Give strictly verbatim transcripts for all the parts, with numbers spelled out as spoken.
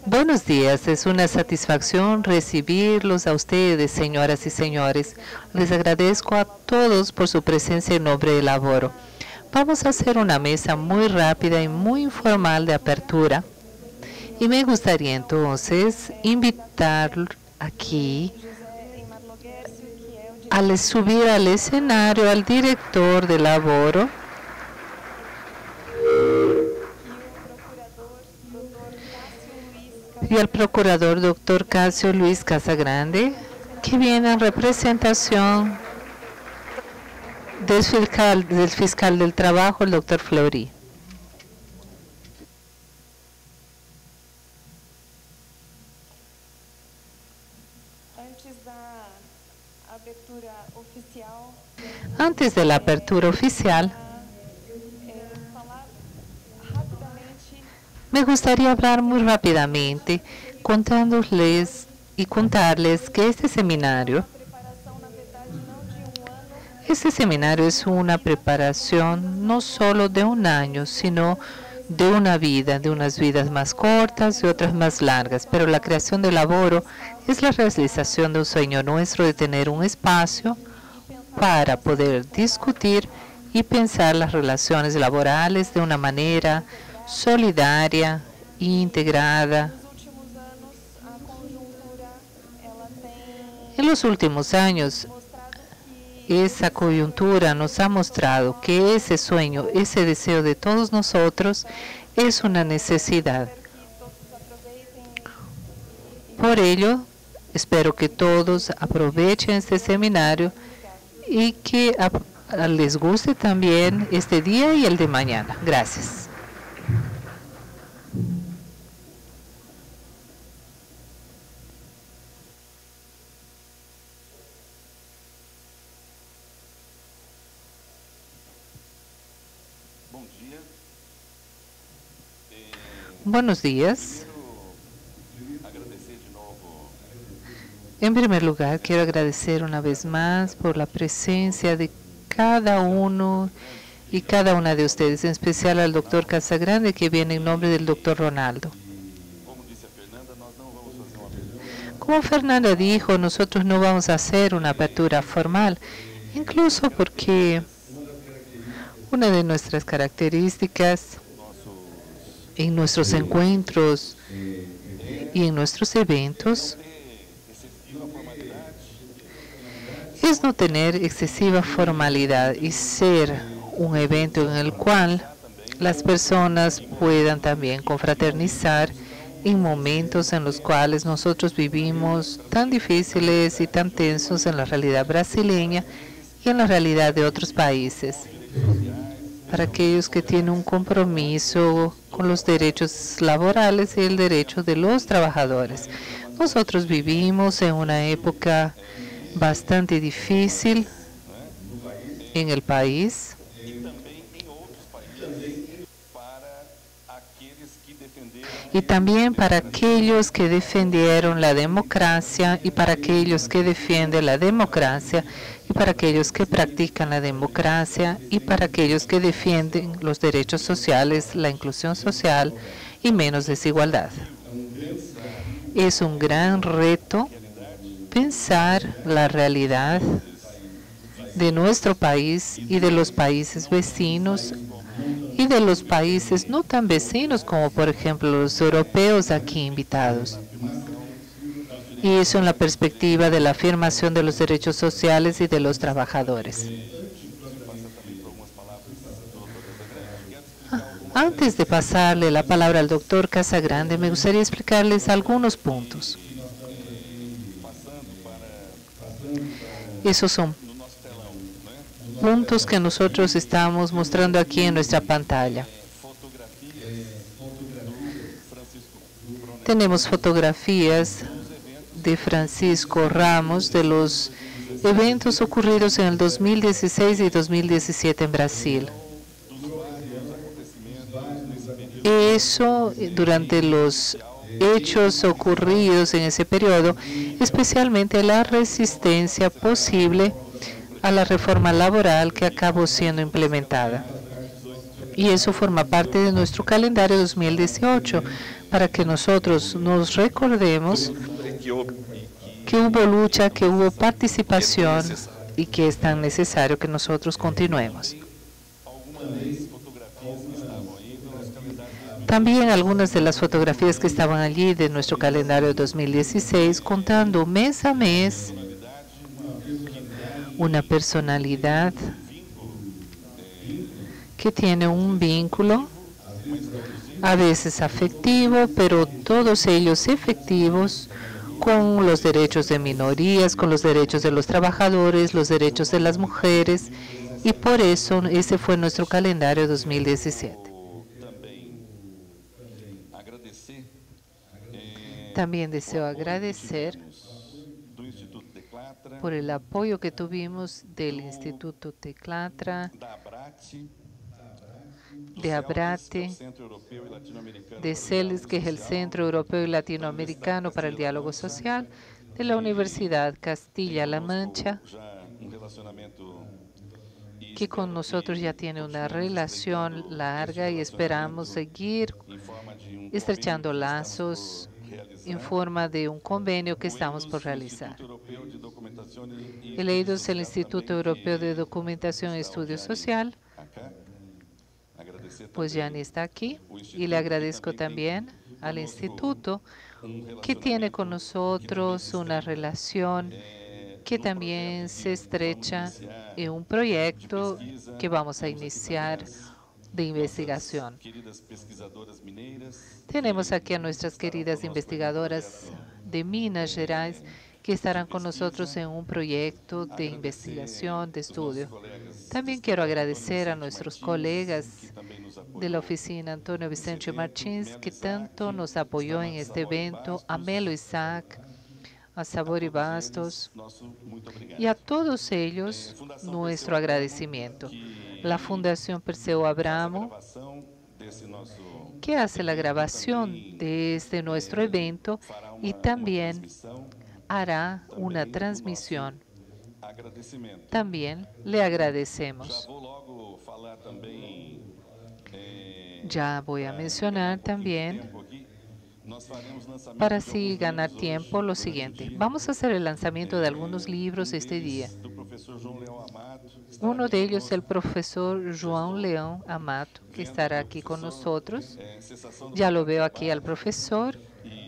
Buenos días, es una satisfacción recibirlos a ustedes, señoras y señores. Les agradezco a todos por su presencia en nombre de Laboro. Vamos a hacer una mesa muy rápida y muy informal de apertura. Y me gustaría entonces invitar aquí a subir al escenario al director de Laboro, y al procurador doctor Cássio Luis Casagrande, que viene en representación del fiscal, del fiscal del trabajo, el doctor Fleury. Antes de la apertura oficial, me gustaría hablar muy rápidamente, contándoles y contarles que este seminario, este seminario es una preparación no solo de un año, sino de una vida, de unas vidas más cortas y otras más largas. Pero la creación de Laboro es la realización de un sueño nuestro de tener un espacio para poder discutir y pensar las relaciones laborales de una manera solidaria, integrada. En los últimos años, esa coyuntura nos ha mostrado que ese sueño, ese deseo de todos nosotros es una necesidad. Por ello, espero que todos aprovechen este seminario y que les guste también este día y el de mañana. Gracias. Buenos días. En primer lugar, quiero agradecer una vez más por la presencia de cada uno y cada una de ustedes, en especial al doctor Casagrande, que viene en nombre del doctor Ronaldo. Como Fernanda dijo, nosotros no vamos a hacer una apertura formal, incluso porque una de nuestras características en nuestros encuentros y en nuestros eventos es no tener excesiva formalidad y ser un evento en el cual las personas puedan también confraternizar en momentos en los cuales nosotros vivimos tan difíciles y tan tensos en la realidad brasileña y en la realidad de otros países. Para aquellos que tienen un compromiso con los derechos laborales y el derecho de los trabajadores. Nosotros vivimos en una época bastante difícil en el país. Y también para aquellos que defendieron la democracia y para aquellos que defienden la democracia y para aquellos que practican la democracia y para aquellos que defienden los derechos sociales, la inclusión social y menos desigualdad. Es un gran reto pensar la realidad de nuestro país y de los países vecinos y de los países no tan vecinos como por ejemplo los europeos aquí invitados. Y eso en la perspectiva de la afirmación de los derechos sociales y de los trabajadores. Antes de pasarle la palabra al doctor Casagrande, me gustaría explicarles algunos puntos. Esos son puntos que nosotros estamos mostrando aquí en nuestra pantalla. Tenemos fotografías de Francisco Ramos de los eventos ocurridos en el dos mil dieciséis y dos mil diecisiete en Brasil. Eso durante los hechos ocurridos en ese periodo, especialmente la resistencia posible a la reforma laboral que acabó siendo implementada. Y eso forma parte de nuestro calendario dos mil dieciocho, para que nosotros nos recordemos que hubo lucha, que hubo participación y que es tan necesario que nosotros continuemos. También algunas de las fotografías que estaban allí de nuestro calendario dos mil dieciséis, contando mes a mes una personalidad que tiene un vínculo, a veces afectivo, pero todos ellos efectivos, con los derechos de minorías, con los derechos de los trabajadores, los derechos de las mujeres, y por eso ese fue nuestro calendario dos mil diecisiete. También deseo agradecer por el apoyo que tuvimos del Instituto Teclatra, de Abrate, de CELES, que es el Centro Europeo y Latinoamericano para el Diálogo Social, de la Universidad Castilla-La Mancha, que con nosotros ya tiene una relación larga y esperamos seguir estrechando lazos en forma de un convenio que estamos por realizar. El E I D O S, el Instituto Europeo de Documentación y Estudio Social, pues ya ni está aquí, y le agradezco también al Instituto que tiene con nosotros una relación que también se estrecha en un proyecto que vamos a iniciar de investigación. Tenemos aquí a nuestras queridas investigadoras de Minas Gerais que estarán con nosotros en un proyecto de investigación, de estudio. También quiero agradecer a nuestros colegas de la oficina Antonio Vicente Martins, que tanto nos apoyó en este evento, a Melo Isaac, a Sabori Bastos, y a todos ellos nuestro agradecimiento. La Fundación Perseo Abramo, que hace la grabación de este nuestro evento y también hará una transmisión. También le agradecemos. Ya voy a mencionar también, para así ganar tiempo, lo siguiente. Vamos a hacer el lanzamiento de algunos libros este día. Uno de ellos es el profesor João Leão Amato, que estará aquí con nosotros. Ya lo veo aquí al profesor.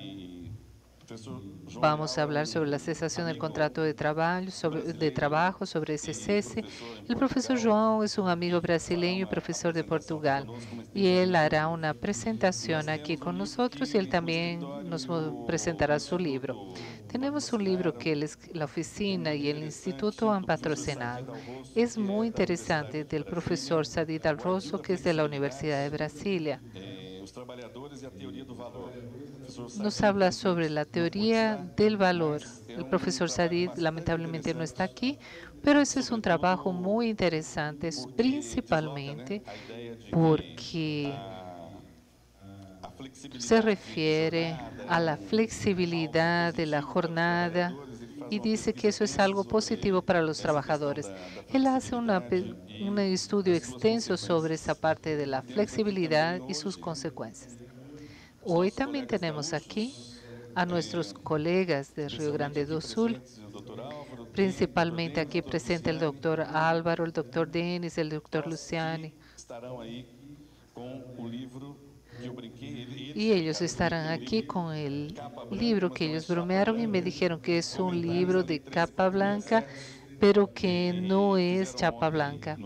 Vamos a hablar sobre la cesación del contrato de trabajo, sobre, de trabajo, sobre ese cese. El profesor João es un amigo brasileño y profesor de Portugal, y él hará una presentación aquí con nosotros y él también nos presentará su libro. Tenemos un libro que la oficina y el instituto han patrocinado. Es muy interesante, del profesor Sadid Alroso, que es de la Universidad de Brasilia. Nos habla sobre la teoría del valor. El profesor Sadid lamentablemente no está aquí, pero ese es un trabajo muy interesante, principalmente porque se refiere a la flexibilidad de la jornada y dice que eso es algo positivo para los trabajadores. Él hace una, un estudio extenso sobre esa parte de la flexibilidad y sus consecuencias. Hoy también tenemos aquí a nuestros colegas de Río Grande do Sul, principalmente aquí presente el doctor Álvaro, el doctor Denis, el doctor Luciani. Y ellos estarán aquí con el libro que ellos bromearon y me dijeron que es un libro de capa blanca, pero que no es chapa blanca.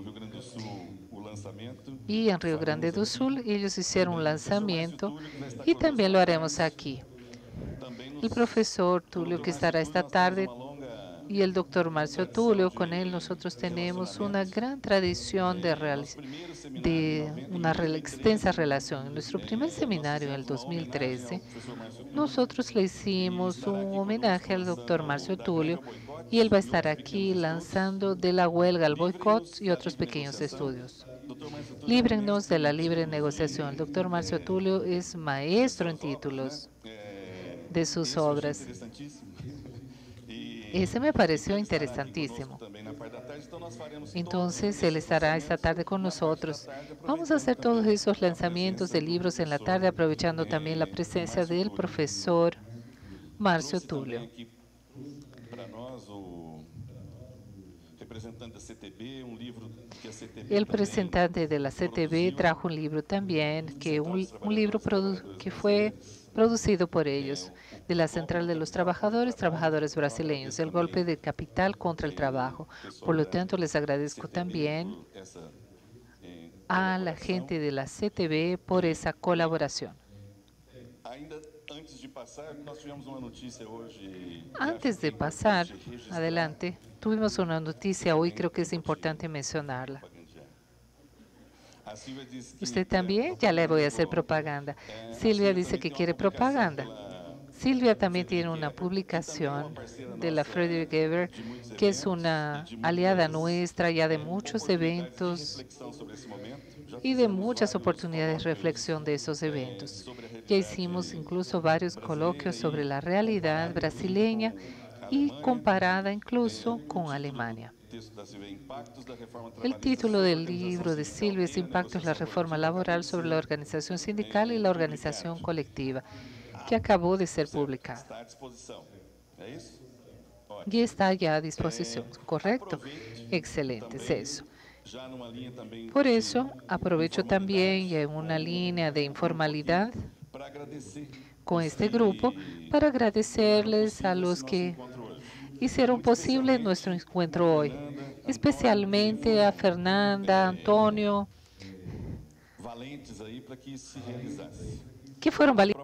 Y en Río Grande do Sul ellos hicieron un lanzamiento y también lo haremos aquí. El profesor Tulio, que estará esta tarde, y el doctor Marcio Tulio, con él nosotros tenemos una gran tradición de, de una extensa relación. En nuestro primer seminario en el dos mil trece, nosotros le hicimos un homenaje al doctor Marcio Tulio y él va a estar aquí lanzando De la huelga al boicot y otros pequeños estudios. Líbrennos de la libre negociación. El doctor Marcio Tulio es maestro en títulos de sus obras. Ese me pareció interesantísimo. Entonces, él estará esta tarde con nosotros. Vamos a hacer todos esos lanzamientos de libros en la tarde, aprovechando también la presencia del profesor Márcio Túlio. El representante de la C T B trajo un libro también, que un, un libro produ que fue producido por ellos, de la Central de los Trabajadores, Trabajadores Brasileños, el golpe de capital contra el trabajo. Por lo tanto, les agradezco también a la gente de la C T B por esa colaboración. Antes de pasar adelante, tuvimos una noticia hoy, creo que es importante mencionarla. Usted también, ya le voy a hacer propaganda. Silvia dice que quiere propaganda. Silvia también tiene una publicación de la Frederick Ebert, que es una aliada nuestra ya de muchos eventos y de muchas oportunidades de reflexión de esos eventos. Ya hicimos incluso varios coloquios sobre la realidad brasileña y comparada incluso con Alemania. El título del libro de Silvia es Impactos de la reforma laboral sobre la organización sindical y la organización colectiva, que acabó de ser publicado. Y está ya a disposición, ¿correcto? Excelente, es eso. Por eso, aprovecho también ya en una línea de informalidad con este grupo para agradecerles a los que hicieron posible nuestro encuentro hoy, especialmente a Fernanda, Antonio, que fueron valientes.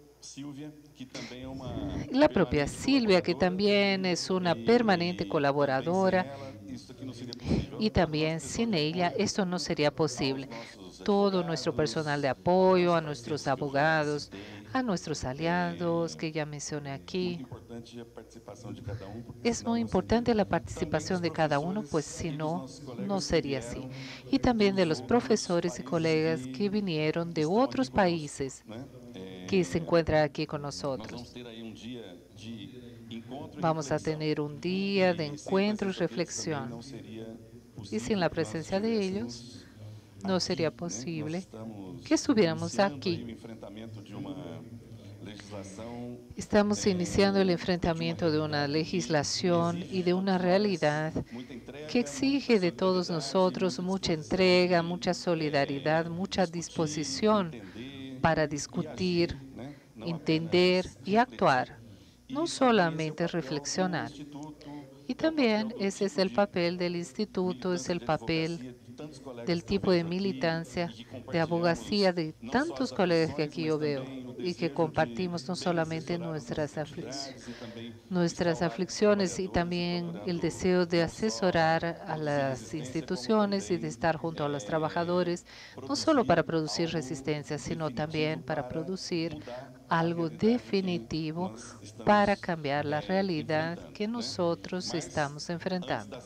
La propia Silvia, que también es una permanente colaboradora, y también sin ella esto no sería posible. Todo nuestro personal de apoyo, a nuestros abogados, a nuestros aliados que ya mencioné aquí. Es muy importante la participación de cada uno, pues si no, no sería así. Y también de los profesores y colegas que vinieron de otros países que se encuentran aquí con nosotros. Vamos a tener un día de encuentro y reflexión. Y sin la presencia de ellos, no sería posible que estuviéramos aquí. Estamos iniciando el enfrentamiento de una legislación y de una realidad que exige de todos nosotros mucha entrega, mucha solidaridad, mucha disposición para discutir, entender y actuar, no solamente reflexionar. Y también ese es el papel del instituto, es el papel del tipo de militancia, de abogacía de tantos colegas que aquí yo veo y que compartimos no solamente nuestras aflicciones, nuestras aflicciones y también el deseo de asesorar a las instituciones y de estar junto a los trabajadores, no solo para producir resistencia, sino también para producir algo definitivo para cambiar la realidad que nosotros estamos enfrentando.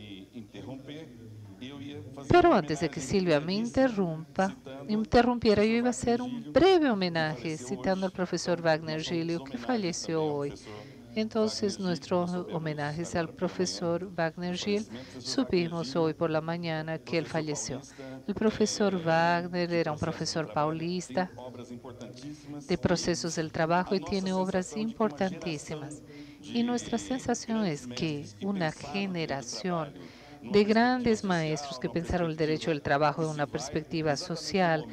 Pero antes de que Silvia me interrumpa, interrumpiera, yo iba a hacer un breve homenaje citando al profesor Wagner Gilio, que falleció hoy. Entonces, nuestro homenaje es al profesor Wagner Gil. Supimos hoy por la mañana que él falleció. El profesor Wagner era un profesor paulista de procesos del trabajo y tiene obras importantísimas. Y nuestra sensación es que una generación de grandes maestros que pensaron el derecho del trabajo en una perspectiva social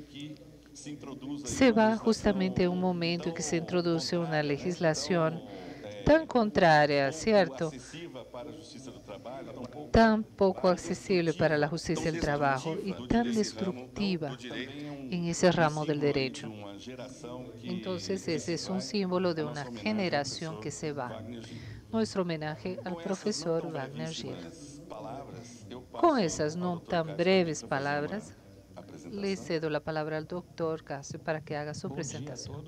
se va justamente en un momento en que se introduce una legislación tan contraria, ¿cierto? Tan poco accesible para la justicia del trabajo y tan destructiva en ese ramo del derecho. Entonces, ese es un símbolo de una generación que se va. Nuestro homenaje al profesor Wagner Gil. Con esas no tan breves palabras, le cedo la palabra al doctor Cássio para que haga su presentación.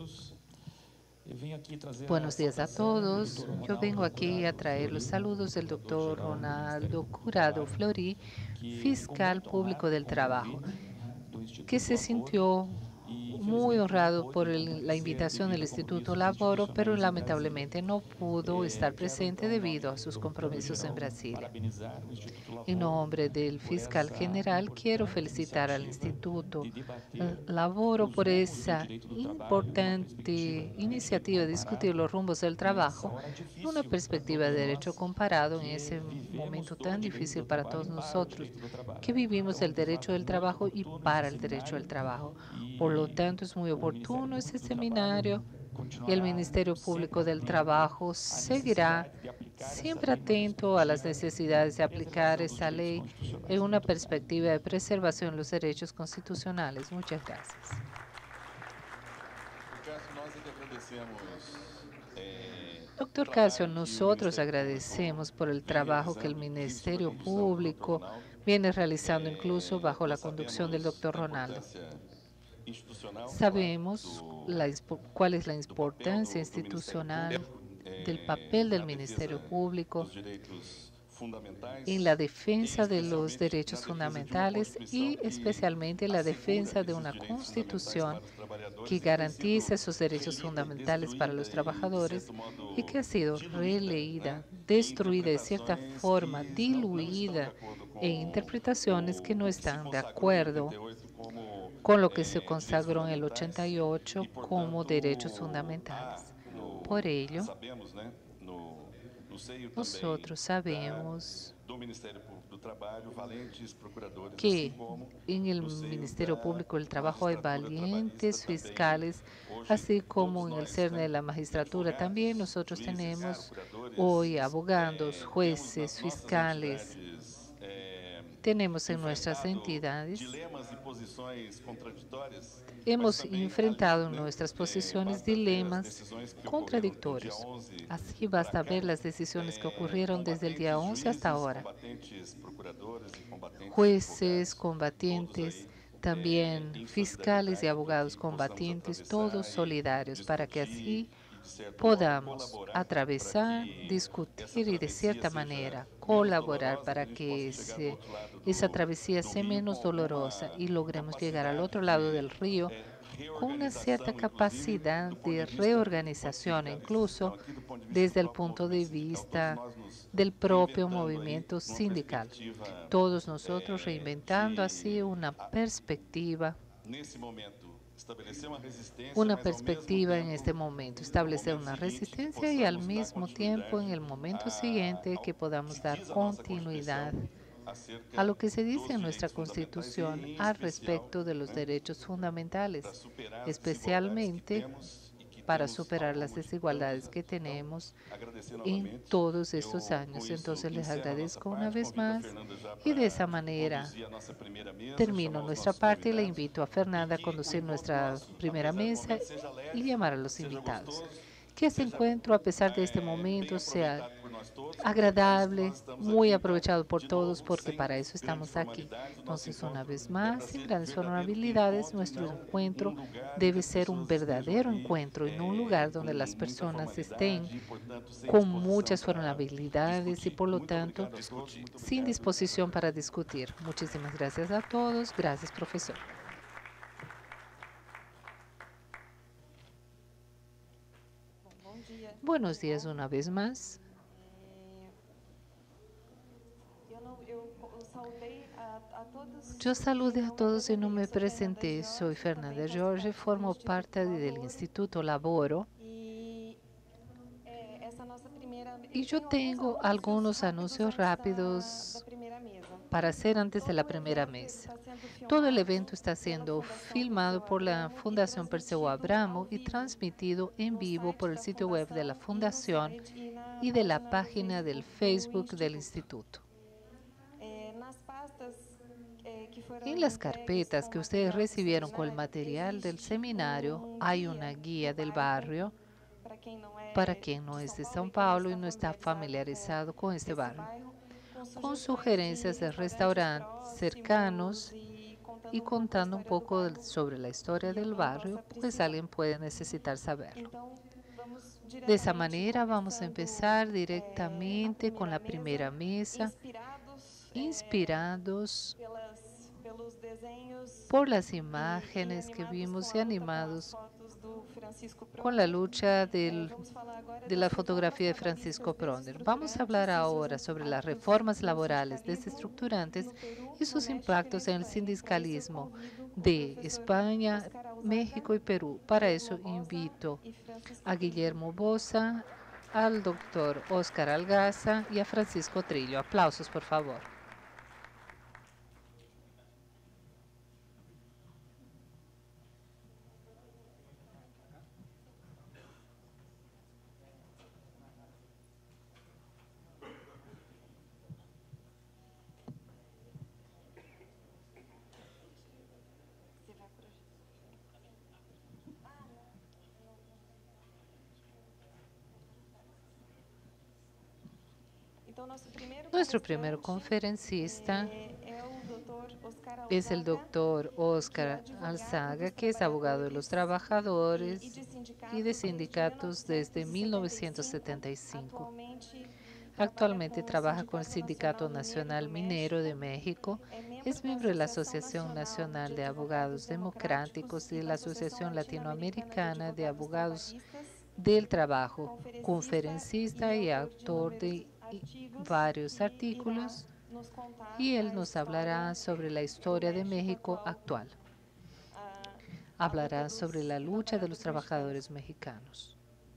Buenos días a todos. Yo vengo aquí a traer los saludos del doctor Ronaldo Curado Flori, fiscal público del trabajo, que se sintió muy honrado por el- la invitación del Instituto Laboro, pero lamentablemente no pudo estar presente debido a sus compromisos en Brasilia. En nombre del fiscal general, quiero felicitar al Instituto eh, Laboro por esa importante iniciativa de discutir los rumbos del trabajo en una perspectiva de derecho comparado en ese momento tan difícil para todos nosotros que vivimos el derecho del trabajo y para el derecho del trabajo. Por lo tanto, es muy oportuno este seminario y el Ministerio Público del Trabajo seguirá siempre atento a las necesidades de aplicar esta ley en una perspectiva de preservación de los derechos constitucionales. Muchas gracias. Doctor Casio, nosotros agradecemos por el trabajo que el Ministerio Público viene realizando, incluso bajo la conducción del doctor Ronaldo. Sabemos la, cuál es la importancia institucional del papel del Ministerio Público en la defensa de los derechos fundamentales y especialmente la defensa de una constitución que garantiza esos derechos fundamentales para los trabajadores y que ha sido releída, destruida de cierta forma, diluida en interpretaciones que no están de acuerdo con lo que se consagró en el ochenta y ocho como derechos fundamentales. Por ello, nosotros sabemos que en el Ministerio Público del Trabajo hay valientes fiscales, así como en el cerne de la magistratura. También nosotros tenemos hoy abogados, jueces, fiscales. Tenemos en nuestras entidades, hemos enfrentado en nuestras posiciones dilemas contradictorios. Así basta ver las decisiones que ocurrieron desde el día once hasta ahora. Jueces, combatientes, también fiscales y abogados combatientes, todos solidarios, para que así podamos atravesar, discutir y de cierta manera colaborar para que ese, esa travesía sea menos dolorosa y logremos llegar al otro lado del río con una cierta capacidad de reorganización, incluso desde el punto de vista del propio movimiento sindical. Todos nosotros reinventando así una perspectiva una perspectiva en este momento, establecer una resistencia y al mismo tiempo en el momento siguiente que podamos dar continuidad a lo que se dice en nuestra Constitución al respecto de los derechos fundamentales, especialmente para superar las desigualdades que tenemos en todos estos años. Entonces les agradezco una vez más y de esa manera termino nuestra parte y le invito a Fernanda a conducir nuestra primera mesa y llamar a los invitados. Que este encuentro, a pesar de este momento, sea agradable, muy aprovechado por todos, porque para eso estamos aquí. Entonces, una vez más, sin grandes vulnerabilidades, nuestro encuentro debe ser un verdadero encuentro, en un lugar donde las personas estén con muchas vulnerabilidades y, por lo tanto, sin disposición para discutir. Muchísimas gracias a todos. Gracias, profesor. Buenos días una vez más. Yo saludé a todos y no me presenté. Soy Fernanda Jorge, formo parte del Instituto Laboro. Y yo tengo algunos anuncios rápidos para hacer antes de la primera mesa. Todo el evento está siendo filmado por la Fundación Perseu Abramo y transmitido en vivo por el sitio web de la Fundación y de la página del Facebook del Instituto. En las carpetas que ustedes recibieron con el material del seminario hay una guía del barrio para quien no es de São Paulo y no está familiarizado con este barrio, con sugerencias de restaurantes cercanos y contando un poco sobre la historia del barrio, pues alguien puede necesitar saberlo. De esa manera vamos a empezar directamente con la primera mesa, inspirados por las imágenes que vimos y animados con la lucha del, de la fotografía de Francisco Pronner. Vamos a hablar ahora sobre las reformas laborales desestructurantes y sus impactos en el sindicalismo de España, México y Perú. Para eso invito a Guillermo Boza, al doctor Óscar Algaza y a Francisco Trillo. Aplausos, por favor. Nuestro primer conferencista es el doctor Óscar Alzaga, que es abogado de los trabajadores y de sindicatos desde mil novecientos setenta y cinco. Actualmente trabaja con el Sindicato Nacional Minero de México, es miembro de la Asociación Nacional de Abogados Democráticos y de la Asociación Latinoamericana de Abogados del Trabajo, conferencista y autor de varios artículos, y él nos hablará sobre la historia de México actual. Hablará sobre la lucha de los trabajadores mexicanos.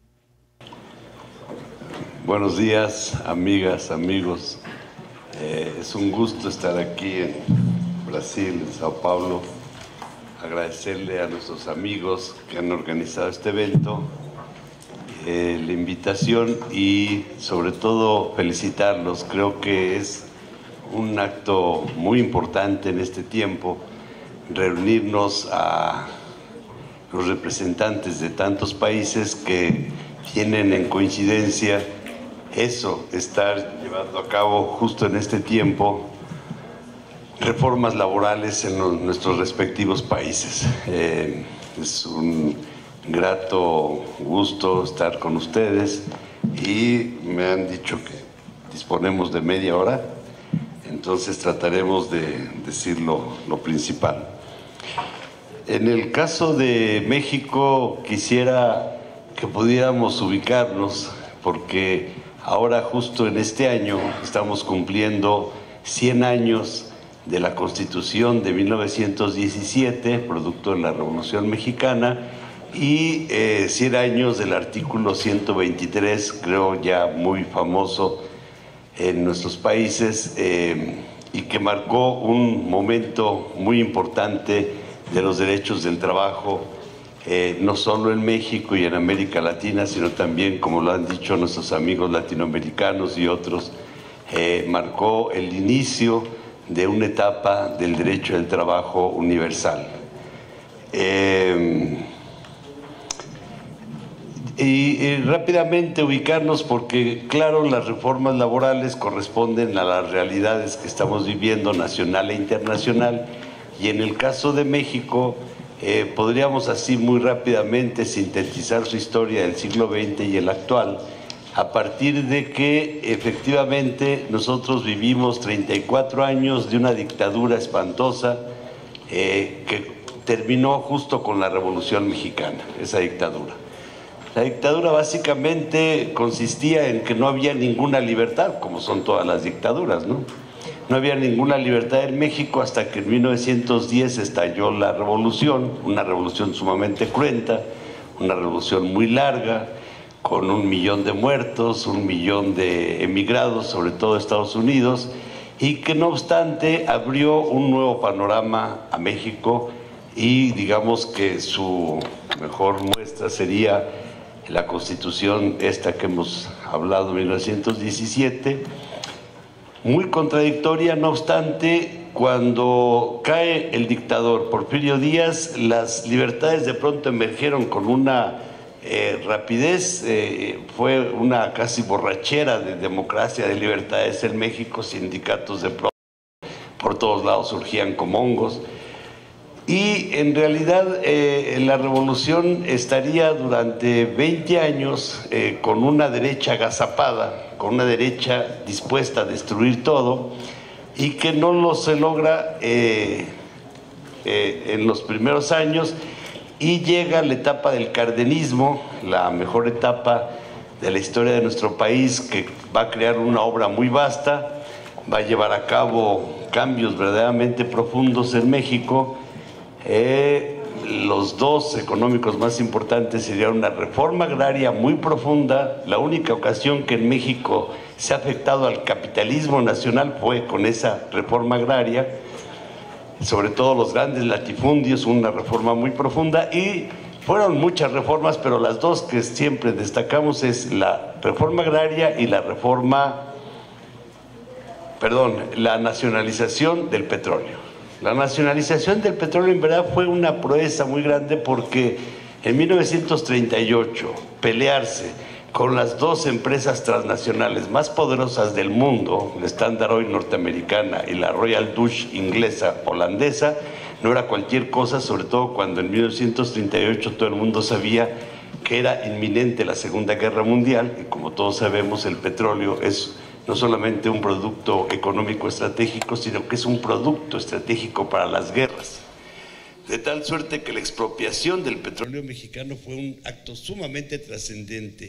Buenos días, amigas, amigos. Eh, es un gusto estar aquí en Brasil, en Sao Paulo. Agradecerle a nuestros amigos que han organizado este evento eh, la invitación y sobre todo felicitarlos. Creo que es un acto muy importante en este tiempo reunirnos a los representantes de tantos países que tienen en coincidencia eso, estar llevando a cabo justo en este tiempo reformas laborales en los, nuestros respectivos países. Eh, es un grato gusto estar con ustedes y me han dicho que disponemos de media hora, entonces trataremos de decir lo, lo principal. En el caso de México quisiera que pudiéramos ubicarnos porque ahora justo en este año estamos cumpliendo cien años de la Constitución de mil novecientos diecisiete, producto de la Revolución Mexicana, y eh, cien años del artículo ciento veintitrés, creo ya muy famoso en nuestros países, eh, y que marcó un momento muy importante de los derechos del trabajo, eh, no solo en México y en América Latina, sino también, como lo han dicho nuestros amigos latinoamericanos y otros, eh, marcó el inicio de una etapa del derecho del trabajo universal. Eh, y, y rápidamente ubicarnos porque, claro, las reformas laborales corresponden a las realidades que estamos viviendo nacional e internacional, y en el caso de México eh, podríamos así muy rápidamente sintetizar su historia del siglo veinte y el actual, a partir de que efectivamente nosotros vivimos treinta y cuatro años de una dictadura espantosa eh, que terminó justo con la Revolución Mexicana, esa dictadura. La dictadura básicamente consistía en que no había ninguna libertad, como son todas las dictaduras, ¿no? No había ninguna libertad en México hasta que en mil novecientos diez estalló la revolución, una revolución sumamente cruenta, una revolución muy larga, con un millón de muertos, un millón de emigrados, sobre todo Estados Unidos, y que no obstante abrió un nuevo panorama a México, y digamos que su mejor muestra sería la Constitución esta que hemos hablado en mil novecientos diecisiete, muy contradictoria. No obstante, cuando cae el dictador Porfirio Díaz, las libertades de pronto emergieron con una eh, rapidez, eh, fue una casi borrachera de democracia, de libertades en México, sindicatos de pronto por todos lados surgían como hongos. Y en realidad eh, la revolución estaría durante veinte años eh, con una derecha agazapada, con una derecha dispuesta a destruir todo, y que no lo se logra eh, eh, en los primeros años, y llega la etapa del cardenismo, la mejor etapa de la historia de nuestro país, que va a crear una obra muy vasta, va a llevar a cabo cambios verdaderamente profundos en México. Eh, los dos económicos más importantes serían una reforma agraria muy profunda. La única ocasión que en México se ha afectado al capitalismo nacional fue con esa reforma agraria, sobre todo los grandes latifundios, una reforma muy profunda, y fueron muchas reformas, pero las dos que siempre destacamos es la reforma agraria y la reforma, perdón, la nacionalización del petróleo. La nacionalización del petróleo en verdad fue una proeza muy grande, porque en mil novecientos treinta y ocho pelearse con las dos empresas transnacionales más poderosas del mundo, la Standard Oil norteamericana y la Royal Dutch inglesa holandesa, no era cualquier cosa, sobre todo cuando en mil novecientos treinta y ocho todo el mundo sabía que era inminente la Segunda Guerra Mundial, y como todos sabemos, el petróleo es no solamente un producto económico estratégico, sino que es un producto estratégico para las guerras. De tal suerte que la expropiación del petróleo mexicano fue un acto sumamente trascendente.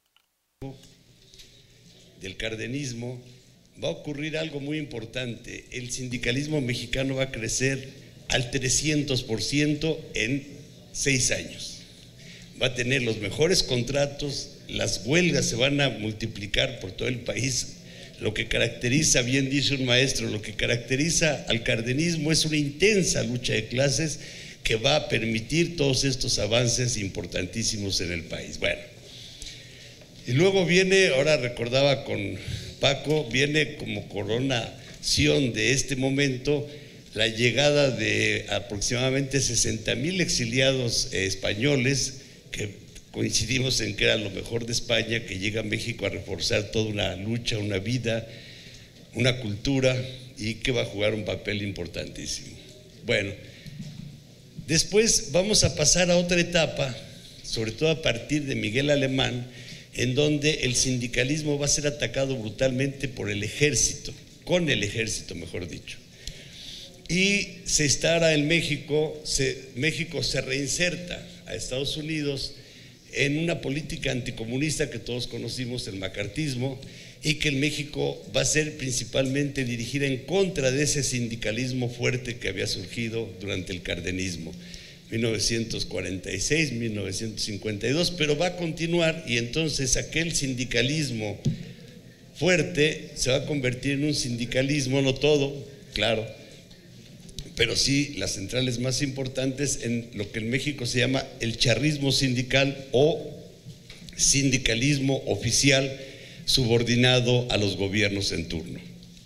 Del cardenismo va a ocurrir algo muy importante. El sindicalismo mexicano va a crecer al trescientos por ciento en seis años. Va a tener los mejores contratos, las huelgas se van a multiplicar por todo el país. Lo que caracteriza, bien dice un maestro, lo que caracteriza al cardenismo es una intensa lucha de clases que va a permitir todos estos avances importantísimos en el país. Bueno, y luego viene, ahora recordaba con Paco, viene como coronación de este momento la llegada de aproximadamente sesenta mil exiliados eh, españoles, que coincidimos en que era lo mejor de España, que llega a México a reforzar toda una lucha, una vida, una cultura, y que va a jugar un papel importantísimo. Bueno, después vamos a pasar a otra etapa, sobre todo a partir de Miguel Alemán, en donde el sindicalismo va a ser atacado brutalmente por el ejército, con el ejército, mejor dicho. Y se estará en México, se, México se reinserta a Estados Unidos en una política anticomunista que todos conocimos, el macartismo, y que en México va a ser principalmente dirigida en contra de ese sindicalismo fuerte que había surgido durante el cardenismo, mil novecientos cuarenta y seis, mil novecientos cincuenta y dos, pero va a continuar, y entonces aquel sindicalismo fuerte se va a convertir en un sindicalismo, no todo, claro, pero sí las centrales más importantes, en lo que en México se llama el charrismo sindical o sindicalismo oficial subordinado a los gobiernos en turno.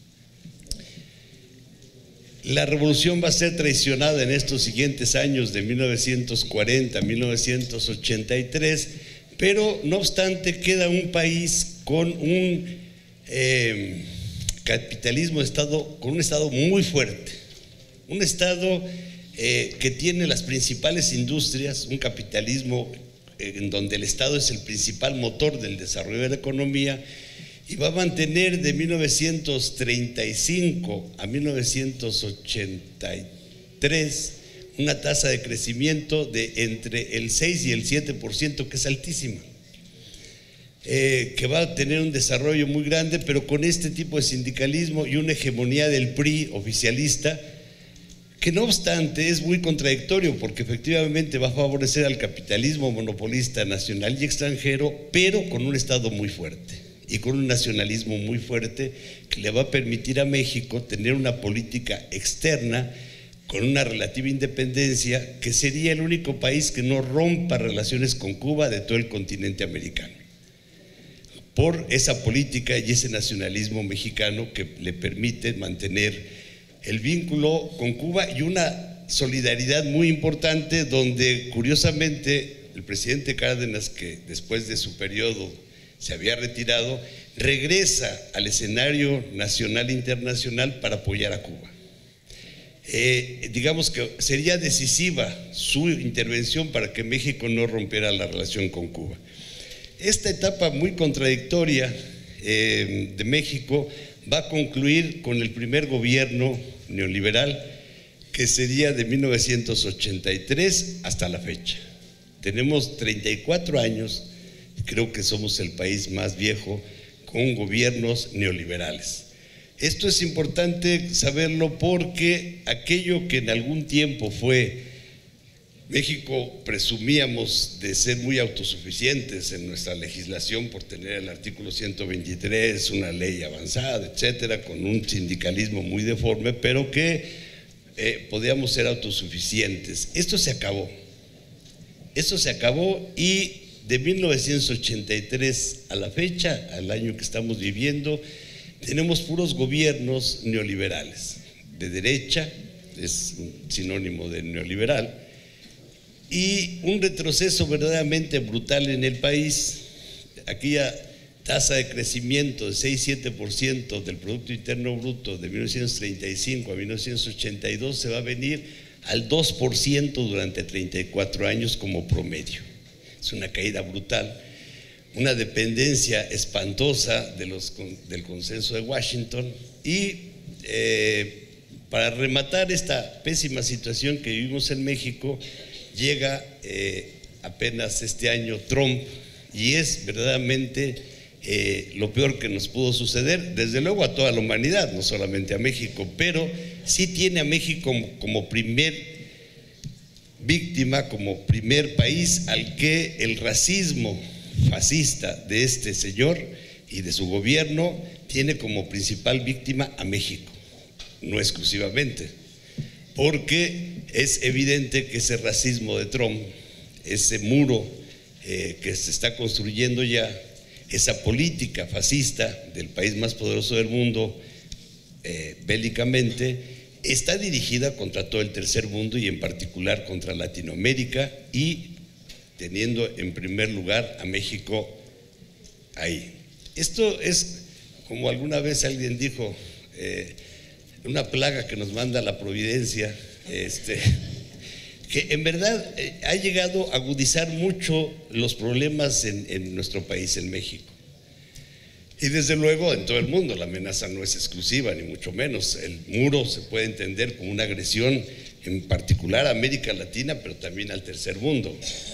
La revolución va a ser traicionada en estos siguientes años de mil novecientos cuarenta a mil novecientos ochenta y tres, pero no obstante queda un país con un eh, capitalismo de estado, con un estado muy fuerte. Un Estado eh, que tiene las principales industrias, un capitalismo eh, en donde el Estado es el principal motor del desarrollo de la economía, y va a mantener de mil novecientos treinta y cinco a mil novecientos ochenta y tres una tasa de crecimiento de entre el seis y el siete por ciento, que es altísima. Eh, que va a tener un desarrollo muy grande, pero con este tipo de sindicalismo y una hegemonía del P R I oficialista, que no obstante es muy contradictorio, porque efectivamente va a favorecer al capitalismo monopolista nacional y extranjero, pero con un Estado muy fuerte y con un nacionalismo muy fuerte que le va a permitir a México tener una política externa con una relativa independencia, que sería el único país que no rompa relaciones con Cuba de todo el continente americano, por esa política y ese nacionalismo mexicano que le permite mantener el vínculo con Cuba y una solidaridad muy importante, donde curiosamente el presidente Cárdenas, que después de su periodo se había retirado, regresa al escenario nacional e internacional para apoyar a Cuba. Eh, digamos que sería decisiva su intervención para que México no rompiera la relación con Cuba. Esta etapa muy contradictoria eh, de México va a concluir con el primer gobierno neoliberal, que sería de mil novecientos ochenta y tres hasta la fecha. Tenemos treinta y cuatro años, creo que somos el país más viejo con gobiernos neoliberales. Esto es importante saberlo porque aquello que en algún tiempo fue México, presumíamos de ser muy autosuficientes en nuestra legislación por tener el artículo ciento veintitrés, una ley avanzada, etcétera, con un sindicalismo muy deforme, pero que eh, podíamos ser autosuficientes. Esto se acabó. Esto se acabó y de mil novecientos ochenta y tres a la fecha, al año que estamos viviendo, tenemos puros gobiernos neoliberales, de derecha, es un sinónimo de neoliberal, y un retroceso verdaderamente brutal en el país. Aquella tasa de crecimiento de seis a siete por ciento del Producto Interno Bruto de mil novecientos treinta y cinco a mil novecientos ochenta y dos se va a venir al dos por ciento durante treinta y cuatro años como promedio. Es una caída brutal, una dependencia espantosa de los, del consenso de Washington y eh, para rematar esta pésima situación que vivimos en México, llega eh, apenas este año Trump y es verdaderamente eh, lo peor que nos pudo suceder, desde luego a toda la humanidad, no solamente a México, pero sí tiene a México como, como primer víctima, como primer país al que el racismo fascista de este señor y de su gobierno tiene como principal víctima a México, no exclusivamente, porque es evidente que ese racismo de Trump, ese muro eh, que se está construyendo ya, esa política fascista del país más poderoso del mundo, eh, bélicamente, está dirigida contra todo el tercer mundo y en particular contra Latinoamérica y teniendo en primer lugar a México ahí. Esto es, como alguna vez alguien dijo, eh, una plaga que nos manda la providencia, Este, que en verdad eh, ha llegado a agudizar mucho los problemas en, en nuestro país, en México. Y desde luego en todo el mundo, la amenaza no es exclusiva, ni mucho menos. El muro se puede entender como una agresión en particular a América Latina, pero también al tercer mundo.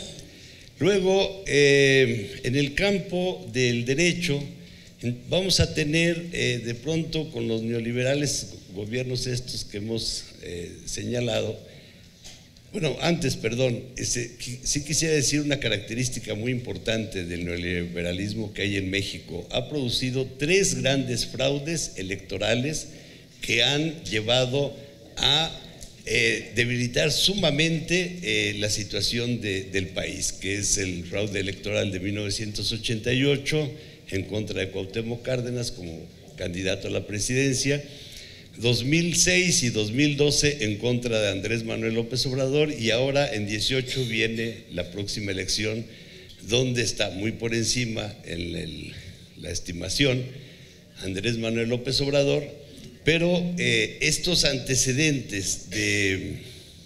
Luego, eh, en el campo del derecho, vamos a tener eh, de pronto con los neoliberales, gobiernos estos que hemos eh, señalado, bueno, antes, perdón, ese, sí quisiera decir una característica muy importante del neoliberalismo que hay en México. Ha producido tres grandes fraudes electorales que han llevado a eh, debilitar sumamente eh, la situación de, del país, que es el fraude electoral de mil novecientos ochenta y ocho en contra de Cuauhtémoc Cárdenas como candidato a la presidencia, dos mil seis y dos mil doce en contra de Andrés Manuel López Obrador, y ahora en dieciocho viene la próxima elección donde está muy por encima en el, la estimación Andrés Manuel López Obrador, pero eh, estos antecedentes de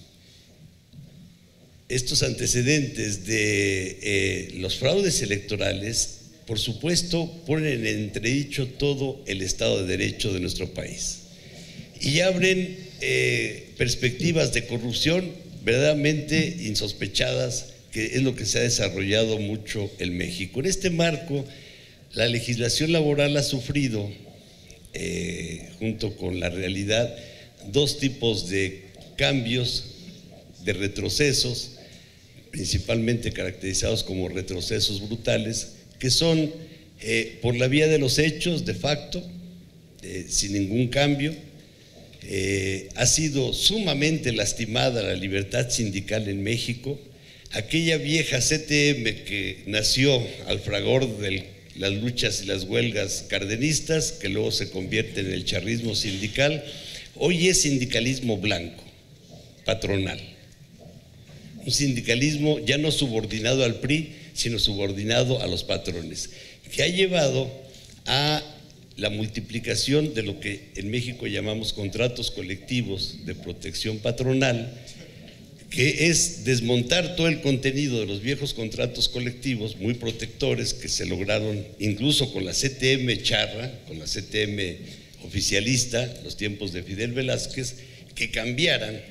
estos antecedentes de eh, los fraudes electorales, por supuesto, ponen en entredicho todo el Estado de Derecho de nuestro país y abren eh, perspectivas de corrupción verdaderamente insospechadas, que es lo que se ha desarrollado mucho en México. En este marco, la legislación laboral ha sufrido, eh, junto con la realidad, dos tipos de cambios, de retrocesos, principalmente caracterizados como retrocesos brutales, que son eh, por la vía de los hechos, de facto, eh, sin ningún cambio. Eh, ha sido sumamente lastimada la libertad sindical en México. Aquella vieja C T M que nació al fragor de las luchas y las huelgas cardenistas, que luego se convierte en el charrismo sindical, hoy es sindicalismo blanco, patronal. Un sindicalismo ya no subordinado al P R I, sino subordinado a los patrones, que ha llevado a la multiplicación de lo que en México llamamos contratos colectivos de protección patronal, que es desmontar todo el contenido de los viejos contratos colectivos muy protectores que se lograron incluso con la C T M charra, con la C T M oficialista, los tiempos de Fidel Velázquez, que cambiaran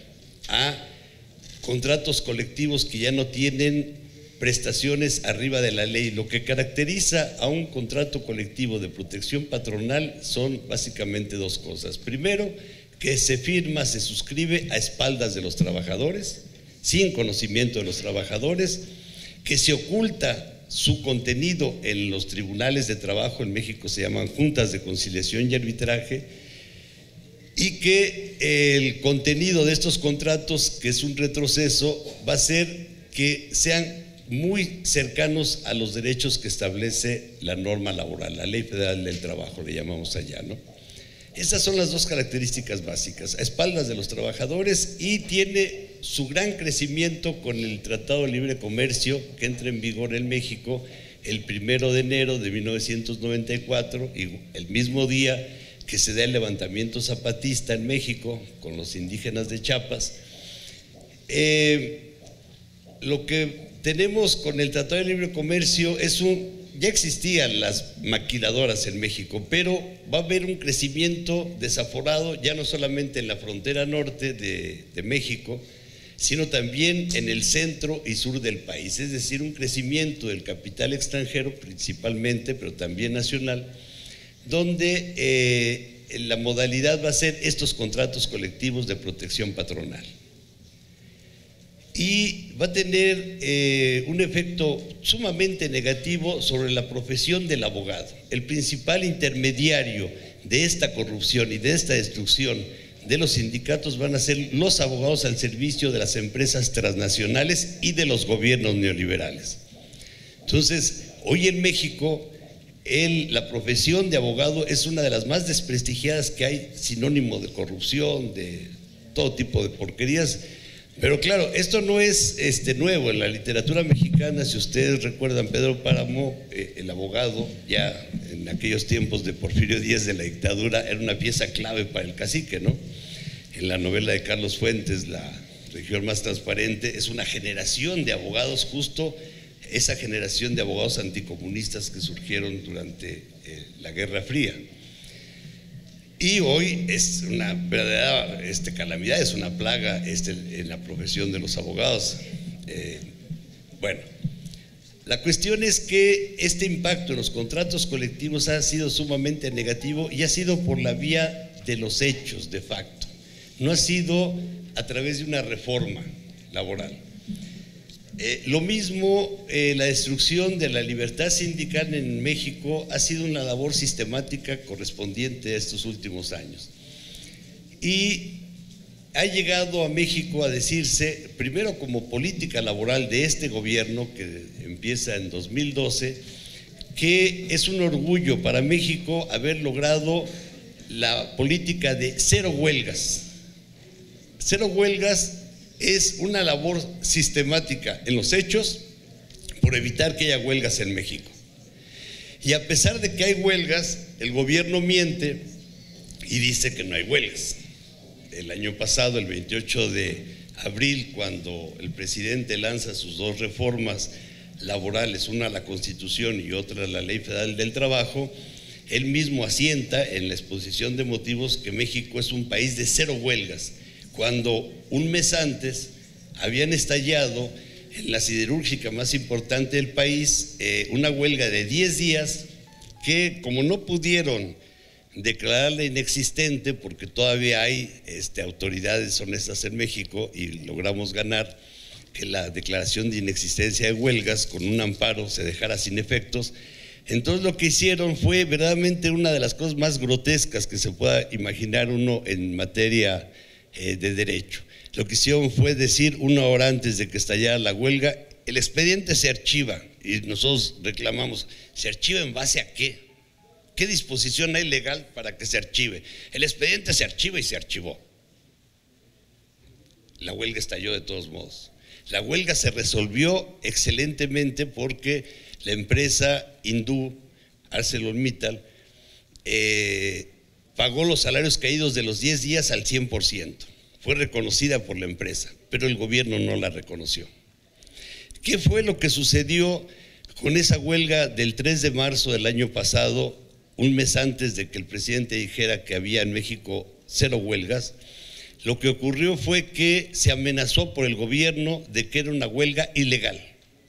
a contratos colectivos que ya no tienen prestaciones arriba de la ley. Lo que caracteriza a un contrato colectivo de protección patronal son básicamente dos cosas. Primero, que se firma, se suscribe a espaldas de los trabajadores, sin conocimiento de los trabajadores, que se oculta su contenido en los tribunales de trabajo, en México se llaman juntas de conciliación y arbitraje, y que el contenido de estos contratos, que es un retroceso, va a ser que sean muy cercanos a los derechos que establece la norma laboral, la Ley Federal del Trabajo, le llamamos allá, ¿no? Esas son las dos características básicas, a espaldas de los trabajadores, y tiene su gran crecimiento con el Tratado de Libre Comercio que entra en vigor en México el primero de enero de mil novecientos noventa y cuatro, y el mismo día que se da el levantamiento zapatista en México con los indígenas de Chiapas. Eh, lo que tenemos con el Tratado de Libre Comercio es un, ya existían las maquiladoras en México, pero va a haber un crecimiento desaforado ya no solamente en la frontera norte de, de México, sino también en el centro y sur del país, es decir, un crecimiento del capital extranjero principalmente, pero también nacional, donde eh, la modalidad va a ser estos contratos colectivos de protección patronal. Y va a tener eh, un efecto sumamente negativo sobre la profesión del abogado. El principal intermediario de esta corrupción y de esta destrucción de los sindicatos van a ser los abogados al servicio de las empresas transnacionales y de los gobiernos neoliberales. Entonces, hoy en México, el, la profesión de abogado es una de las más desprestigiadas que hay, sinónimo de corrupción, de todo tipo de porquerías. Pero claro, esto no es este, nuevo en la literatura mexicana. Si ustedes recuerdan, Pedro Páramo, eh, el abogado, ya en aquellos tiempos de Porfirio Díaz de la dictadura, era una pieza clave para el cacique, ¿no? En la novela de Carlos Fuentes, La región más transparente, es una generación de abogados, justo esa generación de abogados anticomunistas que surgieron durante eh, la Guerra Fría. Y hoy es una verdadera este, calamidad, es una plaga este, en la profesión de los abogados. Eh, bueno, la cuestión es que este impacto en los contratos colectivos ha sido sumamente negativo y ha sido por la vía de los hechos de facto, no ha sido a través de una reforma laboral. Eh, lo mismo, eh, la destrucción de la libertad sindical en México ha sido una labor sistemática correspondiente a estos últimos años. Y ha llegado a México a decirse, primero como política laboral de este gobierno que empieza en dos mil doce, que es un orgullo para México haber logrado la política de cero huelgas. Cero huelgas es una labor sistemática en los hechos por evitar que haya huelgas en México. Y a pesar de que hay huelgas, el gobierno miente y dice que no hay huelgas. El año pasado, el veintiocho de abril, cuando el presidente lanza sus dos reformas laborales, una a la Constitución y otra a la Ley Federal del Trabajo, él mismo asienta en la exposición de motivos que México es un país de cero huelgas, cuando un mes antes habían estallado en la siderúrgica más importante del país eh, una huelga de diez días que, como no pudieron declararla inexistente porque todavía hay este, autoridades honestas en México y logramos ganar que la declaración de inexistencia de huelgas con un amparo se dejara sin efectos, entonces lo que hicieron fue verdaderamente una de las cosas más grotescas que se pueda imaginar uno en materia Eh, de derecho. Lo que hicieron fue decir una hora antes de que estallara la huelga, el expediente se archiva, y nosotros reclamamos, ¿se archiva en base a qué? ¿Qué disposición hay legal para que se archive? El expediente se archiva y se archivó. La huelga estalló de todos modos. La huelga se resolvió excelentemente porque la empresa hindú ArcelorMittal eh, pagó los salarios caídos de los diez días al cien por ciento. Fue reconocida por la empresa, pero el gobierno no la reconoció. ¿Qué fue lo que sucedió con esa huelga del tres de marzo del año pasado, un mes antes de que el presidente dijera que había en México cero huelgas? lo que ocurrió fue que se amenazó por el gobierno de que era una huelga ilegal.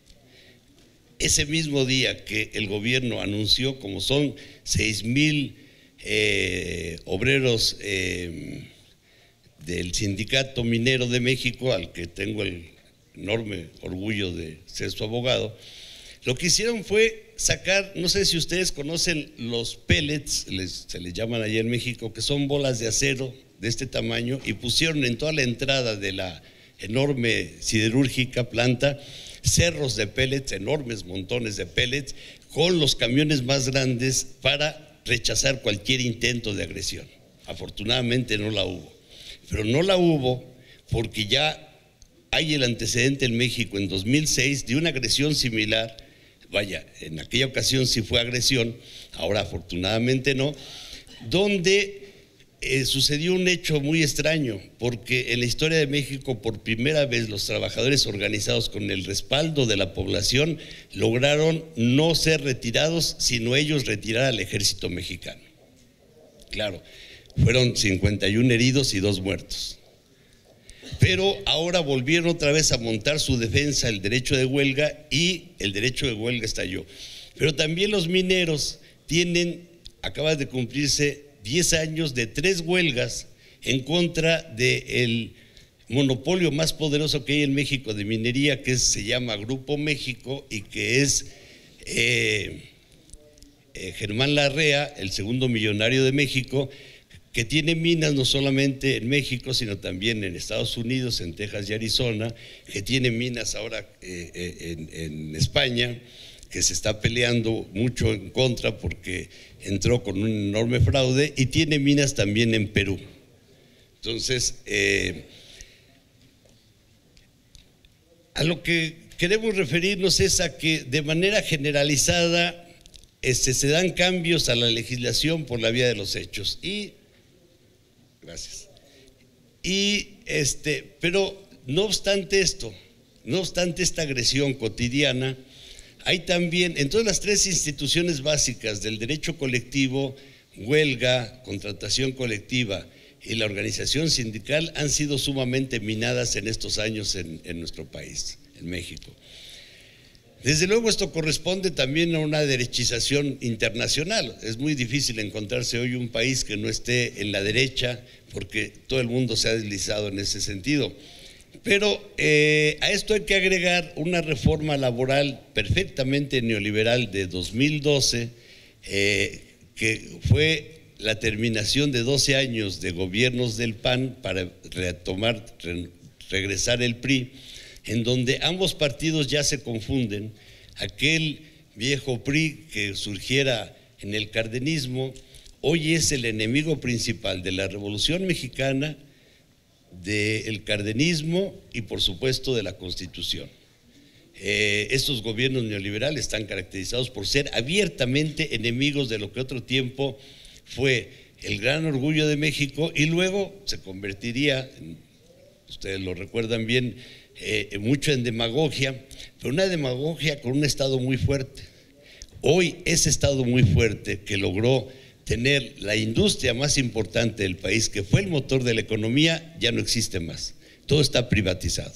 Ese mismo día que el gobierno anunció, como son seis mil eh, obreros eh, del Sindicato Minero de México, al que tengo el enorme orgullo de ser su abogado, lo que hicieron fue sacar, no sé si ustedes conocen los pellets, les, se les llaman allá en México, que son bolas de acero de este tamaño, y pusieron en toda la entrada de la enorme siderúrgica planta cerros de pellets, enormes montones de pellets, con los camiones más grandes para rechazar cualquier intento de agresión. Afortunadamente no la hubo, pero no la hubo porque ya hay el antecedente en México en dos mil seis de una agresión similar. Vaya, en aquella ocasión sí fue agresión, ahora afortunadamente no, donde eh, sucedió un hecho muy extraño, porque en la historia de México por primera vez los trabajadores organizados con el respaldo de la población lograron no ser retirados, sino ellos retirar al ejército mexicano. Claro, fueron cincuenta y uno heridos y dos muertos. Pero ahora volvieron otra vez a montar su defensa, el derecho de huelga, y el derecho de huelga estalló. Pero también los mineros tienen, acaba de cumplirse diez años de tres huelgas en contra del monopolio más poderoso que hay en México de minería, que es, se llama Grupo México, y que es eh, eh, Germán Larrea, el segundo millonario de México, que tiene minas no solamente en México, sino también en Estados Unidos, en Texas y Arizona, que tiene minas ahora eh, en, en España, que se está peleando mucho en contra porque entró con un enorme fraude, y tiene minas también en Perú. Entonces, eh, a lo que queremos referirnos es a que de manera generalizada este, se dan cambios a la legislación por la vía de los hechos. Y Gracias. Y este, pero no obstante esto, no obstante esta agresión cotidiana, hay también, en todas las tres instituciones básicas del derecho colectivo, huelga, contratación colectiva y la organización sindical, han sido sumamente minadas en estos años en, en nuestro país, en México. Desde luego esto corresponde también a una derechización internacional. Es muy difícil encontrarse hoy un país que no esté en la derecha, porque todo el mundo se ha deslizado en ese sentido. Pero eh, a esto hay que agregar una reforma laboral perfectamente neoliberal de dos mil doce, eh, que fue la terminación de doce años de gobiernos del P A N para retomar, re, regresar el P R I, en donde ambos partidos ya se confunden. Aquel viejo P R I que surgiera en el cardenismo, hoy es el enemigo principal de la Revolución Mexicana, del cardenismo y por supuesto de la Constitución. Eh, estos gobiernos neoliberales están caracterizados por ser abiertamente enemigos de lo que otro tiempo fue el gran orgullo de México, y luego se convertiría, ustedes lo recuerdan bien, Eh, mucho en demagogia, pero una demagogia con un Estado muy fuerte. Hoy ese Estado muy fuerte que logró tener la industria más importante del país, que fue el motor de la economía, ya no existe más. Todo está privatizado.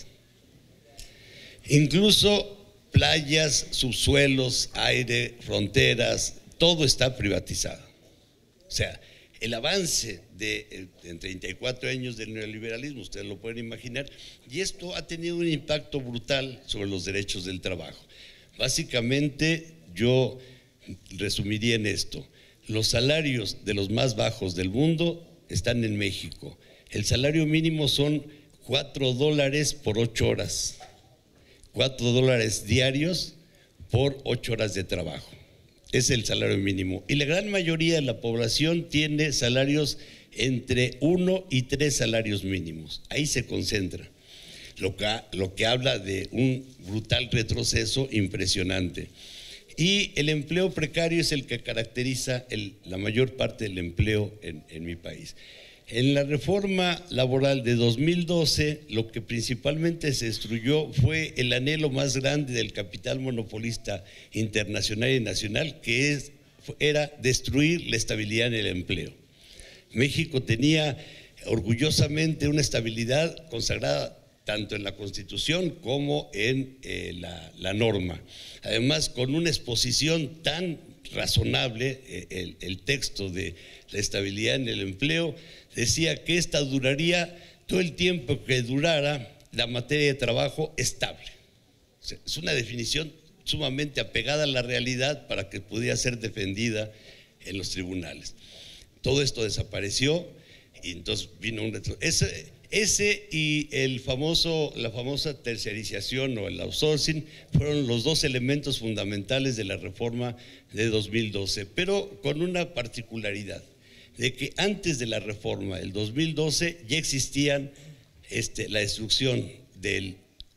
Incluso playas, subsuelos, aire, fronteras, todo está privatizado. O sea, el avance de en treinta y cuatro años del neoliberalismo, ustedes lo pueden imaginar, y esto ha tenido un impacto brutal sobre los derechos del trabajo. Básicamente, yo resumiría en esto: los salarios de los más bajos del mundo están en México. El salario mínimo son cuatro dólares por ocho horas, cuatro dólares diarios por ocho horas de trabajo. Es el salario mínimo, y la gran mayoría de la población tiene salarios entre uno y tres salarios mínimos. Ahí se concentra, lo que, lo que habla de un brutal retroceso impresionante. Y el empleo precario es el que caracteriza el, la mayor parte del empleo en, en mi país. En la reforma laboral de dos mil doce, lo que principalmente se destruyó fue el anhelo más grande del capital monopolista internacional y nacional, que es, era destruir la estabilidad en el empleo. México tenía orgullosamente una estabilidad consagrada tanto en la Constitución como en eh, la, la norma. Además, con una exposición tan razonable, eh, el, el texto de la estabilidad en el empleo decía que esta duraría todo el tiempo que durara la materia de trabajo estable. O sea, es una definición sumamente apegada a la realidad para que pudiera ser defendida en los tribunales. Todo esto desapareció y entonces vino un retro. Ese, ese y el famoso, la famosa terciarización o el outsourcing fueron los dos elementos fundamentales de la reforma de dos mil doce, pero con una particularidad, de que antes de la reforma del dos mil doce ya existían este, la destrucción del,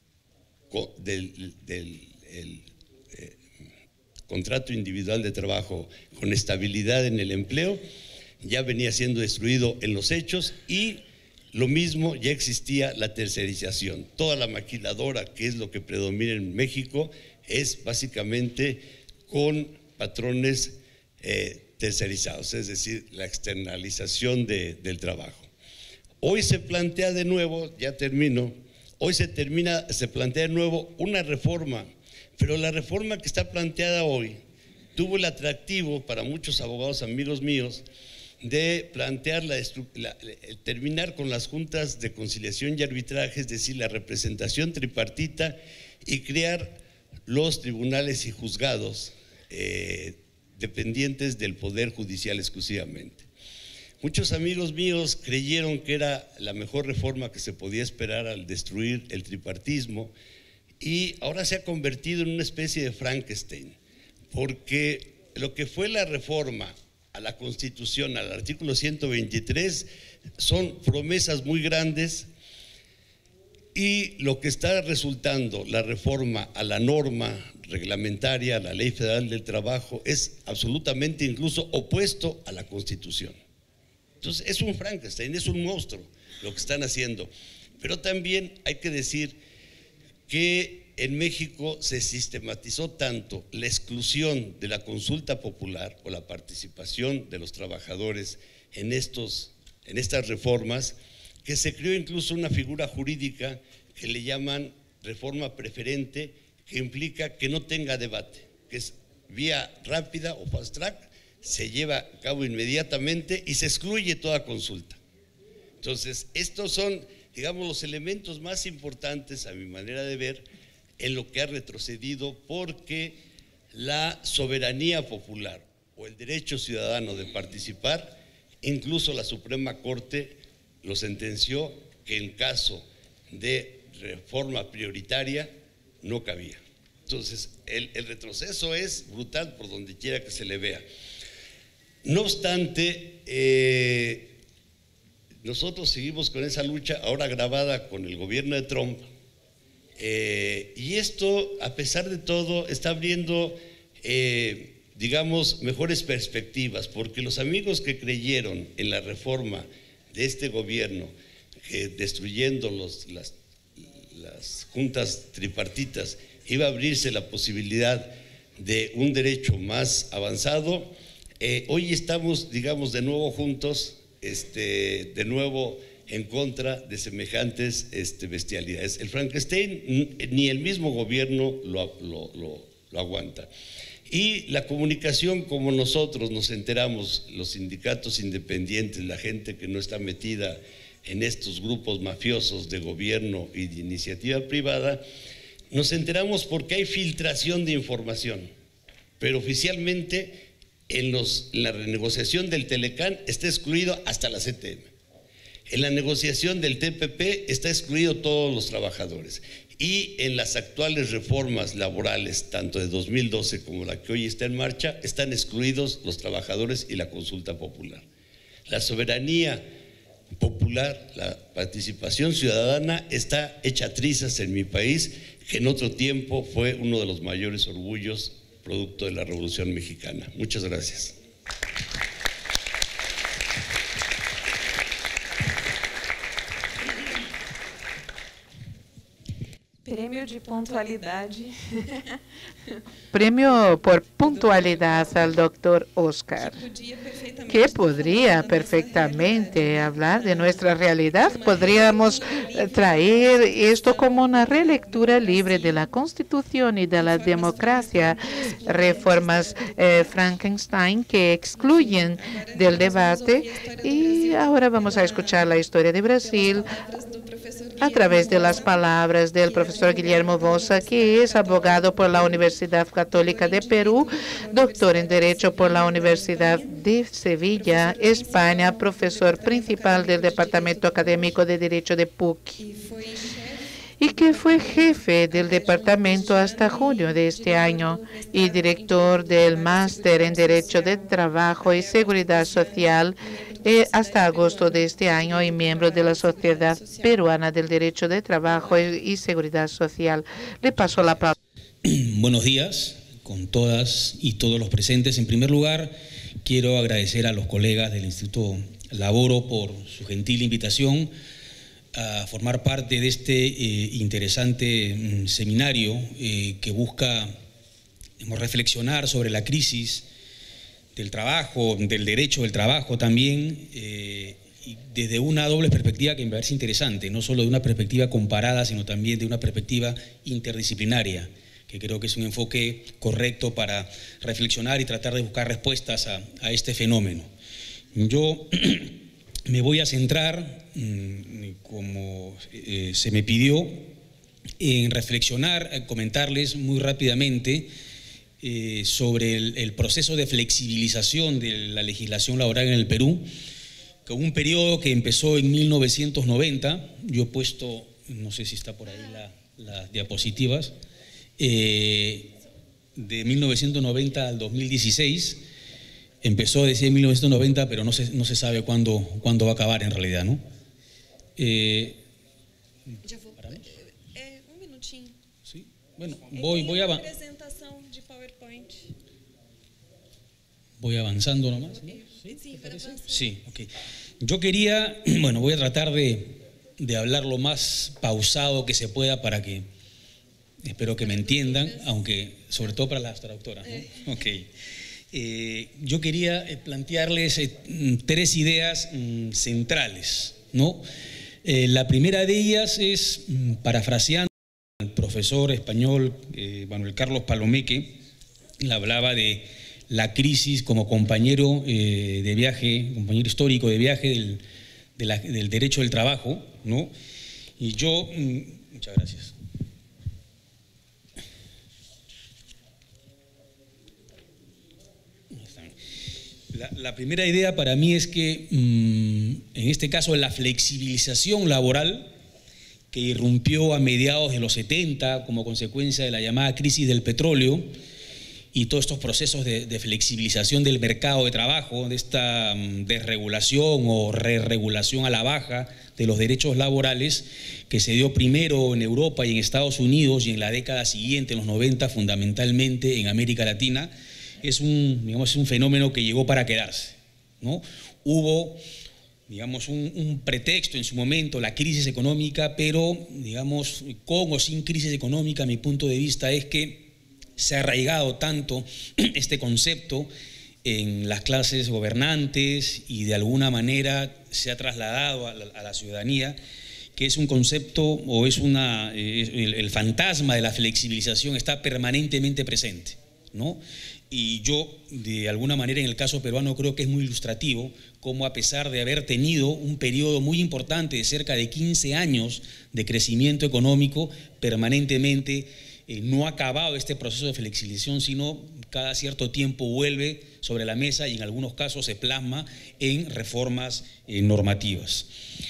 del, del el, eh, contrato individual de trabajo con estabilidad en el empleo, ya venía siendo destruido en los hechos, y lo mismo ya existía la tercerización. Toda la maquiladora, que es lo que predomina en México, es básicamente con patrones eh, tercerizados, es decir, la externalización de, del trabajo. Hoy se plantea de nuevo, ya termino, hoy se, termina, se plantea de nuevo una reforma, pero la reforma que está planteada hoy tuvo el atractivo para muchos abogados amigos míos de plantear la, la, terminar con las juntas de conciliación y arbitraje, es decir, la representación tripartita, y crear los tribunales y juzgados eh, dependientes del Poder Judicial exclusivamente. Muchos amigos míos creyeron que era la mejor reforma que se podía esperar al destruir el tripartismo, y ahora se ha convertido en una especie de Frankenstein, porque lo que fue la reforma a la Constitución, al artículo ciento veintitrés, son promesas muy grandes, y lo que está resultando la reforma a la norma reglamentaria, a la Ley Federal del Trabajo, es absolutamente incluso opuesto a la Constitución. Entonces es un Frankenstein, es un monstruo lo que están haciendo. Pero también hay que decir que en México se sistematizó tanto la exclusión de la consulta popular o la participación de los trabajadores en, estos, en estas reformas, que se creó incluso una figura jurídica que le llaman reforma preferente, que implica que no tenga debate, que es vía rápida o fast track, se lleva a cabo inmediatamente y se excluye toda consulta. Entonces, estos son, digamos, los elementos más importantes, a mi manera de ver, en lo que ha retrocedido, porque la soberanía popular o el derecho ciudadano de participar, incluso la Suprema Corte lo sentenció que en caso de reforma prioritaria no cabía. Entonces, el, el retroceso es brutal por donde quiera que se le vea. No obstante, eh, nosotros seguimos con esa lucha, ahora agravada con el gobierno de Trump, eh, y esto, a pesar de todo, está abriendo, eh, digamos, mejores perspectivas, porque los amigos que creyeron en la reforma de este gobierno, que destruyendo los, las, las juntas tripartitas iba a abrirse la posibilidad de un derecho más avanzado, eh, hoy estamos, digamos, de nuevo juntos, este, de nuevo en contra de semejantes este, bestialidades. El Frankenstein ni el mismo gobierno lo, lo, lo, lo aguanta. Y la comunicación, como nosotros nos enteramos, los sindicatos independientes, la gente que no está metida en estos grupos mafiosos de gobierno y de iniciativa privada, nos enteramos porque hay filtración de información, pero oficialmente en, los, en la renegociación del Telecán está excluido hasta la C T M. En la negociación del T P P está excluido todos los trabajadores. Y en las actuales reformas laborales, tanto de dos mil doce como la que hoy está en marcha, están excluidos los trabajadores y la consulta popular. La soberanía popular, la participación ciudadana está hecha trizas en mi país, que en otro tiempo fue uno de los mayores orgullos producto de la Revolución Mexicana. Muchas gracias. Prêmio de pontualidade. Premio por puntualidad al doctor Oscar, que podría perfectamente hablar de nuestra realidad. Podríamos traer esto como una relectura libre de la Constitución y de la democracia, reformas eh, Frankenstein que excluyen del debate. Y ahora vamos a escuchar la historia de Brasil a través de las palabras del profesor Guillermo Bossa, que es abogado por la Universidad Católica de Perú, doctor en Derecho por la Universidad de Sevilla, España, profesor principal del Departamento Académico de Derecho de P U C, y que fue jefe del departamento hasta junio de este año y director del Máster en Derecho de Trabajo y Seguridad Social Eh, hasta agosto de este año y miembro de la Sociedad Peruana del Derecho de Trabajo y, y Seguridad Social. Le paso la palabra. Buenos días con todas y todos los presentes. En primer lugar, quiero agradecer a los colegas del Instituto Laboro por su gentil invitación a formar parte de este eh, interesante mm, seminario eh, que busca digamos, reflexionar sobre la crisis del trabajo, del derecho del trabajo también, eh, y desde una doble perspectiva que me parece interesante, no solo de una perspectiva comparada, sino también de una perspectiva interdisciplinaria, que creo que es un enfoque correcto para reflexionar y tratar de buscar respuestas a, a este fenómeno. Yo me voy a centrar, como eh, se me pidió, en reflexionar, en comentarles muy rápidamente Eh, sobre el, el proceso de flexibilización de la legislación laboral en el Perú, con un periodo que empezó en mil novecientos noventa, yo he puesto, no sé si está por ahí la, las diapositivas, eh, de mil novecientos noventa al dos mil dieciséis, empezó, decía, en mil novecientos noventa, pero no se, no se sabe cuándo, cuándo va a acabar en realidad, ¿no? Eh, ¿Paramos? É, um minutinho. Sí. Bueno, voy, voy a avanzar. Voy avanzando nomás, ¿no? ¿Sí? Sí, sí, ok. Yo quería, bueno, voy a tratar de, de hablar lo más pausado que se pueda para que, espero que me entiendan, aunque sobre todo para las traductoras, ¿no? Ok. Eh, yo quería plantearles eh, tres ideas mm, centrales, ¿no? Eh, la primera de ellas es, mm, parafraseando al profesor español eh, Manuel Carlos Palomeque, él hablaba de la crisis como compañero eh, de viaje, compañero histórico de viaje del, de la, del derecho del trabajo, ¿no? Y yo, mm, muchas gracias. La, la primera idea para mí es que, mmm, en este caso, la flexibilización laboral que irrumpió a mediados de los setenta como consecuencia de la llamada crisis del petróleo, y todos estos procesos de, de flexibilización del mercado de trabajo, de esta um, desregulación o re-regulación a la baja de los derechos laborales, que se dio primero en Europa y en Estados Unidos y en la década siguiente, en los noventa, fundamentalmente en América Latina, es un, digamos, es un fenómeno que llegó para quedarse, ¿no? Hubo, digamos, un, un pretexto en su momento, la crisis económica, pero, digamos, con o sin crisis económica, mi punto de vista es que se ha arraigado tanto este concepto en las clases gobernantes y de alguna manera se ha trasladado a la, a la ciudadanía, que es un concepto o es una, eh, el, el fantasma de la flexibilización está permanentemente presente, ¿no? Y yo, de alguna manera, en el caso peruano creo que es muy ilustrativo cómo, a pesar de haber tenido un periodo muy importante de cerca de quince años de crecimiento económico, permanentemente Eh, no ha acabado este proceso de flexibilización, sino cada cierto tiempo vuelve sobre la mesa y en algunos casos se plasma en reformas eh, normativas.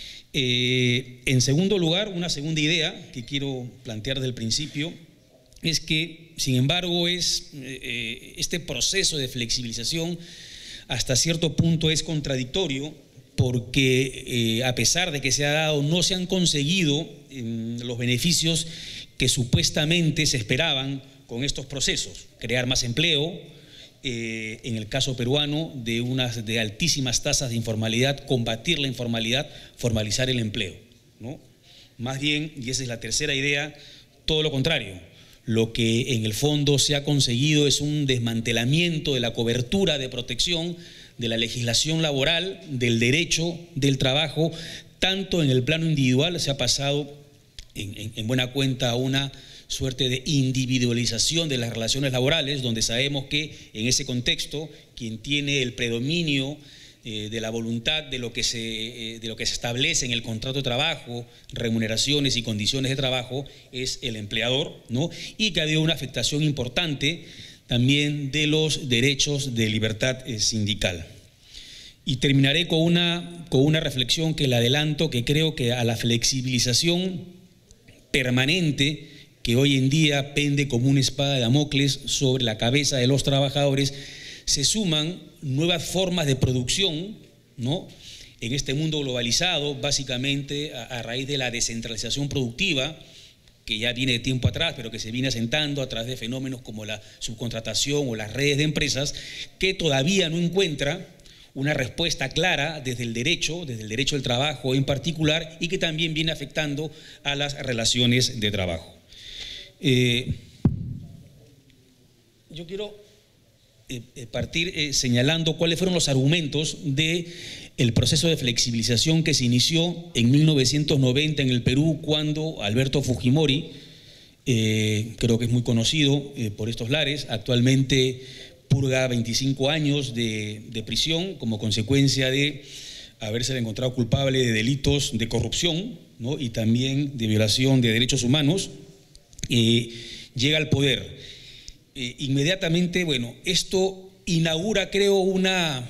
Eh, en segundo lugar, una segunda idea que quiero plantear desde el principio es que, sin embargo, es, eh, este proceso de flexibilización hasta cierto punto es contradictorio, porque eh, a pesar de que se ha dado, no se han conseguido eh, los beneficios que supuestamente se esperaban con estos procesos: crear más empleo, eh, en el caso peruano de unas de altísimas tasas de informalidad, combatir la informalidad, formalizar el empleo, ¿no? Más bien, y esa es la tercera idea, todo lo contrario. Lo que en el fondo se ha conseguido es un desmantelamiento de la cobertura de protección de la legislación laboral, del derecho del trabajo, tanto en el plano individual, se ha pasado en, en, en buena cuenta a una suerte de individualización de las relaciones laborales, donde sabemos que en ese contexto quien tiene el predominio eh, de la voluntad de lo, que se, eh, de lo que se establece en el contrato de trabajo, remuneraciones y condiciones de trabajo, es el empleador, ¿no? Y que ha habido una afectación importante también de los derechos de libertad eh, sindical. Y terminaré con una, con una reflexión que le adelanto, que creo que a la flexibilización permanente que hoy en día pende como una espada de Damocles sobre la cabeza de los trabajadores, se suman nuevas formas de producción, ¿no? En este mundo globalizado, básicamente a, a raíz de la descentralización productiva, que ya viene de tiempo atrás, pero que se viene asentando a través de fenómenos como la subcontratación o las redes de empresas, que todavía no encuentra una respuesta clara desde el derecho, desde el derecho del trabajo en particular, y que también viene afectando a las relaciones de trabajo. Eh, yo quiero eh, partir eh, señalando cuáles fueron los argumentos del proceso de flexibilización que se inició en mil novecientos noventa en el Perú, cuando Alberto Fujimori, eh, creo que es muy conocido eh, por estos lares, actualmente purga veinticinco años de, de prisión como consecuencia de haberse encontrado culpable de delitos de corrupción, ¿no? Y también de violación de derechos humanos. Eh, llega al poder. Eh, inmediatamente, bueno, esto inaugura, creo, una,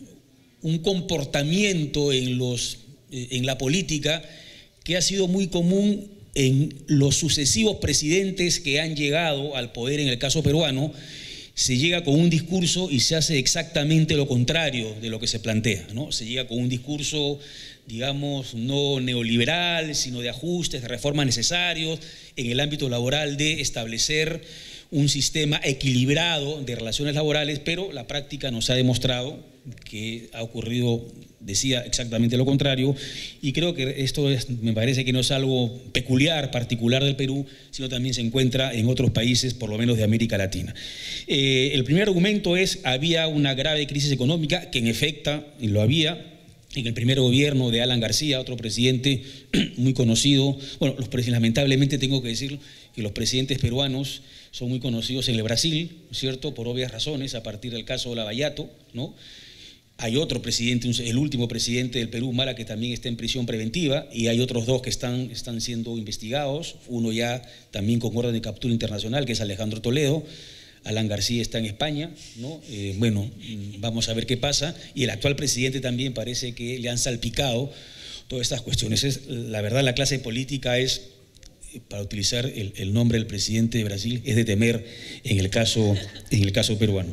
un comportamiento en, los, eh, en la política que ha sido muy común en los sucesivos presidentes que han llegado al poder en el caso peruano. Se llega con un discurso y se hace exactamente lo contrario de lo que se plantea, ¿no? Se llega con un discurso, digamos, no neoliberal, sino de ajustes, de reformas necesarios en el ámbito laboral, de establecer un sistema equilibrado de relaciones laborales, pero la práctica nos ha demostrado que ha ocurrido, decía, exactamente lo contrario, y creo que esto es, me parece que no es algo peculiar, particular del Perú, sino también se encuentra en otros países, por lo menos de América Latina. Eh, el primer argumento es, había una grave crisis económica, que en efecto lo había, en el primer gobierno de Alan García, otro presidente muy conocido. Bueno, los presidentes, lamentablemente tengo que decir que los presidentes peruanos son muy conocidos en el Brasil, ¿cierto? Por obvias razones, a partir del caso de Lavallato, ¿no? Hay otro presidente, el último presidente del Perú, Mara, que también está en prisión preventiva, y hay otros dos que están, están siendo investigados, uno ya también con orden de captura internacional, que es Alejandro Toledo. Alan García está en España, ¿no? Eh, bueno, vamos a ver qué pasa. Y el actual presidente también parece que le han salpicado todas estas cuestiones. Es, la verdad, la clase política es, para utilizar el, el nombre del presidente de Brasil, es de temer en el caso, en el caso peruano.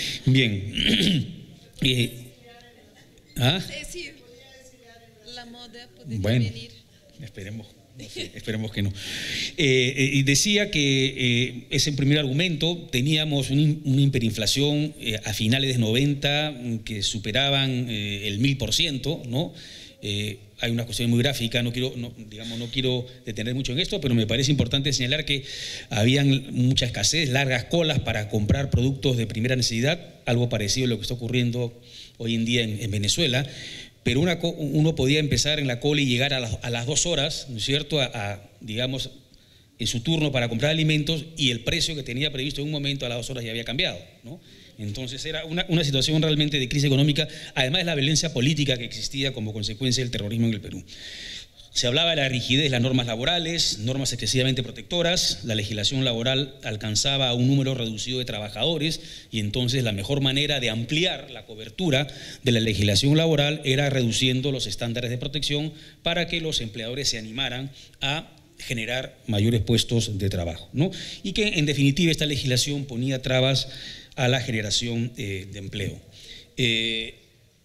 Bien. Eh, ¿ah? Sí, la moda puede bueno, venir. Esperemos. No sé, esperemos que no. Eh, eh, y decía que eh, ese primer argumento, teníamos un, una hiperinflación eh, a finales de noventa que superaban eh, el mil por ciento, ¿no? Eh, hay una cuestión muy gráfica, no quiero, no, digamos, no quiero detener mucho en esto, pero me parece importante señalar que habían mucha escasez, largas colas para comprar productos de primera necesidad, algo parecido a lo que está ocurriendo hoy en día en, en Venezuela. Pero una, uno podía empezar en la cola y llegar a las, a las dos horas, ¿no es cierto?, a, a, digamos, en su turno para comprar alimentos, y el precio que tenía previsto en un momento a las dos horas ya había cambiado, ¿no? Entonces era una, una situación realmente de crisis económica, además de la violencia política que existía como consecuencia del terrorismo en el Perú. Se hablaba de la rigidez de las normas laborales, normas excesivamente protectoras, la legislación laboral alcanzaba a un número reducido de trabajadores, y entonces la mejor manera de ampliar la cobertura de la legislación laboral era reduciendo los estándares de protección para que los empleadores se animaran a generar mayores puestos de trabajo, ¿no? Y que en definitiva esta legislación ponía trabas a la generación eh, de empleo. Eh,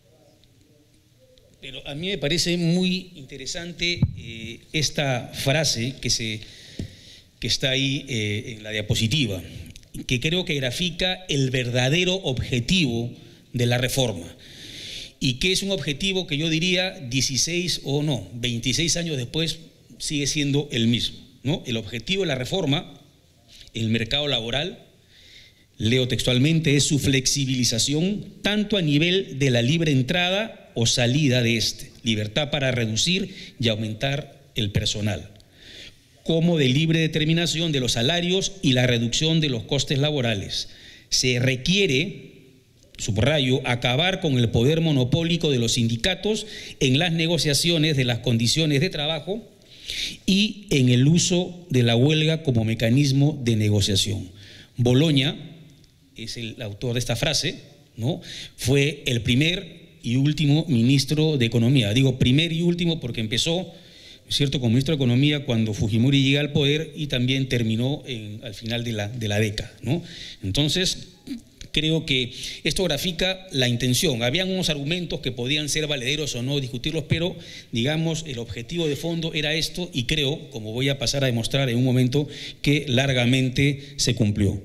Pero a mí me parece muy interesante eh, esta frase que, se, que está ahí eh, en la diapositiva, que creo que grafica el verdadero objetivo de la reforma, y que es un objetivo que yo diría dieciséis o no, veintiséis años después sigue siendo el mismo, ¿no? El objetivo de la reforma en el mercado laboral, leo textualmente, es su flexibilización tanto a nivel de la libre entrada o salida de este, libertad para reducir y aumentar el personal, como de libre determinación de los salarios y la reducción de los costes laborales. Se requiere, subrayo, acabar con el poder monopólico de los sindicatos en las negociaciones de las condiciones de trabajo y en el uso de la huelga como mecanismo de negociación. Boloña es el autor de esta frase, ¿no? Fue el primer y último ministro de Economía. Digo primer y último porque empezó, ¿cierto?, como ministro de Economía cuando Fujimori llega al poder y también terminó en, al final de la, de la década, ¿no? Entonces, creo que esto grafica la intención. Habían unos argumentos que podían ser valederos o no, discutirlos, pero digamos el objetivo de fondo era esto y creo, como voy a pasar a demostrar en un momento, que largamente se cumplió.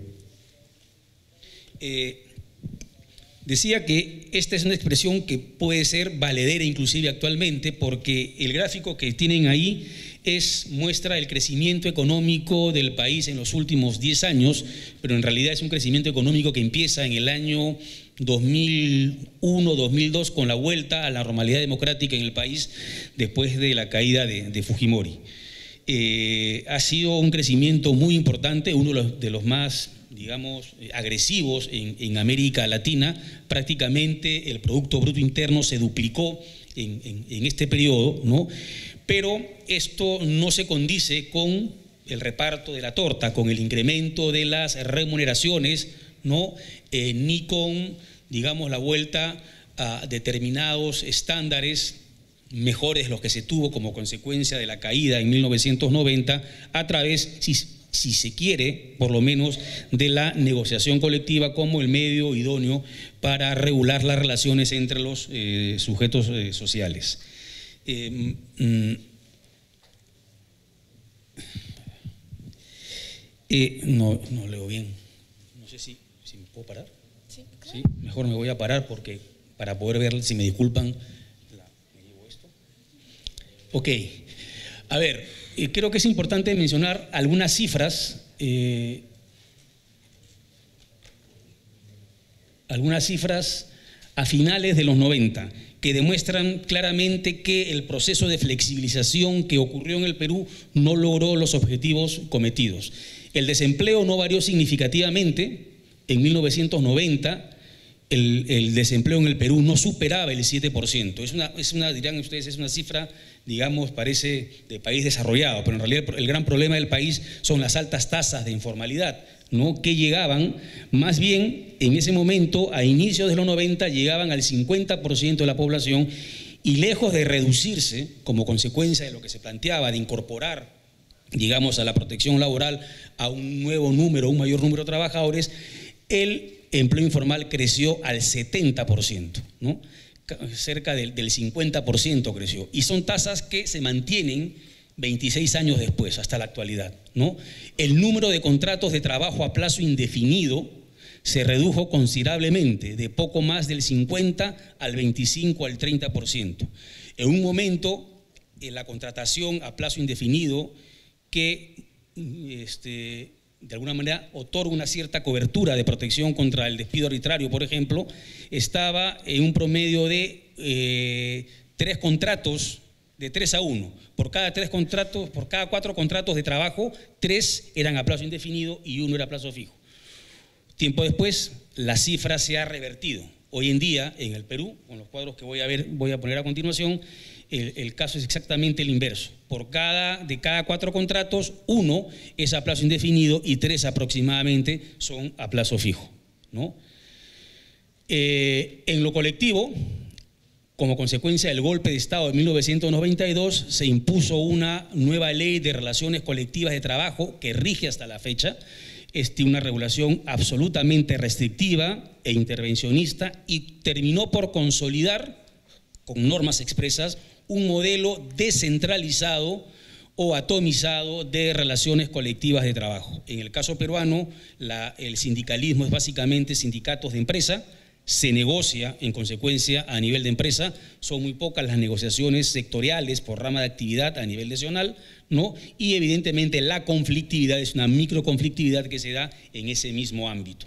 Eh, decía que esta es una expresión que puede ser valedera inclusive actualmente porque el gráfico que tienen ahí es, muestra el crecimiento económico del país en los últimos diez años, pero en realidad es un crecimiento económico que empieza en el año dos mil uno, dos mil dos con la vuelta a la normalidad democrática en el país después de la caída de, de Fujimori. Eh, ha sido un crecimiento muy importante, uno de los, de los más, digamos, agresivos en, en América Latina. Prácticamente el Producto Bruto Interno se duplicó en, en, en este periodo, ¿no? Pero esto no se condice con el reparto de la torta, con el incremento de las remuneraciones, ¿no? Eh, ni con, digamos, la vuelta a determinados estándares mejores de los que se tuvo como consecuencia de la caída en mil novecientos noventa a través, si, si se quiere, por lo menos, de la negociación colectiva como el medio idóneo para regular las relaciones entre los eh, sujetos eh, sociales. Eh, eh, no, no leo bien. No sé si, si me puedo parar. Sí, claro. ¿Sí? Mejor me voy a parar porque para poder ver, si me disculpan, la, me llevo esto. Ok. A ver, eh, creo que es importante mencionar algunas cifras. Eh, algunas cifras a finales de los noventa. Que demuestran claramente que el proceso de flexibilización que ocurrió en el Perú no logró los objetivos cometidos. El desempleo no varió significativamente. En mil novecientos noventa el, el desempleo en el Perú no superaba el siete por ciento. Es una, es una, dirán ustedes, es una cifra, digamos, parece de país desarrollado, pero en realidad el, el gran problema del país son las altas tasas de informalidad, ¿no? Que llegaban, más bien en ese momento, a inicios de los noventa, llegaban al cincuenta por ciento de la población y lejos de reducirse como consecuencia de lo que se planteaba de incorporar, digamos, a la protección laboral a un nuevo número, un mayor número de trabajadores, el empleo informal creció al setenta por ciento, ¿no? Cerca del, del cincuenta por ciento creció, y son tasas que se mantienen veintiséis años después, hasta la actualidad, ¿no? El número de contratos de trabajo a plazo indefinido se redujo considerablemente, de poco más del cincuenta al veinticinco al treinta por ciento. En un momento, en la contratación a plazo indefinido, que este, de alguna manera otorga una cierta cobertura de protección contra el despido arbitrario, por ejemplo, estaba en un promedio de eh, tres contratos, de tres a uno. Por cada tres contratos, por cada cuatro contratos de trabajo, tres eran a plazo indefinido y uno era a plazo fijo. Tiempo después, la cifra se ha revertido. Hoy en día, en el Perú, con los cuadros que voy a ver, voy a poner a continuación, el, el caso es exactamente el inverso. Por cada, de cada cuatro contratos, uno es a plazo indefinido y tres aproximadamente son a plazo fijo, ¿no? Eh, en lo colectivo, como consecuencia del golpe de Estado de mil novecientos noventa y dos, se impuso una nueva ley de relaciones colectivas de trabajo que rige hasta la fecha, este, una regulación absolutamente restrictiva e intervencionista, y terminó por consolidar, con normas expresas, un modelo descentralizado o atomizado de relaciones colectivas de trabajo. En el caso peruano, la, el sindicalismo es básicamente sindicatos de empresa, se negocia en consecuencia a nivel de empresa, son muy pocas las negociaciones sectoriales por rama de actividad a nivel nacional, ¿no? Y evidentemente la conflictividad es una microconflictividad que se da en ese mismo ámbito.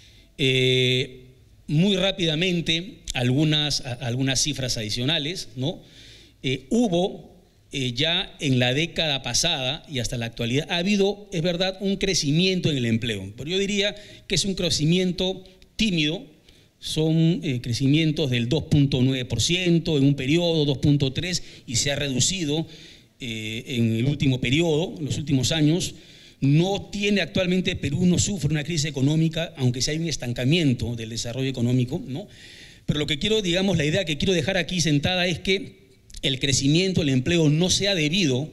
Eh, muy rápidamente, algunas, algunas cifras adicionales, ¿no? Eh, hubo eh, ya en la década pasada y hasta la actualidad, ha habido, es verdad, un crecimiento en el empleo, pero yo diría que es un crecimiento tímido. Son eh, crecimientos del dos punto nueve por ciento en un periodo, dos punto tres por ciento, y se ha reducido eh, en el último periodo, en los últimos años. No tiene actualmente, Perú no sufre una crisis económica, aunque sí hay un estancamiento del desarrollo económico, ¿no? Pero lo que quiero, digamos, la idea que quiero dejar aquí sentada es que el crecimiento del empleo no se ha debido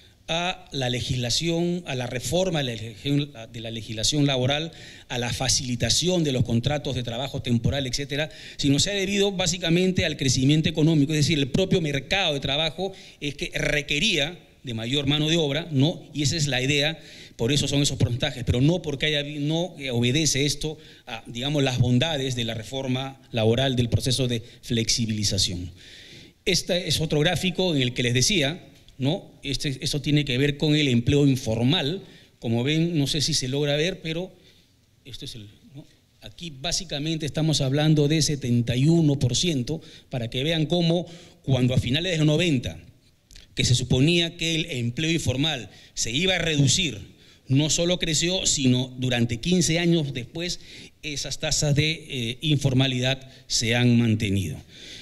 a la legislación, a la reforma de la legislación laboral, a la facilitación de los contratos de trabajo temporal, etcétera, sino se ha debido básicamente al crecimiento económico, es decir, el propio mercado de trabajo es que requería de mayor mano de obra, ¿no? Y esa es la idea, por eso son esos porcentajes, pero no porque haya, no obedece esto a, digamos, las bondades de la reforma laboral del proceso de flexibilización. Este es otro gráfico en el que les decía, ¿no? Este, esto tiene que ver con el empleo informal. Como ven, no sé si se logra ver, pero esto es el, ¿no? Aquí básicamente estamos hablando de setenta y uno por ciento, para que vean cómo cuando a finales de los noventa, que se suponía que el empleo informal se iba a reducir, no solo creció, sino durante quince años después esas tasas de eh, informalidad se han mantenido.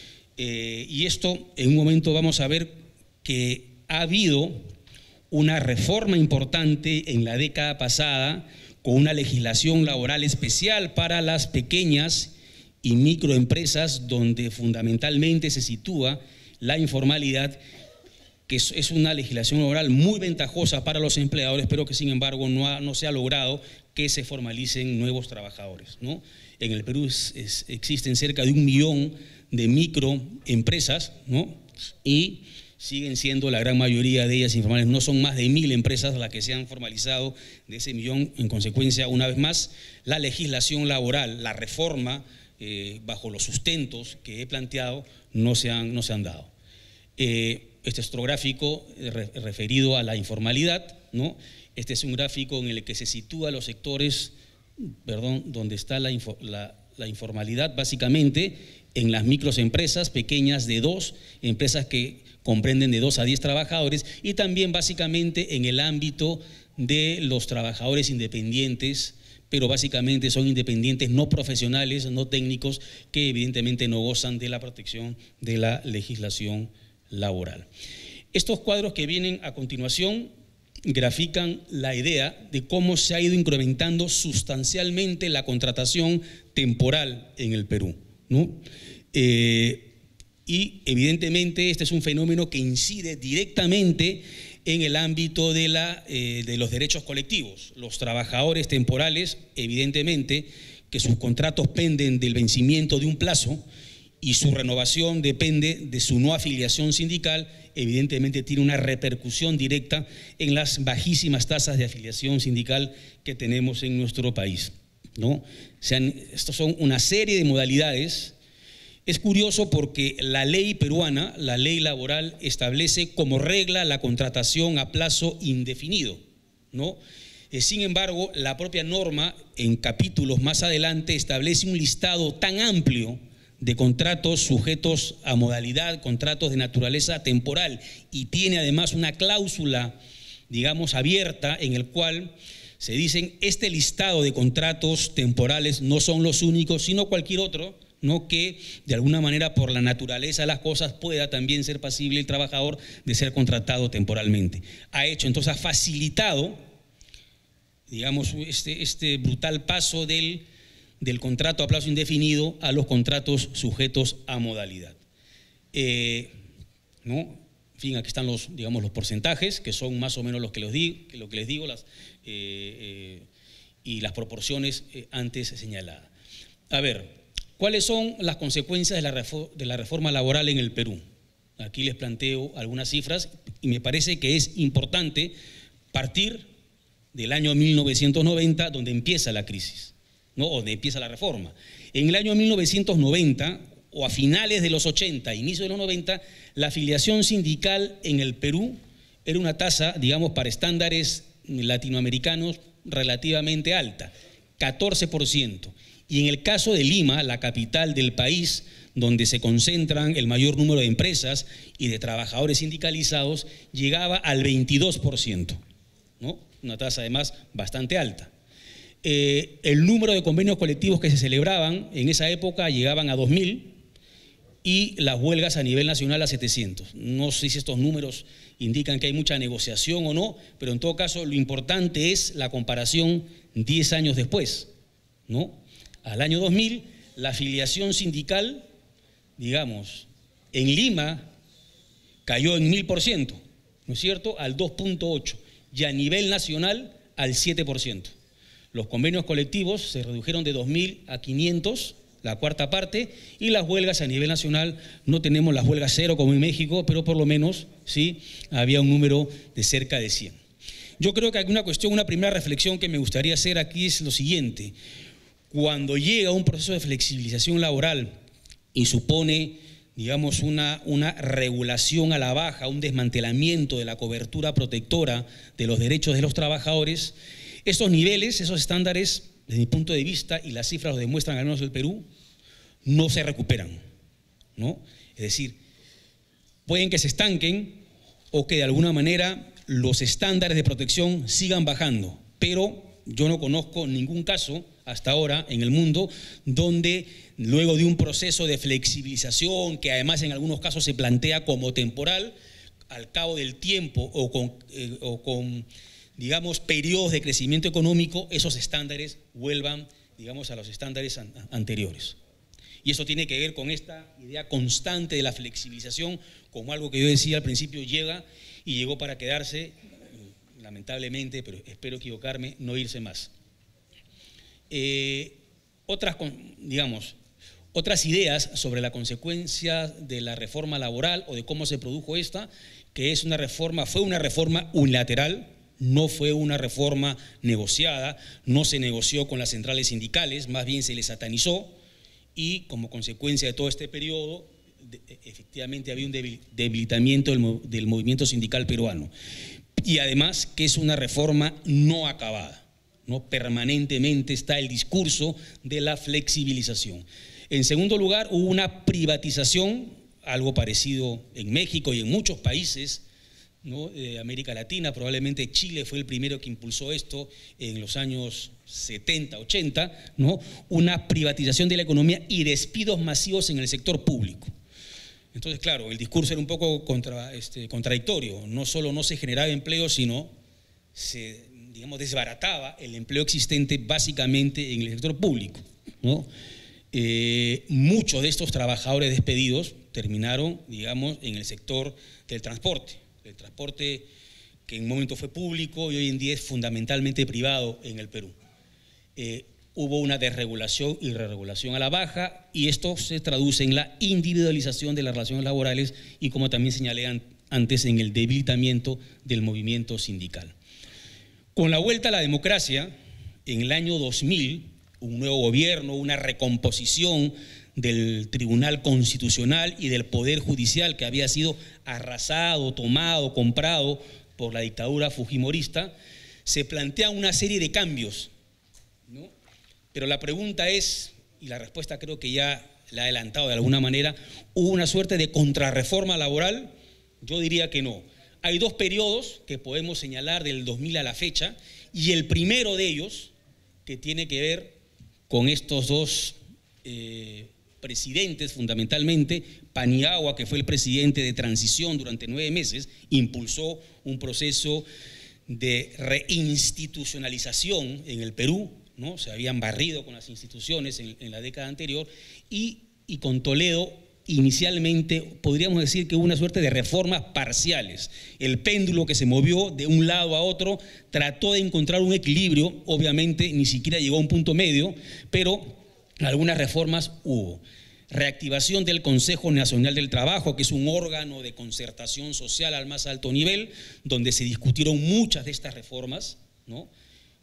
Eh, y esto en un momento vamos a ver que ha habido una reforma importante en la década pasada con una legislación laboral especial para las pequeñas y microempresas, donde fundamentalmente se sitúa la informalidad, que es, es una legislación laboral muy ventajosa para los empleadores, pero que sin embargo no, ha, no se ha logrado que se formalicen nuevos trabajadores, ¿no? En el Perú es, es, existen cerca de un millón de microempresas, ¿no? Y siguen siendo la gran mayoría de ellas informales. No son más de mil empresas las que se han formalizado de ese millón. En consecuencia, una vez más, la legislación laboral, la reforma eh, bajo los sustentos que he planteado no se han, no se han dado. Eh, este es otro gráfico re, referido a la informalidad, ¿no? Este es un gráfico en el que se sitúa los sectores, perdón, donde está la, info, la, la informalidad, básicamente en las microempresas pequeñas de dos, empresas que comprenden de dos a diez trabajadores, y también básicamente en el ámbito de los trabajadores independientes, pero básicamente son independientes no profesionales, no técnicos, que evidentemente no gozan de la protección de la legislación laboral. Estos cuadros que vienen a continuación grafican la idea de cómo se ha ido incrementando sustancialmente la contratación temporal en el Perú, ¿no? Eh, Y evidentemente este es un fenómeno que incide directamente en el ámbito de, la, eh, de los derechos colectivos. Los trabajadores temporales, evidentemente, que sus contratos penden del vencimiento de un plazo y su renovación depende de su no afiliación sindical, evidentemente tiene una repercusión directa en las bajísimas tasas de afiliación sindical que tenemos en nuestro país, ¿no? O sea, estos son una serie de modalidades. Es curioso porque la ley peruana, la ley laboral, establece como regla la contratación a plazo indefinido, ¿no? Eh, sin embargo, la propia norma, en capítulos más adelante, establece un listado tan amplio de contratos sujetos a modalidad, contratos de naturaleza temporal, y tiene además una cláusula, digamos, abierta, en el cual se dicen, este listado de contratos temporales no son los únicos, sino cualquier otro, no que de alguna manera por la naturaleza de las cosas pueda también ser pasible el trabajador de ser contratado temporalmente. Ha hecho, entonces ha facilitado, digamos, este, este brutal paso del, del contrato a plazo indefinido a los contratos sujetos a modalidad. Eh, ¿no? En fin, aquí están los, digamos, los porcentajes, que son más o menos los que, los di, lo que les digo, las, eh, eh, y las proporciones eh, antes señaladas. A ver, ¿cuáles son las consecuencias de la, reforma, de la reforma laboral en el Perú? Aquí les planteo algunas cifras y me parece que es importante partir del año mil novecientos noventa, donde empieza la crisis, ¿no? Donde empieza la reforma. En el año mil novecientos noventa, o a finales de los ochenta, inicio de los noventa, la afiliación sindical en el Perú era una tasa, digamos, para estándares latinoamericanos relativamente alta, catorce por ciento. Y en el caso de Lima, la capital del país, donde se concentran el mayor número de empresas y de trabajadores sindicalizados, llegaba al veintidós por ciento, ¿no? Una tasa además bastante alta. Eh, el número de convenios colectivos que se celebraban en esa época llegaban a dos mil y las huelgas a nivel nacional a setecientos. No sé si estos números indican que hay mucha negociación o no, pero en todo caso lo importante es la comparación diez años después, ¿no? Al año dos mil, la afiliación sindical, digamos, en Lima cayó en mil por ciento, ¿no es cierto?, al dos punto ocho por ciento, y a nivel nacional al siete por ciento. Los convenios colectivos se redujeron de dos mil a quinientos, la cuarta parte, y las huelgas a nivel nacional, no tenemos las huelgas cero como en México, pero por lo menos sí había un número de cerca de cien. Yo creo que hay una cuestión, una primera reflexión que me gustaría hacer aquí es lo siguiente: cuando llega un proceso de flexibilización laboral y supone, digamos, una, una regulación a la baja, un desmantelamiento de la cobertura protectora de los derechos de los trabajadores, esos niveles, esos estándares, desde mi punto de vista, y las cifras lo demuestran al menos en el Perú, no se recuperan, ¿no? Es decir, pueden que se estanquen o que de alguna manera los estándares de protección sigan bajando, pero yo no conozco ningún caso hasta ahora en el mundo donde luego de un proceso de flexibilización, que además en algunos casos se plantea como temporal, al cabo del tiempo o con, eh, o con digamos, periodos de crecimiento económico, esos estándares vuelvan, digamos, a los estándares an anteriores. Y eso tiene que ver con esta idea constante de la flexibilización, como algo que yo decía al principio, llega y llegó para quedarse, lamentablemente, pero espero equivocarme, no irse más. Eh, otras, digamos, otras ideas sobre la consecuencia de la reforma laboral o de cómo se produjo esta, que es una reforma, fue una reforma unilateral, no fue una reforma negociada, no se negoció con las centrales sindicales, más bien se les satanizó y como consecuencia de todo este periodo, de, efectivamente había un debilitamiento del, del movimiento sindical peruano. Y además que es una reforma no acabada, ¿no? Permanentemente está el discurso de la flexibilización. En segundo lugar, hubo una privatización, algo parecido en México y en muchos países, ¿no?, de América Latina. Probablemente Chile fue el primero que impulsó esto en los años setenta, ochenta, ¿no? Una privatización de la economía y despidos masivos en el sector público. Entonces, claro, el discurso era un poco contra, este, contradictorio. No solo no se generaba empleo, sino se, digamos, desbarataba el empleo existente básicamente en el sector público, ¿no? Eh, muchos de estos trabajadores despedidos terminaron, digamos, en el sector del transporte. El transporte que en un momento fue público y hoy en día es fundamentalmente privado en el Perú. Eh, hubo una desregulación y reregulación a la baja y esto se traduce en la individualización de las relaciones laborales y, como también señalé antes, en el debilitamiento del movimiento sindical. Con la vuelta a la democracia, en el año dos mil, un nuevo gobierno, una recomposición del Tribunal Constitucional y del Poder Judicial que había sido arrasado, tomado, comprado por la dictadura fujimorista, se plantea una serie de cambios, ¿no? Pero la pregunta es, y la respuesta creo que ya la he adelantado de alguna manera, ¿hubo una suerte de contrarreforma laboral? Yo diría que no. Hay dos periodos que podemos señalar del dos mil a la fecha, y el primero de ellos, que tiene que ver con estos dos eh, presidentes fundamentalmente. Paniagua, que fue el presidente de transición durante nueve meses, impulsó un proceso de reinstitucionalización en el Perú, ¿no? Se habían barrido con las instituciones en, en la década anterior, y, y con Toledo inicialmente podríamos decir que hubo una suerte de reformas parciales. El péndulo que se movió de un lado a otro trató de encontrar un equilibrio, obviamente ni siquiera llegó a un punto medio, pero algunas reformas hubo. Reactivación del Consejo Nacional del Trabajo, que es un órgano de concertación social al más alto nivel, donde se discutieron muchas de estas reformas, ¿no?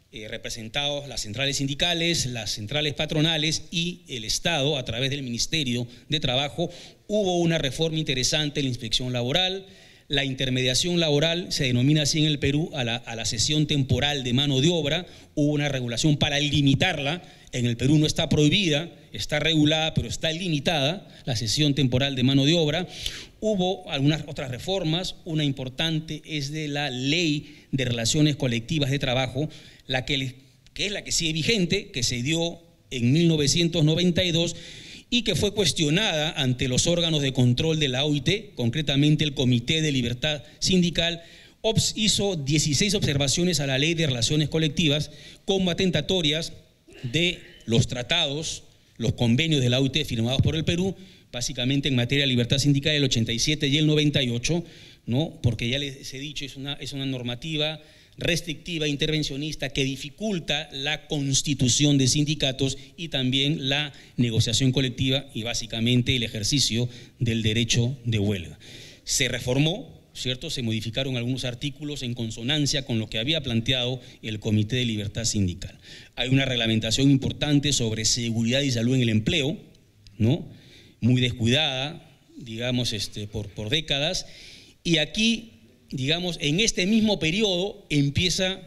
eh, representados las centrales sindicales, las centrales patronales y el Estado a través del Ministerio de Trabajo. Hubo una reforma interesante en la inspección laboral. La intermediación laboral se denomina así en el Perú a la, a la cesión temporal de mano de obra. Hubo una regulación para limitarla. En el Perú no está prohibida, está regulada, pero está limitada la cesión temporal de mano de obra. Hubo algunas otras reformas. Una importante es de la Ley de Relaciones Colectivas de Trabajo, la que, que es la que sigue vigente, que se dio en mil novecientos noventa y dos y que fue cuestionada ante los órganos de control de la O I T, concretamente el Comité de Libertad Sindical. OPS hizo dieciséis observaciones a la Ley de Relaciones Colectivas como atentatorias de los tratados, los convenios de la O I T firmados por el Perú, básicamente en materia de libertad sindical el ochenta y siete y el noventa y ocho, ¿no? Porque ya les he dicho, es una, es una normativa restrictiva, intervencionista, que dificulta la constitución de sindicatos y también la negociación colectiva y básicamente el ejercicio del derecho de huelga. Se reformó, ¿cierto? Se modificaron algunos artículos en consonancia con lo que había planteado el Comité de Libertad Sindical. Hay una reglamentación importante sobre seguridad y salud en el empleo, ¿no? Muy descuidada, digamos, este, por, por décadas, y aquí, digamos, en este mismo periodo empieza,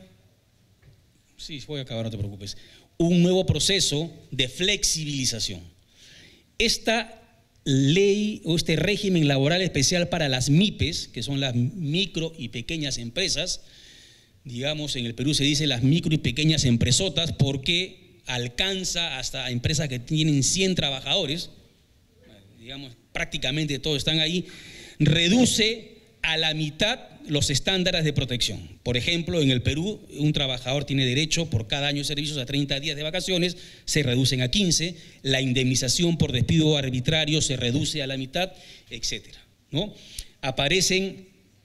sí, voy a acabar, no te preocupes, un nuevo proceso de flexibilización. Esta ley o este régimen laboral especial para las MIPES, que son las micro y pequeñas empresas, digamos, en el Perú se dice las micro y pequeñas empresotas porque alcanza hasta empresas que tienen cien trabajadores, digamos, prácticamente todos están ahí, reduce a la mitad los estándares de protección. Por ejemplo, en el Perú, un trabajador tiene derecho por cada año de servicios a treinta días de vacaciones, se reducen a quince, la indemnización por despido arbitrario se reduce a la mitad, etcétera, ¿no? Aparecen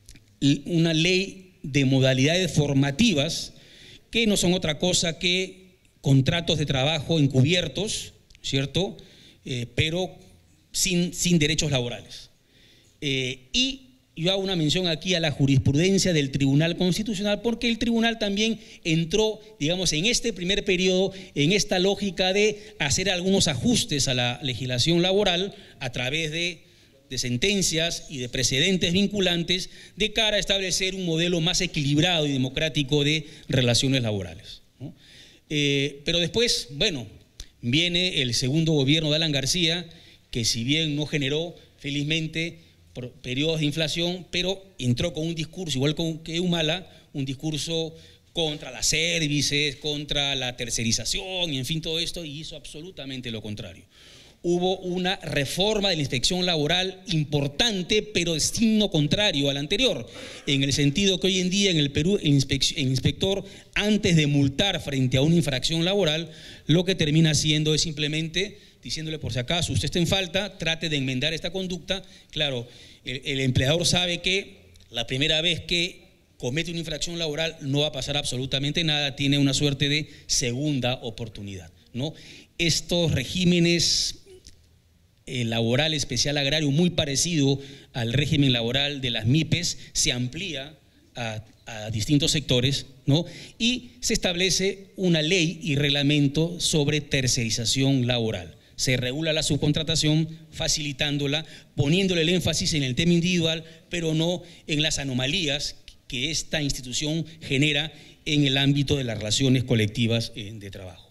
una ley de modalidades formativas que no son otra cosa que contratos de trabajo encubiertos, ¿cierto? Eh, pero sin, sin derechos laborales. Eh, y yo hago una mención aquí a la jurisprudencia del Tribunal Constitucional porque el Tribunal también entró, digamos, en este primer periodo, en esta lógica de hacer algunos ajustes a la legislación laboral a través de, de sentencias y de precedentes vinculantes de cara a establecer un modelo más equilibrado y democrático de relaciones laborales, ¿no? Eh, pero después, bueno, viene el segundo gobierno de Alan García, que si bien no generó, felizmente, por periodos de inflación, pero entró con un discurso, igual que Humala, un discurso contra las services, contra la tercerización, y en fin, todo esto, y hizo absolutamente lo contrario. Hubo una reforma de la inspección laboral importante, pero de signo contrario al anterior, en el sentido que hoy en día en el Perú el, el inspector, antes de multar frente a una infracción laboral, lo que termina haciendo es simplemente diciéndole, por si acaso usted está en falta, trate de enmendar esta conducta. Claro, el, el empleador sabe que la primera vez que comete una infracción laboral no va a pasar absolutamente nada, tiene una suerte de segunda oportunidad, ¿no? Estos regímenes eh, laboral especial agrario, muy parecido al régimen laboral de las MIPES, se amplía a, a distintos sectores, ¿no? Y se establece una ley y reglamento sobre tercerización laboral. Se regula la subcontratación facilitándola, poniéndole el énfasis en el tema individual, pero no en las anomalías que esta institución genera en el ámbito de las relaciones colectivas de trabajo.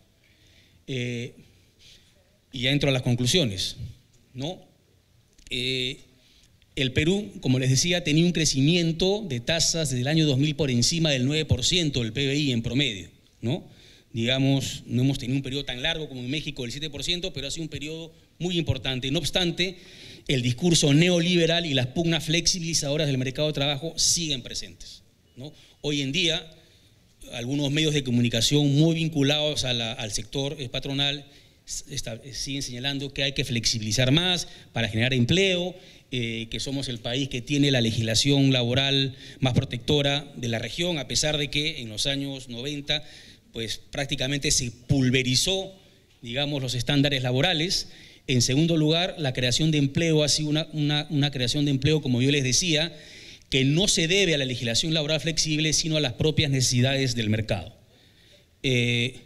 Eh, y ya entro a las conclusiones, ¿no? Eh, el Perú, como les decía, tenía un crecimiento de tasas desde el año dos mil por encima del nueve por ciento del P B I en promedio, ¿no? Digamos, no hemos tenido un periodo tan largo como en México del siete por ciento, pero ha sido un periodo muy importante. No obstante, el discurso neoliberal y las pugnas flexibilizadoras del mercado de trabajo siguen presentes, ¿no? Hoy en día, algunos medios de comunicación muy vinculados a la, al sector patronal está, siguen señalando que hay que flexibilizar más para generar empleo, eh, que somos el país que tiene la legislación laboral más protectora de la región, a pesar de que en los años noventa pues prácticamente se pulverizó, digamos, los estándares laborales. En segundo lugar, la creación de empleo ha sido una, una, una creación de empleo, como yo les decía, que no se debe a la legislación laboral flexible, sino a las propias necesidades del mercado. eh,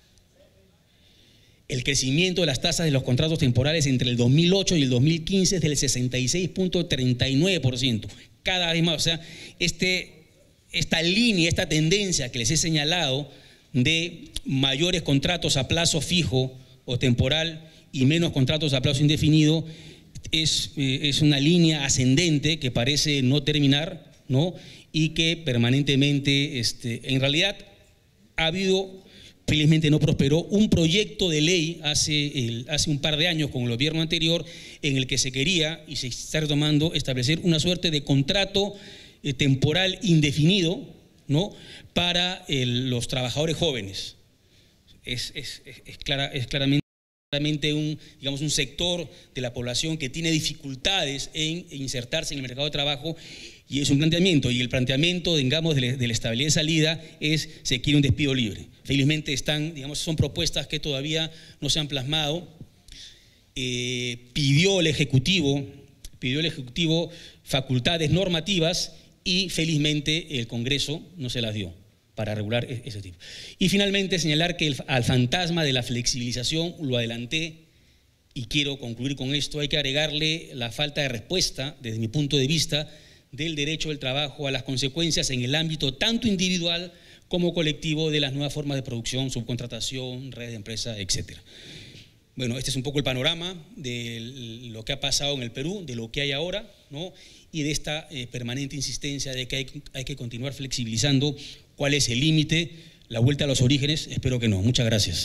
el crecimiento de las tasas de los contratos temporales entre el dos mil ocho y el dos mil quince es del sesenta y seis punto treinta y nueve por ciento. Cada vez más, o sea, este, esta línea, esta tendencia que les he señalado de mayores contratos a plazo fijo o temporal y menos contratos a plazo indefinido es, eh, es una línea ascendente que parece no terminar, ¿no? Y que permanentemente, este, en realidad, ha habido, felizmente no prosperó, un proyecto de ley hace, el, hace un par de años con el gobierno anterior en el que se quería, y se está retomando, establecer una suerte de contrato eh, temporal indefinido, ¿no? Para el, los trabajadores jóvenes. Es, es, es, es, clara, es claramente un, digamos, un sector de la población que tiene dificultades en insertarse en el mercado de trabajo, y es un planteamiento, y el planteamiento, digamos, de la, de la estabilidad de salida es: se quiere un despido libre. Felizmente están, digamos, son propuestas que todavía no se han plasmado. Eh, pidió el Ejecutivo, pidió el Ejecutivo facultades normativas y felizmente el Congreso no se las dio para regular ese tipo. Y finalmente señalar que el, al fantasma de la flexibilización, lo adelanté y quiero concluir con esto, hay que agregarle la falta de respuesta, desde mi punto de vista, del derecho del trabajo a las consecuencias en el ámbito tanto individual como colectivo de las nuevas formas de producción, subcontratación, redes de empresas, etcétera. Bueno, este es un poco el panorama de lo que ha pasado en el Perú, de lo que hay ahora, ¿no? Y de esta eh, permanente insistencia de que hay, hay que continuar flexibilizando. ¿Cuál es el límite? ¿La vuelta a los orígenes? Espero que no. Muchas gracias.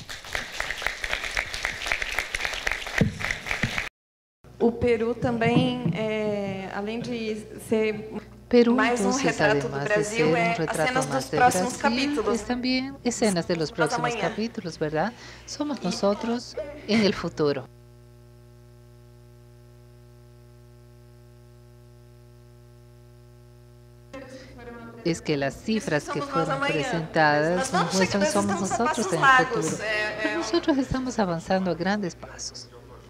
O Peru também, é, além de ser Perú, mais um entonces, retrato do además de Brasil, ser un é as retrato cenas dos más de próximos Brasil, capítulos. es también escenas de los próximos amanhã. capítulos, ¿verdad? Somos nosotros en el futuro. Es que las cifras que fueron presentadas nos muestran que somos nosotros en el futuro. Pero nosotros estamos avanzando a grandes pasos.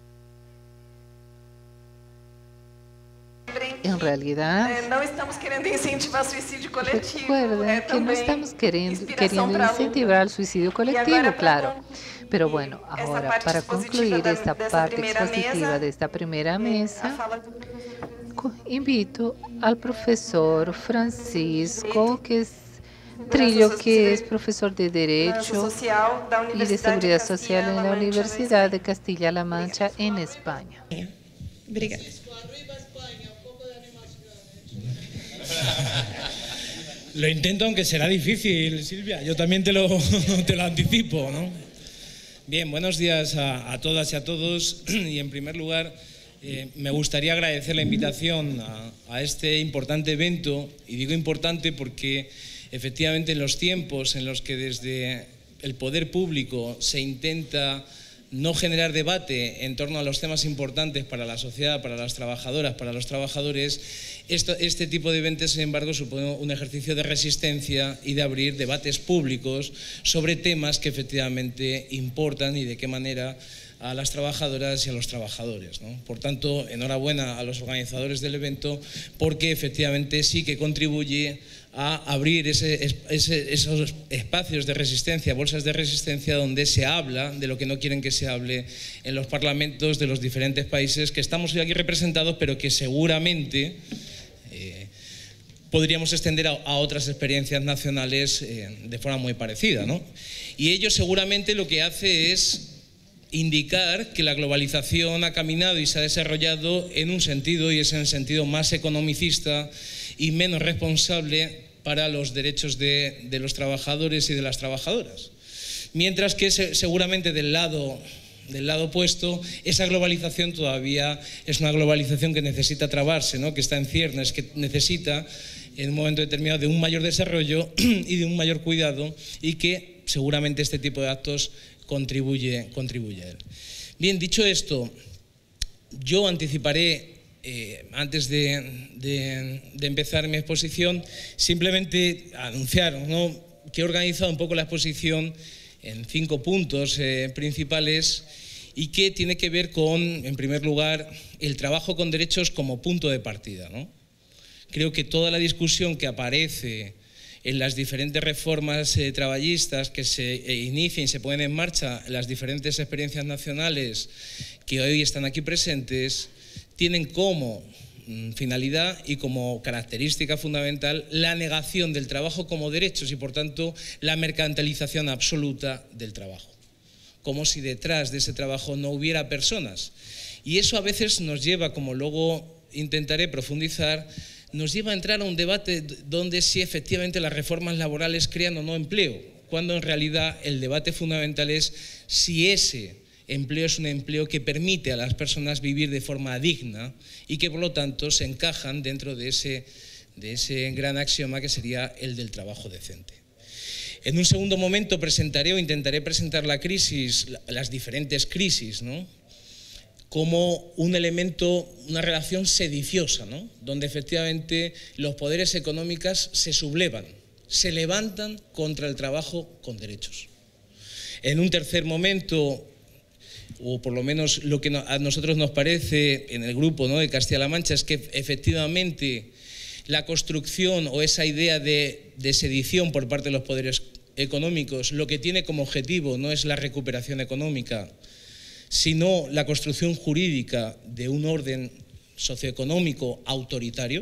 En realidad, É, não estamos querendo incentivar suicídio coletivo. recuerden é que no também estamos queriendo, inspiração queriendo para incentivar el suicidio colectivo, agora, claro. con- Pero bueno, essa ahora parte para expositiva concluir da- esta dessa parte primeira expositiva mesa, de esta primera a mesa, fala do professor co- invito al profesor Francisco, que es Trillo, que es profesor de Derecho Social da y de Universidade Seguridad Castilla-La Social en la Mancha, Universidad de Castilla-La Mancha en España. Obrigada. Lo intento, aunque será difícil, Silvia. Yo también te lo, te lo anticipo, ¿no? Bien, buenos días a, a todas y a todos. Y en primer lugar, eh, me gustaría agradecer la invitación a, a este importante evento. Y digo importante porque efectivamente en los tiempos en los que desde el poder público se intenta no generar debate en torno a los temas importantes para la sociedad, para las trabajadoras, para los trabajadores, esto, este tipo de eventos, sin embargo, supone un ejercicio de resistencia y de abrir debates públicos sobre temas que efectivamente importan y de qué manera a las trabajadoras y a los trabajadores, ¿no? Por tanto, enhorabuena a los organizadores del evento, porque efectivamente sí que contribuye a abrir ese, ese, esos espacios de resistencia, bolsas de resistencia, donde se habla de lo que no quieren que se hable en los parlamentos de los diferentes países que estamos hoy aquí representados, pero que seguramente eh, podríamos extender a, a otras experiencias nacionales eh, de forma muy parecida, ¿no? Y ello seguramente lo que hace es indicar que la globalización ha caminado y se ha desarrollado en un sentido, y es en el sentido más economicista y menos responsable para los derechos de, de los trabajadores y de las trabajadoras. Mientras que se, seguramente del lado, del lado opuesto, esa globalización todavía es una globalización que necesita trabarse, ¿no? Que está en ciernes, que necesita en un momento determinado de un mayor desarrollo y de un mayor cuidado, y que seguramente este tipo de actos contribuye, contribuye a él. Bien, dicho esto, yo anticiparé, eh, antes de, de, de empezar mi exposición, simplemente anunciar, ¿no?, que he organizado un poco la exposición en cinco puntos eh, principales, y que tiene que ver con, en primer lugar, el trabajo con derechos como punto de partida, ¿no? Creo que toda la discusión que aparece en las diferentes reformas eh, traballistas que se eh, inician y se ponen en marcha, las diferentes experiencias nacionales que hoy están aquí presentes, tienen como mm, finalidad y como característica fundamental la negación del trabajo como derechos y, por tanto, la mercantilización absoluta del trabajo, como si detrás de ese trabajo no hubiera personas. Y eso a veces nos lleva, como luego intentaré profundizar, nos lleva a entrar a un debate donde si efectivamente las reformas laborales crean o no empleo, cuando en realidad el debate fundamental es si ese empleo es un empleo que permite a las personas vivir de forma digna y que por lo tanto se encajan dentro de ese, de ese gran axioma que sería el del trabajo decente. En un segundo momento presentaré o intentaré presentar la crisis, las diferentes crisis, ¿no?, como un elemento, una relación sediciosa, ¿no?, donde efectivamente los poderes económicos se sublevan, se levantan contra el trabajo con derechos. En un tercer momento, o por lo menos lo que a nosotros nos parece en el grupo, ¿no?, de Castilla-La Mancha, es que efectivamente la construcción o esa idea de, de sedición por parte de los poderes económicos lo que tiene como objetivo no es la recuperación económica, sino la construcción jurídica de un orden socioeconómico autoritario.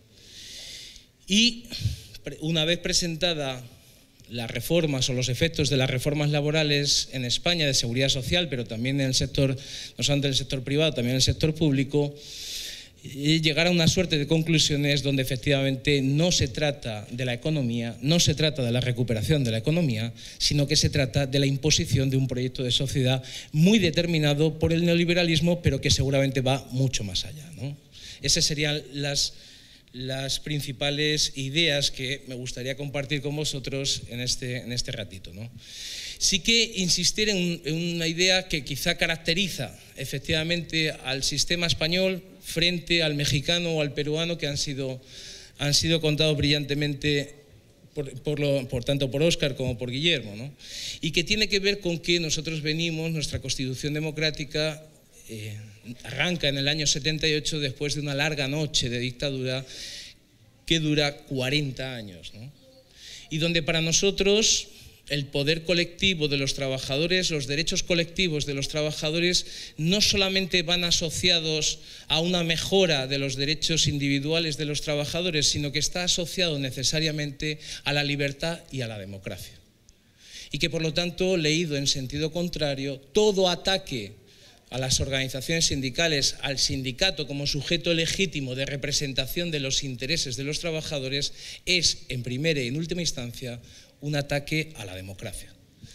Y una vez presentada las reformas o los efectos de las reformas laborales en España de seguridad social, pero también en el sector, no solamente en el sector privado, también en el sector público, y llegar a una suerte de conclusiones donde efectivamente no se trata de la economía, no se trata de la recuperación de la economía, sino que se trata de la imposición de un proyecto de sociedad muy determinado por el neoliberalismo, pero que seguramente va mucho más allá, ¿no? Esas serían las, las principales ideas que me gustaría compartir con vosotros en este, en este ratito, ¿no? Sí que insistir en, en una idea que quizá caracteriza efectivamente al sistema español frente al mexicano o al peruano, que han sido, han sido contados brillantemente por, por, lo, por tanto por Óscar como por Guillermo, ¿no? Y que tiene que ver con que nosotros venimos, nuestra Constitución democrática eh, arranca en el año setenta y ocho después de una larga noche de dictadura que dura cuarenta años, ¿no? Y donde para nosotros el poder colectivo de los trabajadores, los derechos colectivos de los trabajadores no solamente van asociados a una mejora de los derechos individuales de los trabajadores, sino que está asociado necesariamente a la libertad y a la democracia. Y que por lo tanto, leído en sentido contrario, todo ataque a las organizaciones sindicales, al sindicato como sujeto legítimo de representación de los intereses de los trabajadores, es en primera y en última instancia un ataque a la democracia.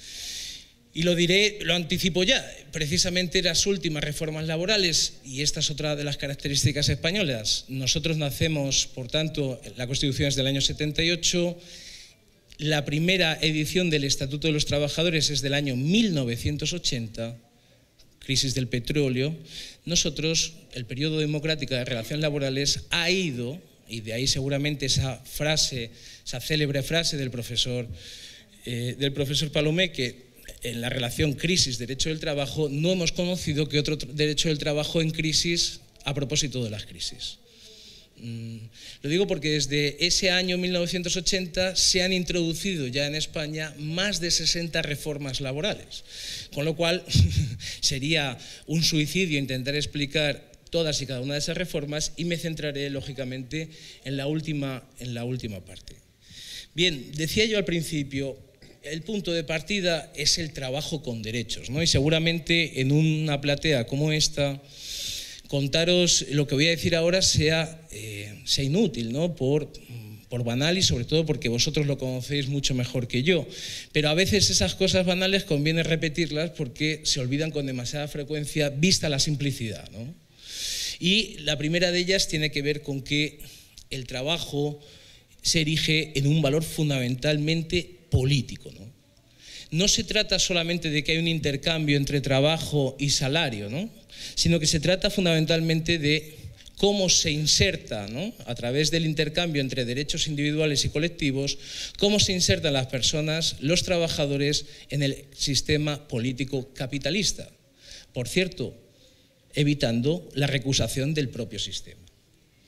Y lo diré, lo anticipo ya, precisamente las últimas reformas laborales, y esta es otra de las características españolas. Nosotros nacemos, por tanto, la Constitución es del año setenta y ocho, la primera edición del Estatuto de los Trabajadores es del año mil novecientos ochenta, crisis del petróleo. Nosotros, el periodo democrático de relaciones laborales ha ido, y de ahí seguramente esa frase, esa célebre frase del profesor, eh, del profesor Palomé, que en la relación crisis-derecho del trabajo no hemos conocido que otro derecho del trabajo en crisis a propósito de las crisis. Mm, lo digo porque desde ese año mil novecientos ochenta se han introducido ya en España más de sesenta reformas laborales, con lo cual sería un suicidio intentar explicar todas y cada una de esas reformas, y me centraré lógicamente en la última, en la última parte. Bien, decía yo al principio, el punto de partida es el trabajo con derechos, ¿no? Y seguramente en una platea como esta, contaros lo que voy a decir ahora sea, eh, sea inútil, ¿no? Por, por banal y sobre todo porque vosotros lo conocéis mucho mejor que yo. Pero a veces esas cosas banales conviene repetirlas porque se olvidan con demasiada frecuencia vista la simplicidad, ¿no? Y la primera de ellas tiene que ver con que el trabajo se erige en un valor fundamentalmente político, ¿no? No se trata solamente de que hay un intercambio entre trabajo y salario, ¿no? Sino que se trata fundamentalmente de cómo se inserta, ¿no?, a través del intercambio entre derechos individuales y colectivos, cómo se insertan las personas, los trabajadores, en el sistema político capitalista. Por cierto, evitando la recusación del propio sistema.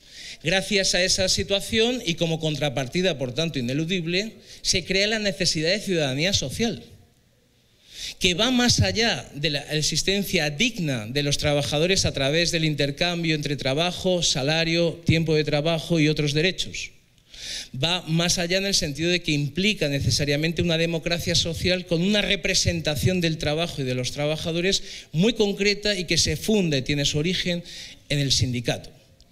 Gracias a esa situación y como contrapartida, por tanto, ineludible, se crea la necesidad de ciudadanía social, que va más allá de la existencia digna de los trabajadores a través del intercambio entre trabajo, salario, tiempo de trabajo y otros derechos. Va más allá en el sentido de que implica necesariamente una democracia social con una representación del trabajo y de los trabajadores muy concreta y que se funde, tiene su origen en el sindicato.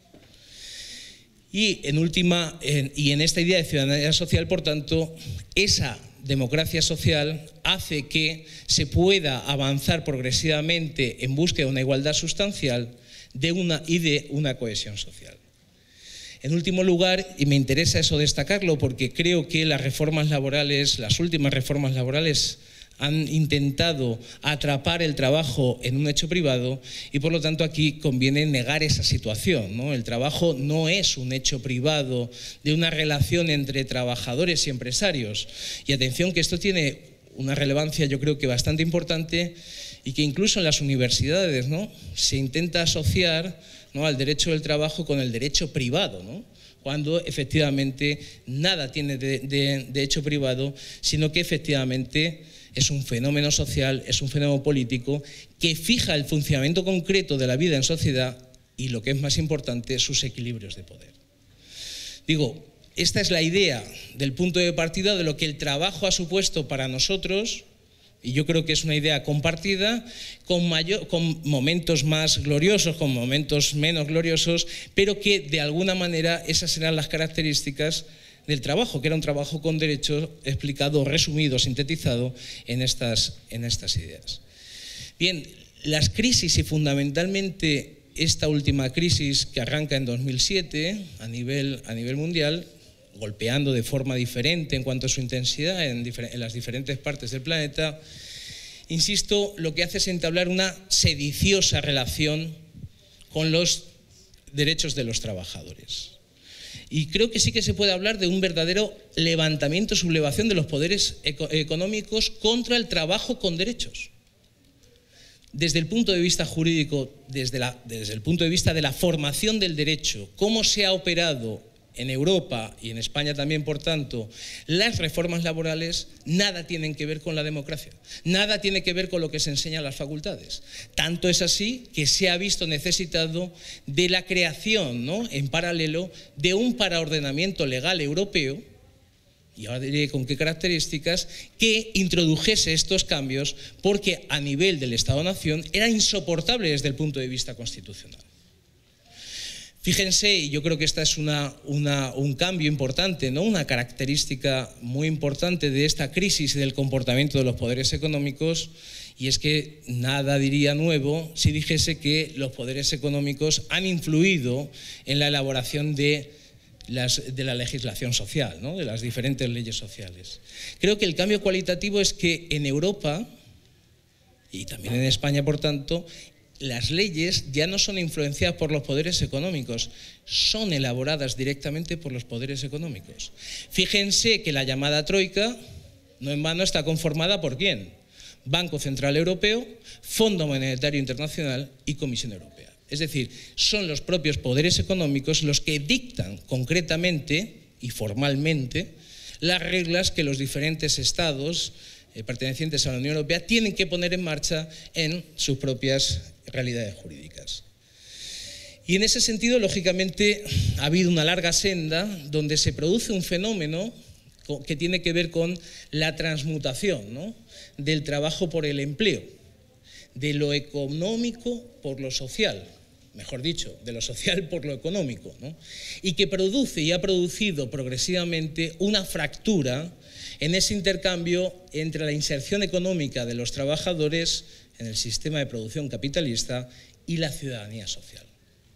Y en última, en, y en esta idea de ciudadanía social, por tanto, esa democracia social hace que se pueda avanzar progresivamente en búsqueda de una igualdad sustancial de una, y de una cohesión social. En último lugar, y me interesa eso destacarlo porque creo que las reformas laborales, las últimas reformas laborales han intentado atrapar el trabajo en un hecho privado y por lo tanto aquí conviene negar esa situación, ¿no? El trabajo no es un hecho privado de una relación entre trabajadores y empresarios. Y atención que esto tiene una relevancia yo creo que bastante importante y que incluso en las universidades, ¿no?, se intenta asociar, ¿no?, al derecho del trabajo con el derecho privado, ¿no?, cuando efectivamente nada tiene de, de, de hecho privado, sino que efectivamente es un fenómeno social, es un fenómeno político que fija el funcionamiento concreto de la vida en sociedad y, lo que es más importante, sus equilibrios de poder. Digo, esta es la idea del punto de partida de lo que el trabajo ha supuesto para nosotros, y yo creo que es una idea compartida, con, mayor, con momentos más gloriosos, con momentos menos gloriosos, pero que de alguna manera esas serán las características del trabajo, que era un trabajo con derechos explicado, resumido, sintetizado en estas, en estas ideas. Bien, las crisis y fundamentalmente esta última crisis que arranca en dos mil siete a nivel, a nivel mundial, golpeando de forma diferente en cuanto a su intensidad en, en las diferentes partes del planeta, insisto, lo que hace es entablar una sediciosa relación con los derechos de los trabajadores. Y creo que sí que se puede hablar de un verdadero levantamiento, sublevación de los poderes eco- económicos contra el trabajo con derechos. Desde el punto de vista jurídico, desde, la, desde el punto de vista de la formación del derecho, cómo se ha operado en Europa y en España también, por tanto, las reformas laborales nada tienen que ver con la democracia, nada tiene que ver con lo que se enseña en las facultades. Tanto es así que se ha visto necesitado de la creación, ¿no?, en paralelo, de un paraordenamiento legal europeo, y ahora diré con qué características, que introdujese estos cambios porque a nivel del Estado-Nación era insoportable desde el punto de vista constitucional. Fíjense, y yo creo que esta es una, una, un cambio importante, ¿no?, una característica muy importante de esta crisis y del comportamiento de los poderes económicos, y es que nada diría nuevo si dijese que los poderes económicos han influido en la elaboración de, las, de la legislación social, ¿no?, de las diferentes leyes sociales. Creo que el cambio cualitativo es que en Europa, y también en España, por tanto, las leyes ya no son influenciadas por los poderes económicos, son elaboradas directamente por los poderes económicos. Fíjense que la llamada Troika, no en vano, está conformada por ¿quién? Banco Central Europeo, Fondo Monetario Internacional y Comisión Europea. Es decir, son los propios poderes económicos los que dictan concretamente y formalmente las reglas que los diferentes estados eh, pertenecientes a la Unión Europea tienen que poner en marcha en sus propias realidades jurídicas. Y en ese sentido, lógicamente, ha habido una larga senda donde se produce un fenómeno que tiene que ver con la transmutación, ¿no?, del trabajo por el empleo, de lo económico por lo social, mejor dicho, de lo social por lo económico, ¿no?, y que produce y ha producido progresivamente una fractura en ese intercambio entre la inserción económica de los trabajadores en el sistema de producción capitalista y la ciudadanía social.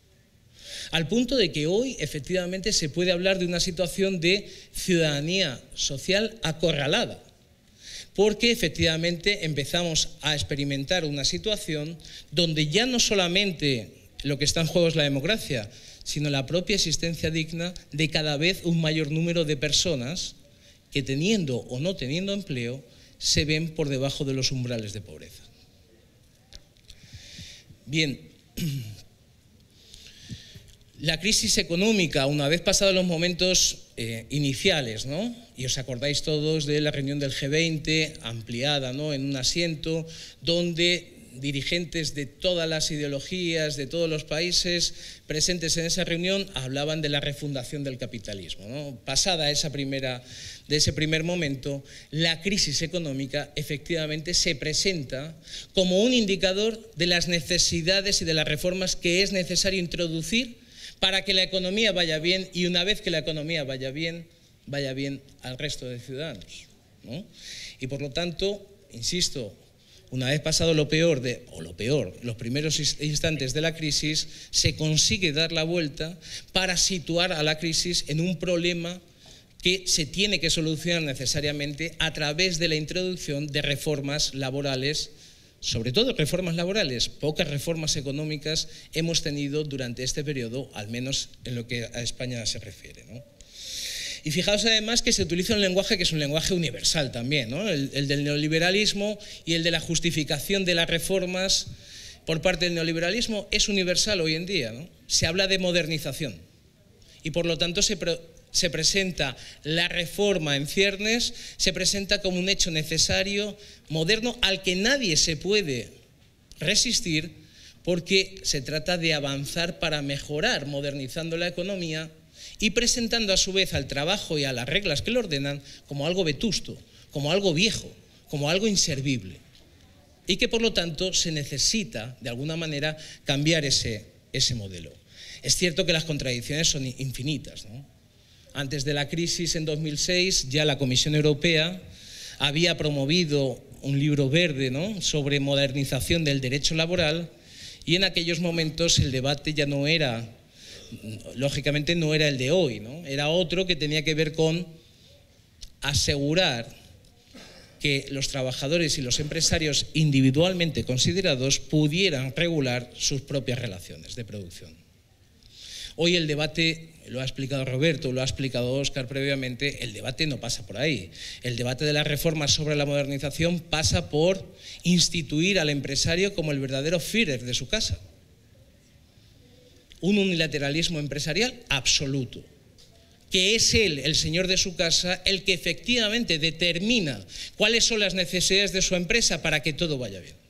Al punto de que hoy efectivamente se puede hablar de una situación de ciudadanía social acorralada, porque efectivamente empezamos a experimentar una situación donde ya no solamente lo que está en juego es la democracia, sino la propia existencia digna de cada vez un mayor número de personas que, teniendo o no teniendo empleo, se ven por debajo de los umbrales de pobreza. Bien, La crisis económica, una vez pasados los momentos eh, iniciales, ¿no? Y os acordáis todos de la reunión del G veinte, ampliada, ¿no?, en un asiento, donde dirigentes de todas las ideologías, de todos los países presentes en esa reunión, hablaban de la refundación del capitalismo, ¿no? Pasada esa primera, de ese primer momento, la crisis económica efectivamente se presenta como un indicador de las necesidades y de las reformas que es necesario introducir para que la economía vaya bien, y una vez que la economía vaya bien, vaya bien al resto de ciudadanos, ¿no? Y por lo tanto, insisto, una vez pasado lo peor, de, o lo peor, los primeros instantes de la crisis, se consigue dar la vuelta para situar a la crisis en un problema que se tiene que solucionar necesariamente a través de la introducción de reformas laborales, sobre todo reformas laborales. Pocas reformas económicas hemos tenido durante este periodo, al menos en lo que a España se refiere, ¿no? Y fijaos además que se utiliza un lenguaje que es un lenguaje universal también, ¿no? el, el del neoliberalismo y el de la justificación de las reformas por parte del neoliberalismo es universal hoy en día, ¿no? Se habla de modernización y por lo tanto se, pre, se presenta la reforma en ciernes, se presenta como un hecho necesario, moderno, al que nadie se puede resistir, porque se trata de avanzar para mejorar, modernizando la economía y presentando a su vez al trabajo y a las reglas que lo ordenan como algo vetusto, como algo viejo, como algo inservible. Y que por lo tanto se necesita de alguna manera cambiar ese, ese modelo. Es cierto que las contradicciones son infinitas, ¿no? Antes de la crisis en dos mil seis ya la Comisión Europea había promovido un libro verde, ¿no?, sobre modernización del derecho laboral, y en aquellos momentos el debate ya no era, lógicamente no era el de hoy, ¿no? Era otro que tenía que ver con asegurar que los trabajadores y los empresarios individualmente considerados pudieran regular sus propias relaciones de producción. Hoy el debate, lo ha explicado Roberto, lo ha explicado Óscar previamente, el debate no pasa por ahí. El debate de las reformas sobre la modernización pasa por instituir al empresario como el verdadero Führer de su casa. Un unilateralismo empresarial absoluto, que es él, el señor de su casa, el que efectivamente determina cuáles son las necesidades de su empresa para que todo vaya bien.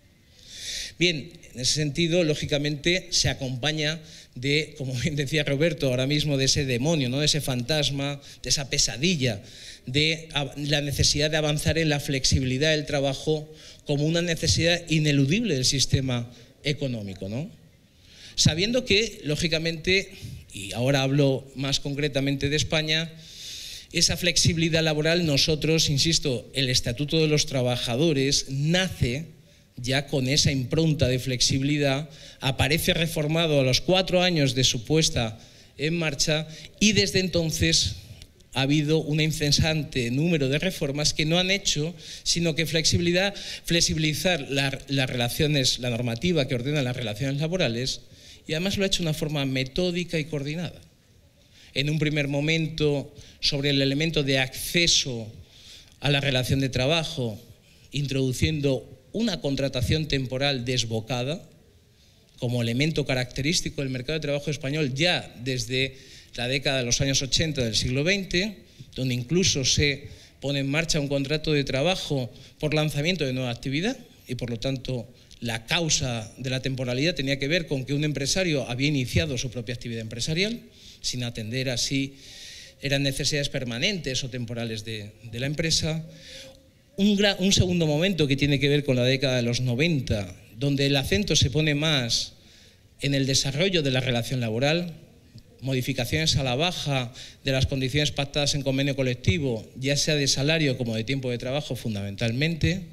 Bien, en ese sentido, lógicamente, se acompaña de, como bien decía Roberto ahora mismo, de ese demonio, ¿no?, de ese fantasma, de esa pesadilla, de la necesidad de avanzar en la flexibilidad del trabajo como una necesidad ineludible del sistema económico, ¿no? Sabiendo que, lógicamente, y ahora hablo más concretamente de España, esa flexibilidad laboral, nosotros, insisto, el Estatuto de los Trabajadores nace ya con esa impronta de flexibilidad, aparece reformado a los cuatro años de su puesta en marcha y desde entonces ha habido un incesante número de reformas que no han hecho sino que flexibilidad, flexibilizar la, las relaciones, la normativa que ordena las relaciones laborales, y además lo ha hecho de una forma metódica y coordinada. En un primer momento sobre el elemento de acceso a la relación de trabajo, introduciendo una contratación temporal desbocada como elemento característico del mercado de trabajo español ya desde la década de los años ochenta del siglo veinte, donde incluso se pone en marcha un contrato de trabajo por lanzamiento de nueva actividad y por lo tanto la causa de la temporalidad tenía que ver con que un empresario había iniciado su propia actividad empresarial sin atender a si eran necesidades permanentes o temporales de, de la empresa. Un, gran, un segundo momento que tiene que ver con la década de los noventa, donde el acento se pone más en el desarrollo de la relación laboral, modificaciones a la baja de las condiciones pactadas en convenio colectivo, ya sea de salario como de tiempo de trabajo fundamentalmente,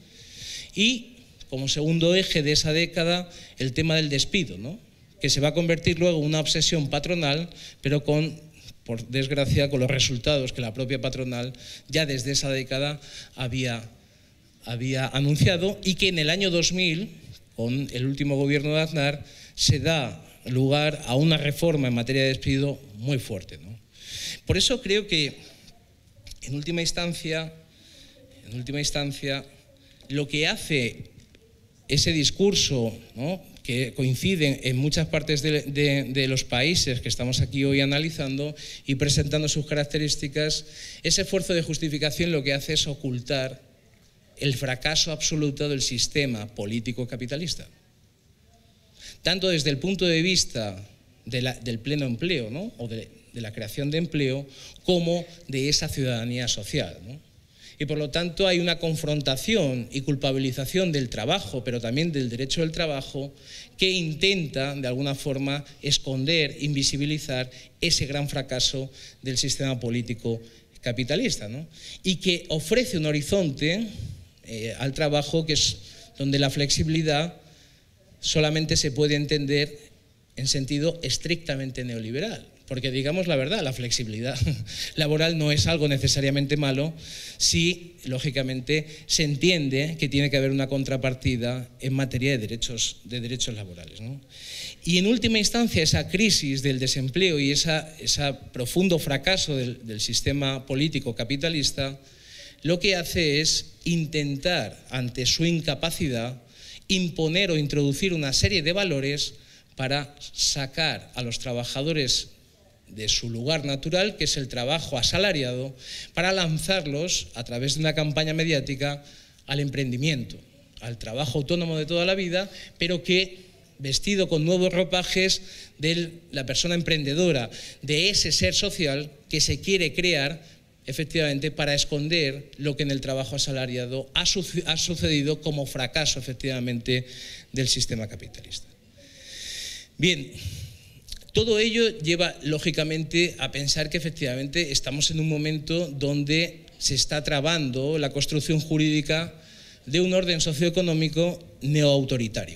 y como segundo eje de esa década el tema del despido, ¿no?, que se va a convertir luego en una obsesión patronal, pero con, por desgracia, con los resultados que la propia patronal ya desde esa década había, había anunciado y que en el año dos mil, con el último gobierno de Aznar, se da lugar a una reforma en materia de despido muy fuerte, ¿no? Por eso creo que, en última instancia, en última instancia, lo que hace ese discurso, ¿no?, que que coinciden en muchas partes de, de, de los países que estamos aquí hoy analizando y presentando sus características, ese esfuerzo de justificación lo que hace es ocultar el fracaso absoluto del sistema político capitalista. Tanto desde el punto de vista de la, del pleno empleo, ¿no? o de, de la creación de empleo, como de esa ciudadanía social, ¿no? Y por lo tanto hay una confrontación y culpabilización del trabajo, pero también del derecho del trabajo, que intenta de alguna forma esconder, invisibilizar ese gran fracaso del sistema político capitalista, ¿no? Y que ofrece un horizonte eh, al trabajo que es donde la flexibilidad solamente se puede entender en sentido estrictamente neoliberal. Porque digamos la verdad, la flexibilidad laboral no es algo necesariamente malo si, lógicamente, se entiende que tiene que haber una contrapartida en materia de derechos, de derechos laborales, ¿no? Y en última instancia, esa crisis del desempleo y ese profundo fracaso del, del sistema político capitalista lo que hace es intentar, ante su incapacidad, imponer o introducir una serie de valores para sacar a los trabajadores de su lugar natural, que es el trabajo asalariado, para lanzarlos a través de una campaña mediática al emprendimiento, al trabajo autónomo de toda la vida, pero que vestido con nuevos ropajes de la persona emprendedora, de ese ser social que se quiere crear efectivamente para esconder lo que en el trabajo asalariado ha, su ha sucedido como fracaso efectivamente del sistema capitalista. Bien, todo ello lleva, lógicamente, a pensar que efectivamente estamos en un momento donde se está trabando la construcción jurídica de un orden socioeconómico neoautoritario.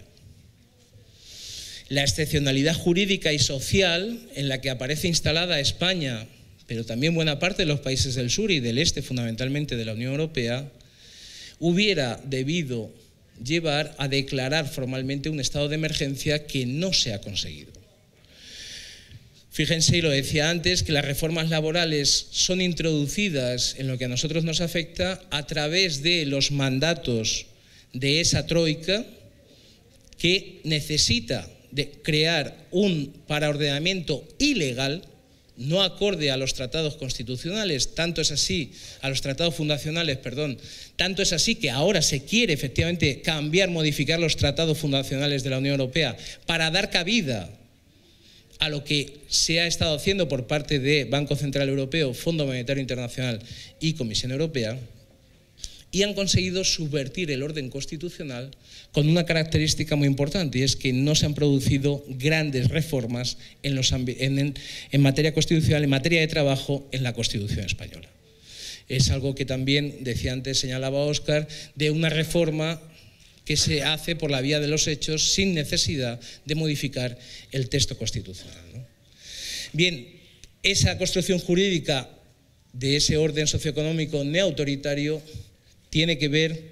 La excepcionalidad jurídica y social en la que aparece instalada España, pero también buena parte de los países del sur y del este, fundamentalmente de la Unión Europea, hubiera debido llevar a declarar formalmente un estado de emergencia que no se ha conseguido. Fíjense, y lo decía antes, que las reformas laborales son introducidas en lo que a nosotros nos afecta a través de los mandatos de esa troika que necesita de crear un paraordenamiento ilegal, no acorde a los tratados constitucionales, tanto es así, a los tratados fundacionales, perdón, tanto es así que ahora se quiere efectivamente cambiar, modificar los tratados fundacionales de la Unión Europea para dar cabida a lo que se ha estado haciendo por parte de Banco Central Europeo, Fondo Monetario Internacional y Comisión Europea, y han conseguido subvertir el orden constitucional con una característica muy importante, y es que no se han producido grandes reformas en, los en, en, en materia constitucional, en materia de trabajo, en la Constitución española. Es algo que también, decía antes, señalaba Óscar, de una reforma que se hace por la vía de los hechos sin necesidad de modificar el texto constitucional, ¿no? Bien, esa construcción jurídica de ese orden socioeconómico neoautoritario tiene que ver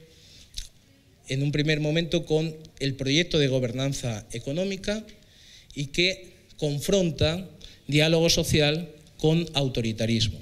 en un primer momento con el proyecto de gobernanza económica y que confronta diálogo social con autoritarismo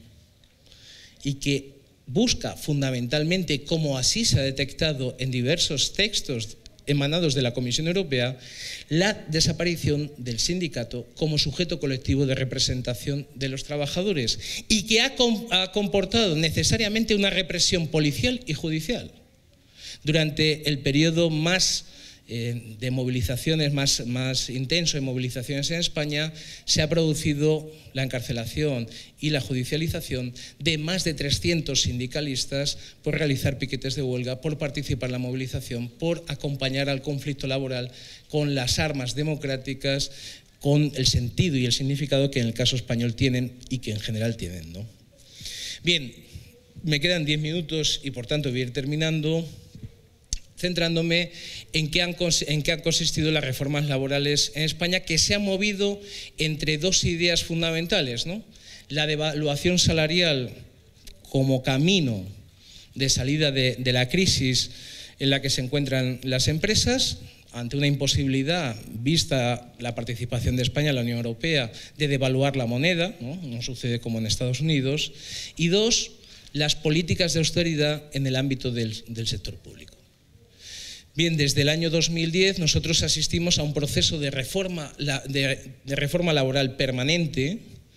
y que busca fundamentalmente, como así se ha detectado en diversos textos emanados de la Comisión Europea, la desaparición del sindicato como sujeto colectivo de representación de los trabajadores y que ha, ha comportado necesariamente una represión policial y judicial. Durante el periodo más eh, de movilizaciones más, más intenso de movilizaciones en España, se ha producido la encarcelación y la judicialización de más de trescientos sindicalistas por realizar piquetes de huelga, por participar en la movilización, por acompañar al conflicto laboral con las armas democráticas, con el sentido y el significado que en el caso español tienen y que en general tienen, ¿no? Bien, me quedan diez minutos y por tanto voy a ir terminando, centrándome en qué han, en qué han consistido las reformas laborales en España, que se han movido entre dos ideas fundamentales, ¿no? La devaluación salarial como camino de salida de, de la crisis en la que se encuentran las empresas, ante una imposibilidad, vista la participación de España en la Unión Europea, de devaluar la moneda, ¿no? No sucede como en Estados Unidos. Y dos, las políticas de austeridad en el ámbito del, del sector público. Bien, desde el año dos mil diez nosotros asistimos a un proceso de reforma, de, de reforma laboral permanente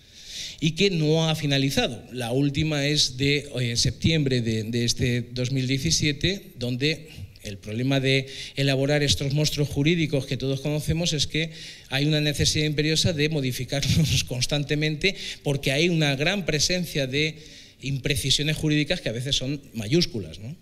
y que no ha finalizado. La última es de eh, septiembre de, de este dos mil diecisiete, donde el problema de elaborar estos monstruos jurídicos que todos conocemos es que hay una necesidad imperiosa de modificarlos constantemente porque hay una gran presencia de imprecisiones jurídicas que a veces son mayúsculas, ¿no?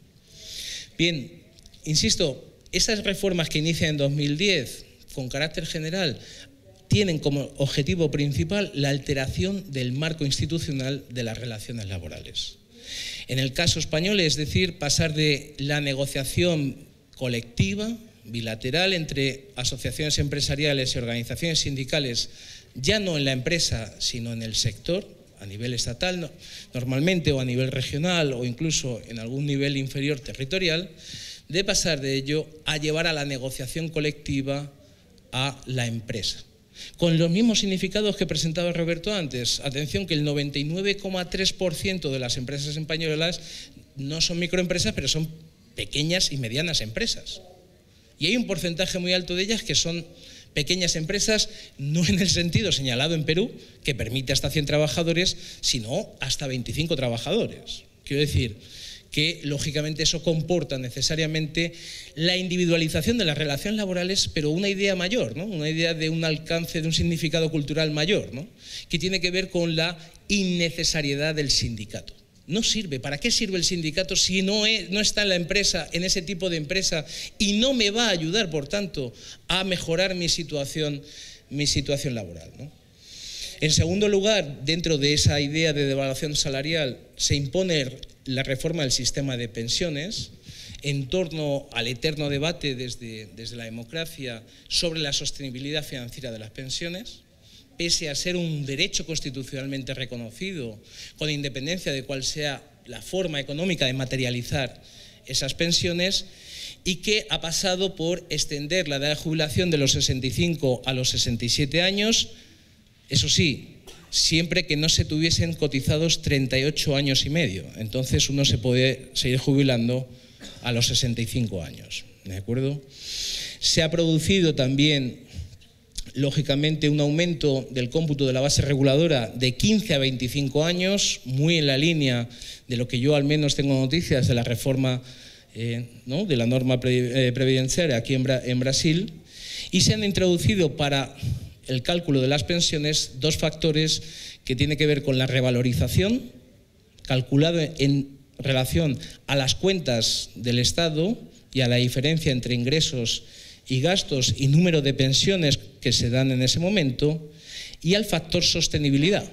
Bien, insisto, esas reformas que inician en dos mil diez con carácter general tienen como objetivo principal la alteración del marco institucional de las relaciones laborales. En el caso español, es decir, pasar de la negociación colectiva, bilateral, entre asociaciones empresariales y organizaciones sindicales, ya no en la empresa, sino en el sector, a nivel estatal normalmente, o a nivel regional, o incluso en algún nivel inferior territorial, de pasar de ello a llevar a la negociación colectiva a la empresa. Con los mismos significados que presentaba Roberto antes. Atención, que el noventa y nueve coma tres por ciento de las empresas españolas no son microempresas, pero son pequeñas y medianas empresas. Y hay un porcentaje muy alto de ellas que son pequeñas empresas, no en el sentido señalado en Perú, que permite hasta cien trabajadores, sino hasta veinticinco trabajadores. Quiero decir que, lógicamente, eso comporta necesariamente la individualización de las relaciones laborales, pero una idea mayor, ¿no? Una idea de un alcance, de un significado cultural mayor, ¿no? Que tiene que ver con la innecesariedad del sindicato. No sirve. ¿Para qué sirve el sindicato si no, es, no está en la empresa, en ese tipo de empresa, y no me va a ayudar, por tanto, a mejorar mi situación, mi situación laboral, ¿no? En segundo lugar, dentro de esa idea de devaluación salarial, se impone la reforma del sistema de pensiones en torno al eterno debate desde, desde la democracia sobre la sostenibilidad financiera de las pensiones, pese a ser un derecho constitucionalmente reconocido, con independencia de cuál sea la forma económica de materializar esas pensiones, y que ha pasado por extender la edad de jubilación de los sesenta y cinco a los sesenta y siete años, eso sí, siempre que no se tuviesen cotizados treinta y ocho años y medio. Entonces uno se puede seguir jubilando a los sesenta y cinco años, ¿de acuerdo? Se ha producido también, lógicamente, un aumento del cómputo de la base reguladora de quince a veinticinco años, muy en la línea de lo que yo al menos tengo noticias de la reforma eh, ¿no? de la norma pre, eh, previdenciaria aquí en, Bra en Brasil, y se han introducido para el cálculo de las pensiones dos factores que tienen que ver con la revalorización, calculado en relación a las cuentas del Estado y a la diferencia entre ingresos y gastos y número de pensiones que se dan en ese momento, y al factor sostenibilidad,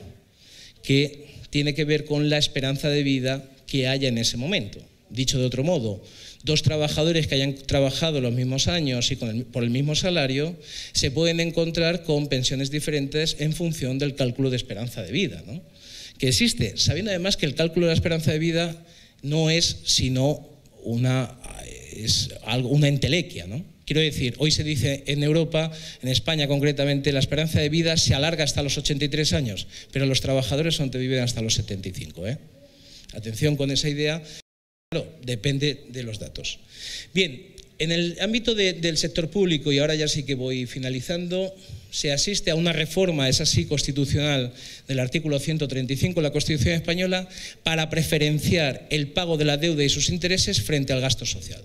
que tiene que ver con la esperanza de vida que haya en ese momento. Dicho de otro modo, dos trabajadores que hayan trabajado los mismos años y con el, por el mismo salario se pueden encontrar con pensiones diferentes en función del cálculo de esperanza de vida, ¿no? Que existe, sabiendo además que el cálculo de la esperanza de vida no es sino una, es algo, una entelequia, ¿no? Quiero decir, hoy se dice en Europa, en España concretamente, la esperanza de vida se alarga hasta los ochenta y tres años, pero los trabajadores son que viven hasta los setenta y cinco, ¿eh? Atención con esa idea. Claro, depende de los datos. Bien, en el ámbito de, del sector público, y ahora ya sí que voy finalizando, se asiste a una reforma, es así, constitucional del artículo ciento treinta y cinco de la Constitución española para preferenciar el pago de la deuda y sus intereses frente al gasto social.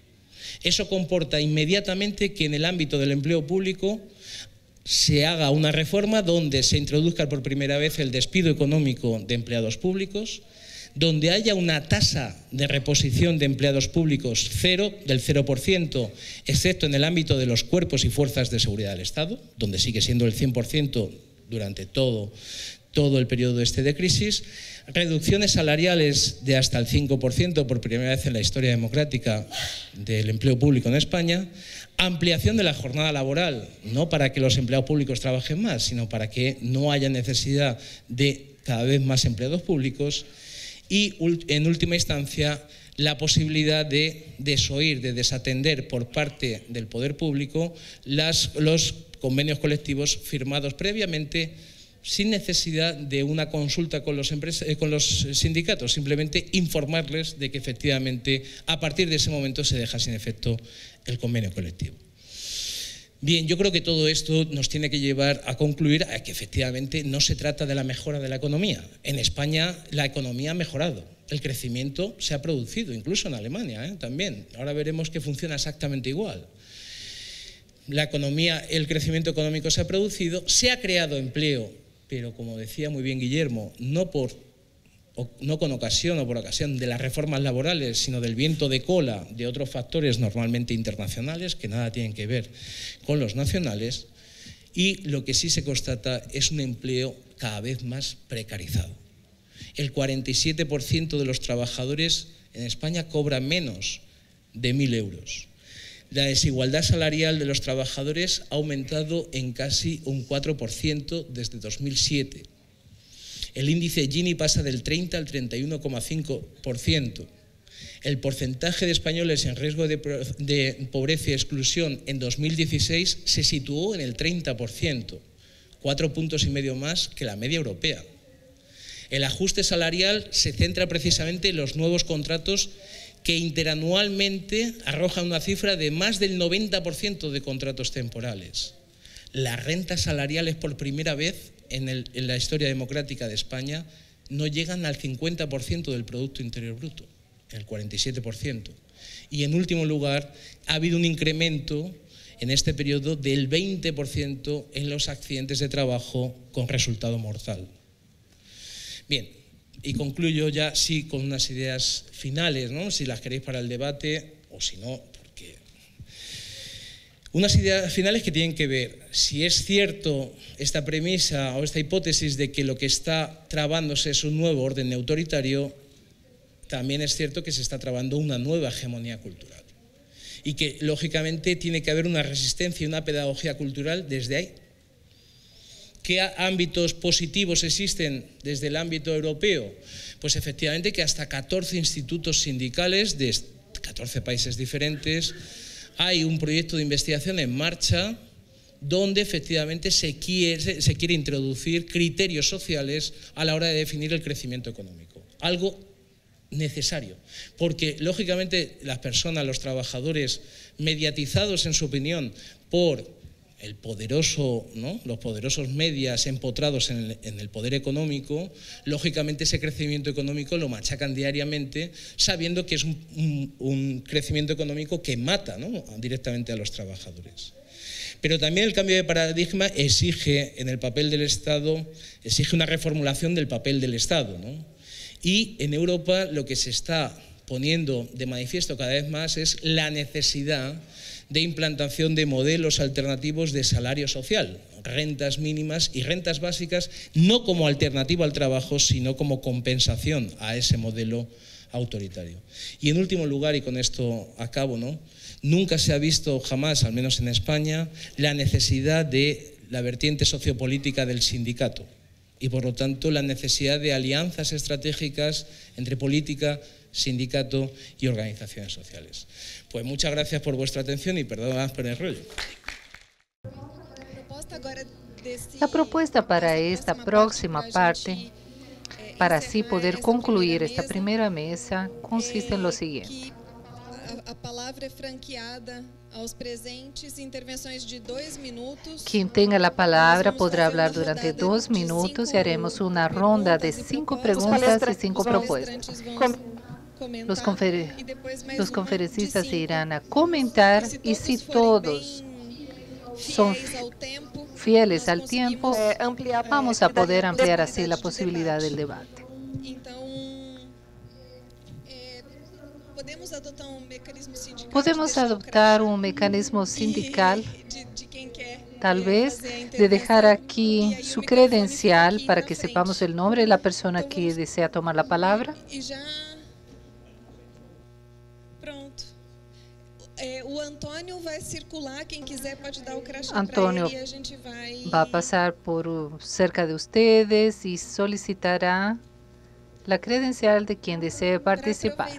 Eso comporta inmediatamente que en el ámbito del empleo público se haga una reforma donde se introduzca por primera vez el despido económico de empleados públicos, donde haya una tasa de reposición de empleados públicos cero, del cero por ciento, excepto en el ámbito de los cuerpos y fuerzas de seguridad del Estado, donde sigue siendo el cien por ciento durante todo, todo el periodo este de crisis, reducciones salariales de hasta el cinco por ciento por primera vez en la historia democrática del empleo público en España, ampliación de la jornada laboral, no para que los empleados públicos trabajen más, sino para que no haya necesidad de cada vez más empleados públicos, y, en última instancia, la posibilidad de desoír, de desatender por parte del poder público las, los convenios colectivos firmados previamente sin necesidad de una consulta con los, eh, con los sindicatos, simplemente informarles de que efectivamente a partir de ese momento se deja sin efecto el convenio colectivo. Bien, yo creo que todo esto nos tiene que llevar a concluir a que efectivamente no se trata de la mejora de la economía. En España la economía ha mejorado, el crecimiento se ha producido, incluso en Alemania ¿eh? también. Ahora veremos que funciona exactamente igual. La economía, el crecimiento económico se ha producido, se ha creado empleo, pero como decía muy bien Guillermo, no, por, no con ocasión o por ocasión de las reformas laborales, sino del viento de cola de otros factores normalmente internacionales que nada tienen que ver con los nacionales, y lo que sí se constata es un empleo cada vez más precarizado. El cuarenta y siete por ciento de los trabajadores en España cobra menos de mil euros. La desigualdad salarial de los trabajadores ha aumentado en casi un cuatro por ciento desde dos mil siete. El índice Gini pasa del treinta al treinta y uno coma cinco por ciento. El porcentaje de españoles en riesgo de, de pobreza y exclusión en dos mil dieciséis se situó en el treinta por ciento, cuatro puntos y medio más que la media europea. El ajuste salarial se centra precisamente en los nuevos contratos que interanualmente arrojan una cifra de más del noventa por ciento de contratos temporales. Las rentas salariales por primera vez en, el, en la historia democrática de España no llegan al cincuenta por ciento del Producto Interior Bruto, el cuarenta y siete por ciento. Y en último lugar, ha habido un incremento en este periodo del veinte por ciento en los accidentes de trabajo con resultado mortal. Bien. Y concluyo ya sí con unas ideas finales, ¿no? Si las queréis para el debate o si no, porque... Unas ideas finales que tienen que ver, si es cierto esta premisa o esta hipótesis de que lo que está trabándose es un nuevo orden autoritario, también es cierto que se está trabando una nueva hegemonía cultural. Y que, lógicamente, tiene que haber una resistencia y una pedagogía cultural desde ahí. ¿Qué ámbitos positivos existen desde el ámbito europeo? Pues efectivamente que hasta catorce institutos sindicales de catorce países diferentes hay un proyecto de investigación en marcha donde efectivamente se quiere, se quiere introducir criterios sociales a la hora de definir el crecimiento económico. Algo necesario, porque lógicamente las personas, los trabajadores mediatizados en su opinión por el poderoso, ¿no? los poderosos medias empotrados en el, en el poder económico, lógicamente ese crecimiento económico lo machacan diariamente, sabiendo que es un, un, un crecimiento económico que mata, ¿no? directamente a los trabajadores. Pero también el cambio de paradigma exige en el papel del Estado, exige una reformulación del papel del Estado, ¿no? Y en Europa lo que se está poniendo de manifiesto cada vez más es la necesidad de implantación de modelos alternativos de salario social, rentas mínimas y rentas básicas, no como alternativa al trabajo, sino como compensación a ese modelo autoritario. Y en último lugar, y con esto acabo, ¿no? Nunca se ha visto jamás, al menos en España, la necesidad de la vertiente sociopolítica del sindicato y, por lo tanto, la necesidad de alianzas estratégicas entre política, sindicato y organizaciones sociales. Pues muchas gracias por vuestra atención y perdonad por el rollo. La propuesta para esta próxima parte, para así poder concluir esta primera mesa, consiste en lo siguiente. A palavra é franqueada aos presentes, intervenções de dois minutos. Quien tenga la palabra podrá hablar durante dos minutos y haremos una ronda de cinco preguntas y cinco propuestas. Los, confer los conferencistas irán a comentar y si todos son fieles al tiempo, vamos a poder ampliar así la posibilidad del debate. Podemos adoptar un mecanismo sindical, tal vez, de dejar aquí su credencial para que sepamos el nombre de la persona que desea tomar la palabra. Antônio va a pasar por cerca de ustedes y solicitará la credencial de quien desee participar.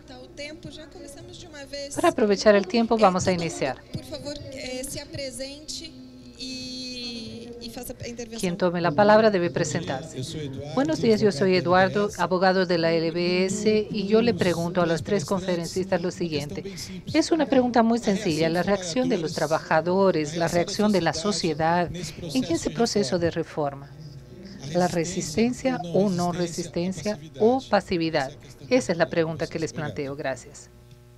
Para aprovechar el tiempo, vamos a iniciar. Por favor, se apresente e faça Quien tome la palabra debe presentarse. Buenos días, yo soy Eduardo, abogado de la L B S, y yo le pregunto a los tres conferencistas lo siguiente. Es una pregunta muy sencilla. La reacción de los trabajadores, la reacción de la sociedad en ese proceso de reforma. La resistencia o no resistencia o pasividad. Esa es la pregunta que les planteo. Gracias.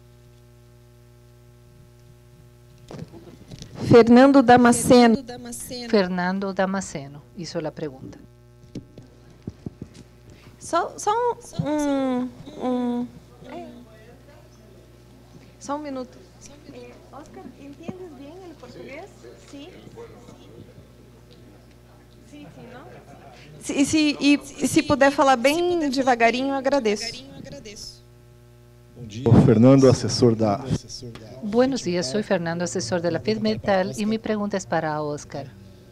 Fernando Damasceno. Fernando Damasceno hizo la pregunta. Só, só um, um, um, só um minuto. Eh, Oscar, ¿entiendes bien el portugués? Sí. Sí, sí, ¿no? Se, se, e se puder falar bem devagarinho, agradeço. Fernando, asesor da... Buenos días, soy Fernando, asesor de la FedMetal, y mi pregunta es para Oscar.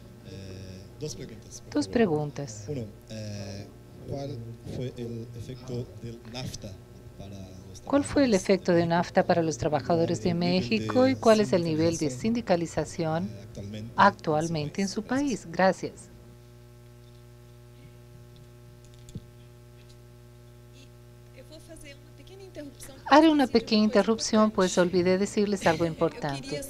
Dos preguntas. Uno, eh, ¿cuál fue el efecto del NAFTA para los ¿Cuál fue el efecto de NAFTA para los trabajadores de México y cuál es el nivel de sindicalización actualmente en su país? Gracias. Haré una pequeña interrupción, pues olvidé decirles algo importante.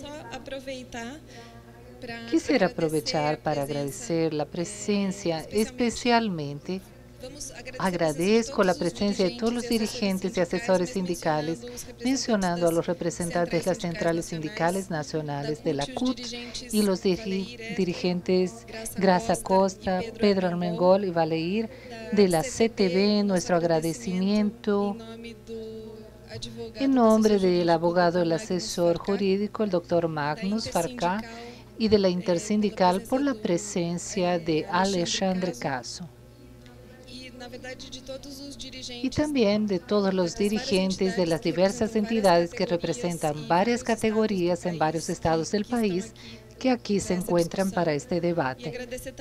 Quisiera aprovechar para agradecer la presencia, especialmente agradezco la presencia de todos los dirigentes y asesores sindicales, mencionando a los representantes de las centrales sindicales nacionales de la C U T y los diri dirigentes Graça Costa, Pedro Armengol y Valeir de la C T B, nuestro agradecimiento en nombre del abogado, el asesor jurídico, el doctor Magnus Farcá, y de la intersindical por la presencia de Alexandre Caso. Y también de todos los dirigentes de las diversas entidades que representan varias categorías en varios estados del país que aquí se encuentran para este debate.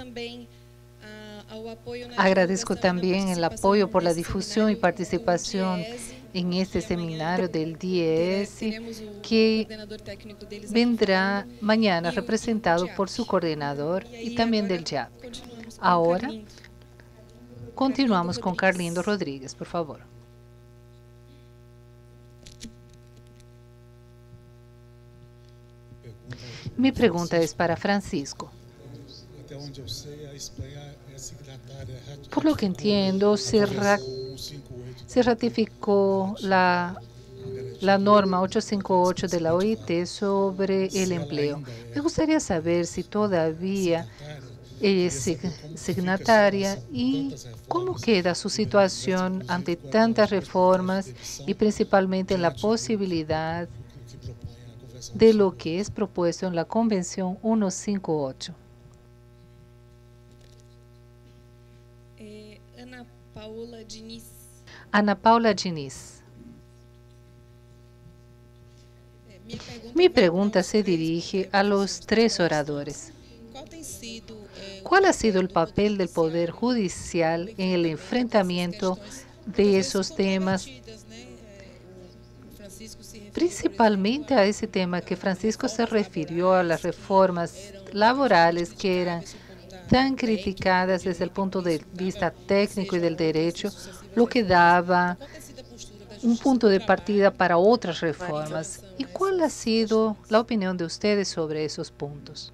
Agradezco también el apoyo por la difusión y participación en este seminario del D I E S, que vendrá mañana representado por su coordinador y también del J A P. Ahora, continuamos con Carlindo Rodríguez, por favor. Mi pregunta es para Francisco. Por lo que entiendo, se, ra se ratificó la, la norma ochocientos cincuenta y ocho de la O I T sobre el empleo. Me gustaría saber si todavía es signataria y cómo queda su situación ante tantas reformas y principalmente en la posibilidad de lo que es propuesto en la Convención ciento cincuenta y ocho. Eh, Ana Paula Diniz. Ana Paula Diniz. Mi pregunta se dirige a los tres oradores. ¿Cuál ha sido el papel del Poder Judicial en el enfrentamiento de esos temas, principalmente a ese tema que Francisco se refirió, a las reformas laborales que eran tan criticadas desde el punto de vista técnico y del derecho, lo que daba un punto de partida para otras reformas? ¿Y cuál ha sido la opinión de ustedes sobre esos puntos?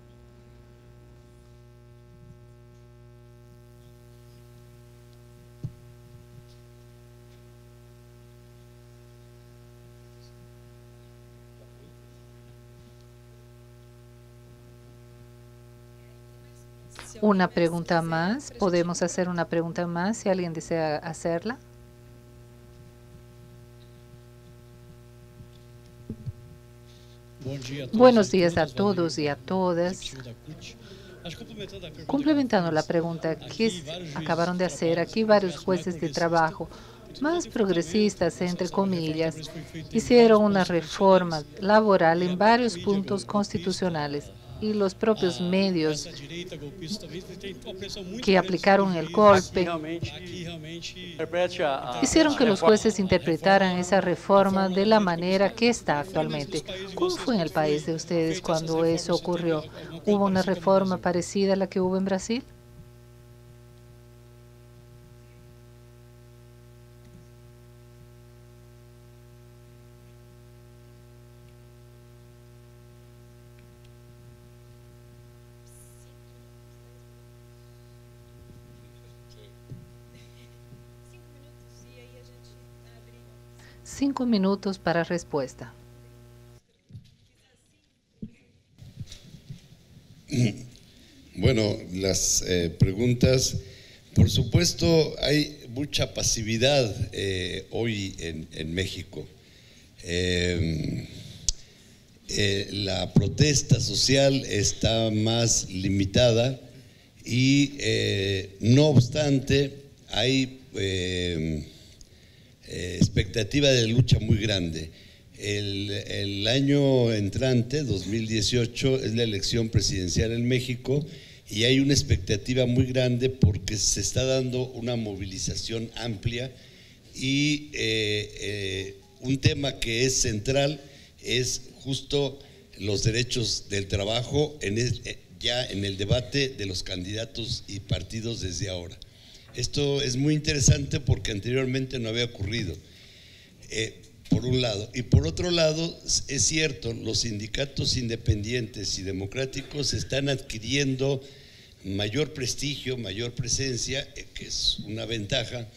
Una pregunta más. ¿Podemos hacer una pregunta más si alguien desea hacerla? Buenos días a todos y a todas. Complementando la pregunta que acabaron de hacer, aquí varios jueces de trabajo más progresistas, entre comillas, hicieron una reforma laboral en varios puntos constitucionales. y los propios medios que aplicaron el golpe hicieron que los jueces interpretaran esa reforma de la manera que está actualmente. ¿Cómo fue en el país de ustedes cuando eso ocurrió? ¿Hubo una reforma parecida a la que hubo en Brasil? Cinco minutos para respuesta. Bueno, las eh, preguntas, por supuesto, hay mucha pasividad eh, hoy en, en México. Eh, eh, la protesta social está más limitada y, eh, no obstante, hay eh, Eh, expectativa de lucha muy grande. El, el año entrante, dos mil dieciocho, es la elección presidencial en México y hay una expectativa muy grande porque se está dando una movilización amplia y eh, eh, un tema que es central es justo los derechos del trabajo en el, ya en el debate de los candidatos y partidos desde ahora. Esto es muy interesante porque anteriormente no había ocurrido, eh, por un lado. Y por otro lado, es cierto, los sindicatos independientes y democráticos están adquiriendo mayor prestigio, mayor presencia, eh, que es una ventaja,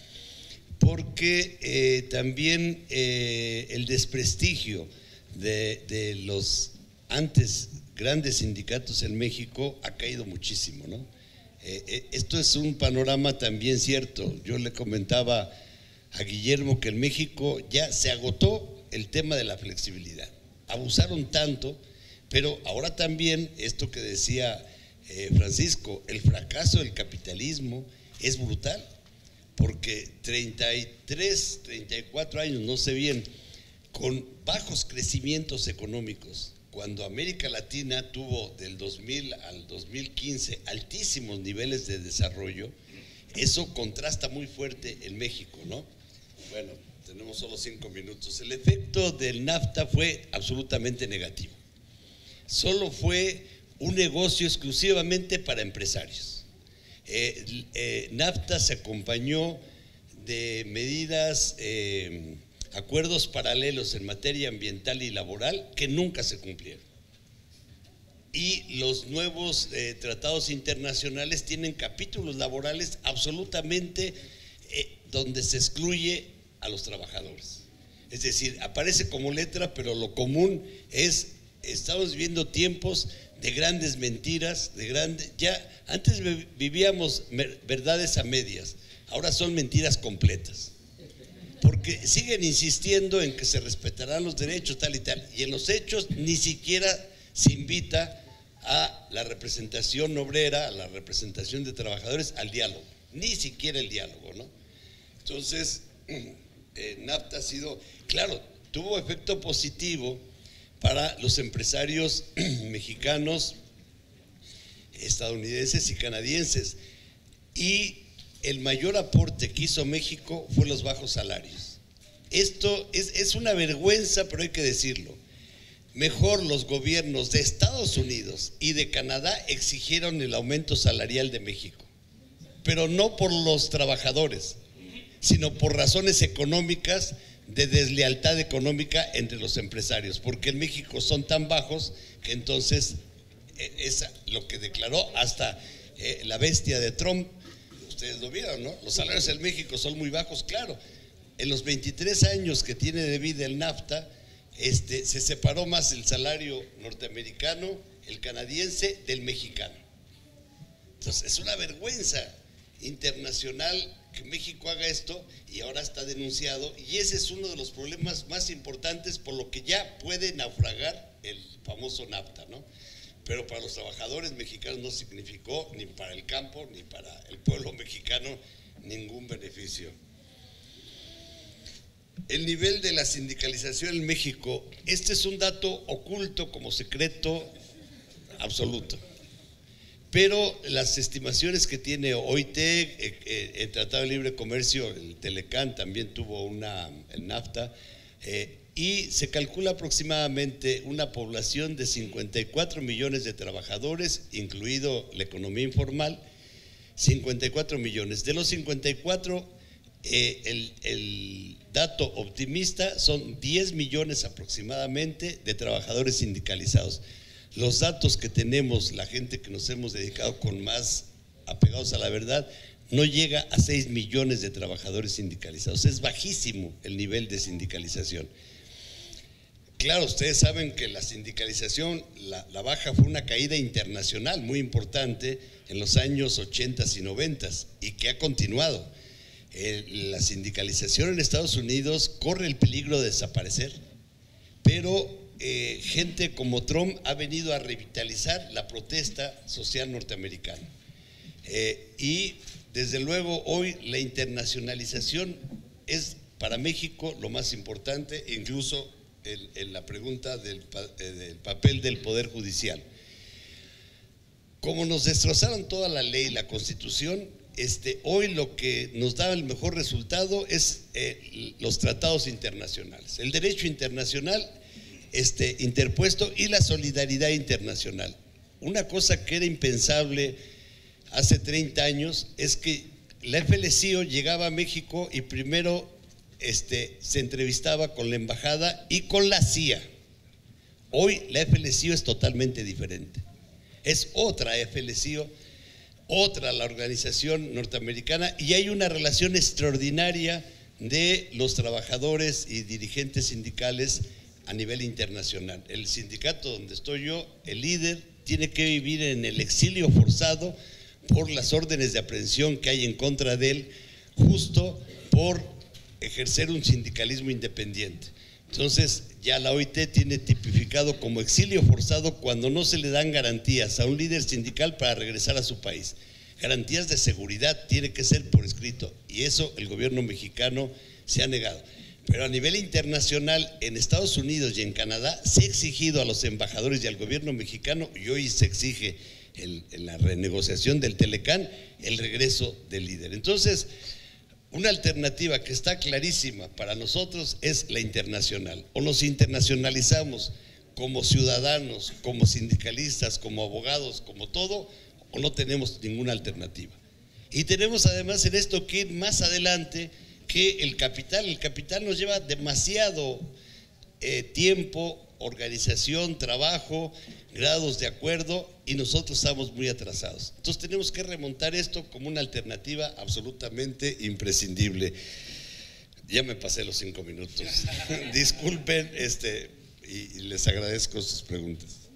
porque eh, también eh, el desprestigio de, de los antes grandes sindicatos en México ha caído muchísimo, ¿no? Eh, esto es un panorama también cierto. Yo le comentaba a Guillermo que en México ya se agotó el tema de la flexibilidad. Abusaron tanto, pero ahora también esto que decía eh, Francisco, el fracaso del capitalismo es brutal, porque treinta y tres, treinta y cuatro años, no sé bien, con bajos crecimientos económicos, cuando América Latina tuvo del dos mil al dos mil quince altísimos niveles de desarrollo, eso contrasta muy fuerte en México, ¿no? Bueno, tenemos solo cinco minutos. El efecto del NAFTA fue absolutamente negativo. Solo fue un negocio exclusivamente para empresarios. Eh, eh, NAFTA se acompañó de medidas, eh, acuerdos paralelos en materia ambiental y laboral que nunca se cumplieron. Y los nuevos eh, tratados internacionales tienen capítulos laborales absolutamente eh, donde se excluye a los trabajadores. Es decir, aparece como letra, pero lo común es, estamos viviendo tiempos de grandes mentiras, de grandes, ya antes vivíamos verdades a medias, ahora son mentiras completas. Porque siguen insistiendo en que se respetarán los derechos, tal y tal, y en los hechos ni siquiera se invita a la representación obrera, a la representación de trabajadores, al diálogo, ni siquiera el diálogo, ¿no? Entonces, eh, NAFTA ha sido, claro, tuvo efecto positivo para los empresarios mexicanos, estadounidenses y canadienses, y el mayor aporte que hizo México fue los bajos salarios. Esto es, es una vergüenza, pero hay que decirlo. Mejor los gobiernos de Estados Unidos y de Canadá exigieron el aumento salarial de México, pero no por los trabajadores, sino por razones económicas, de deslealtad económica entre los empresarios, porque en México son tan bajos que entonces es lo que declaró hasta eh, la bestia de Trump. Ustedes lo vieron, ¿no? Los salarios en México son muy bajos, claro. En los veintitrés años que tiene de vida el NAFTA, este, se separó más el salario norteamericano, el canadiense, del mexicano. Entonces, es una vergüenza internacional que México haga esto, y ahora está denunciado, y ese es uno de los problemas más importantes por lo que ya puede naufragar el famoso NAFTA, ¿no? Pero para los trabajadores mexicanos no significó, ni para el campo, ni para el pueblo mexicano, ningún beneficio. El nivel de la sindicalización en México, este es un dato oculto como secreto absoluto. Pero las estimaciones que tiene O I T, eh, eh, el Tratado de Libre Comercio, el Telecán también tuvo una, el NAFTA, eh, y se calcula aproximadamente una población de cincuenta y cuatro millones de trabajadores, incluido la economía informal, cincuenta y cuatro millones. De los cincuenta y cuatro, eh, el, el dato optimista son diez millones aproximadamente de trabajadores sindicalizados. Los datos que tenemos, la gente que nos hemos dedicado con más apegados a la verdad, no llega a seis millones de trabajadores sindicalizados. Es bajísimo el nivel de sindicalización. Claro, ustedes saben que la sindicalización, la, la baja fue una caída internacional muy importante en los años ochenta y noventa y que ha continuado. Eh, la sindicalización en Estados Unidos corre el peligro de desaparecer, pero Eh, gente como Trump ha venido a revitalizar la protesta social norteamericana. Eh, y desde luego hoy la internacionalización es para México lo más importante, incluso en, en la pregunta del, eh, del papel del Poder Judicial. Como nos destrozaron toda la ley, la Constitución, este, hoy lo que nos da el mejor resultado es eh, los tratados internacionales, el derecho internacional Este, interpuesto y la solidaridad internacional. Una cosa que era impensable hace treinta años es que la F L C I O llegaba a México y primero este, se entrevistaba con la embajada y con la C I A. Hoy la F L C I O es totalmente diferente. Es otra F L C I O, otra la organización norteamericana, y hay una relación extraordinaria de los trabajadores y dirigentes sindicales a nivel internacional. El sindicato donde estoy yo, el líder, tiene que vivir en el exilio forzado por las órdenes de aprehensión que hay en contra de él, justo por ejercer un sindicalismo independiente. Entonces, ya la O I T tiene tipificado como exilio forzado cuando no se le dan garantías a un líder sindical para regresar a su país. Garantías de seguridad tiene que ser por escrito, y eso el gobierno mexicano se ha negado. Pero a nivel internacional, en Estados Unidos y en Canadá, se ha exigido a los embajadores y al gobierno mexicano, y hoy se exige el, en la renegociación del Telecán, el regreso del líder. Entonces, una alternativa que está clarísima para nosotros es la internacional. O nos internacionalizamos como ciudadanos, como sindicalistas, como abogados, como todo, o no tenemos ninguna alternativa. Y tenemos además en esto que ir más adelante, que el capital, el capital nos lleva demasiado eh, tiempo, organización, trabajo, grados de acuerdo, y nosotros estamos muy atrasados. Entonces tenemos que remontar esto como una alternativa absolutamente imprescindible. Ya me pasé los cinco minutos. Disculpen, este, y, y les agradezco sus preguntas.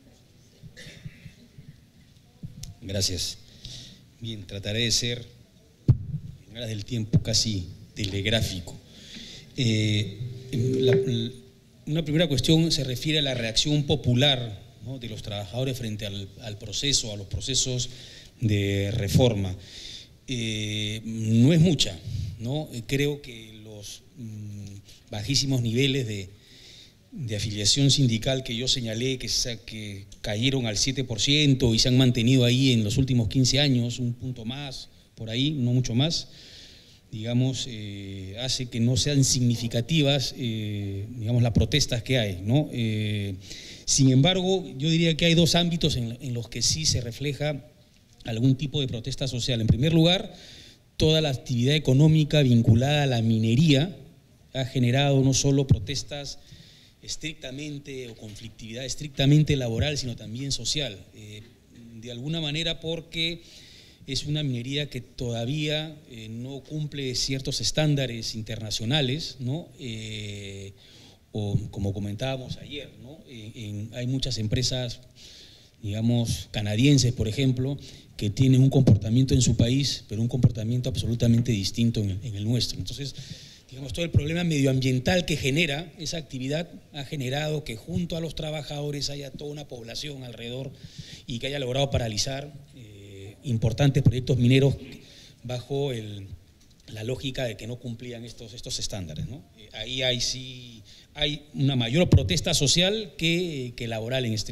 Gracias. Bien, trataré de ser, en aras del tiempo, casi telegráfico. Eh, la, la, una primera cuestión se refiere a la reacción popular, ¿no?, de los trabajadores frente al, al proceso, a los procesos de reforma. Eh, no es mucha, ¿no? Creo que los mmm, bajísimos niveles de, de afiliación sindical que yo señalé, que, que cayeron al siete por ciento y se han mantenido ahí en los últimos quince años, un punto más, por ahí, no mucho más, digamos, eh, hace que no sean significativas, eh, digamos, las protestas que hay, ¿no? Eh, sin embargo, yo diría que hay dos ámbitos en, en los que sí se refleja algún tipo de protesta social. En primer lugar, toda la actividad económica vinculada a la minería ha generado no solo protestas estrictamente o conflictividad estrictamente laboral, sino también social, eh, de alguna manera porque es una minería que todavía eh, no cumple ciertos estándares internacionales, ¿no? Eh, o como comentábamos ayer, ¿no? En, en, hay muchas empresas, digamos, canadienses, por ejemplo, que tienen un comportamiento en su país, pero un comportamiento absolutamente distinto en el, en el nuestro. Entonces, digamos, todo el problema medioambiental que genera esa actividad ha generado que junto a los trabajadores haya toda una población alrededor y que haya logrado paralizar eh, importantes proyectos mineros bajo el, la lógica de que no cumplían estos, estos estándares, ¿no? Eh, ahí hay sí hay una mayor protesta social que, que laboral en estricto.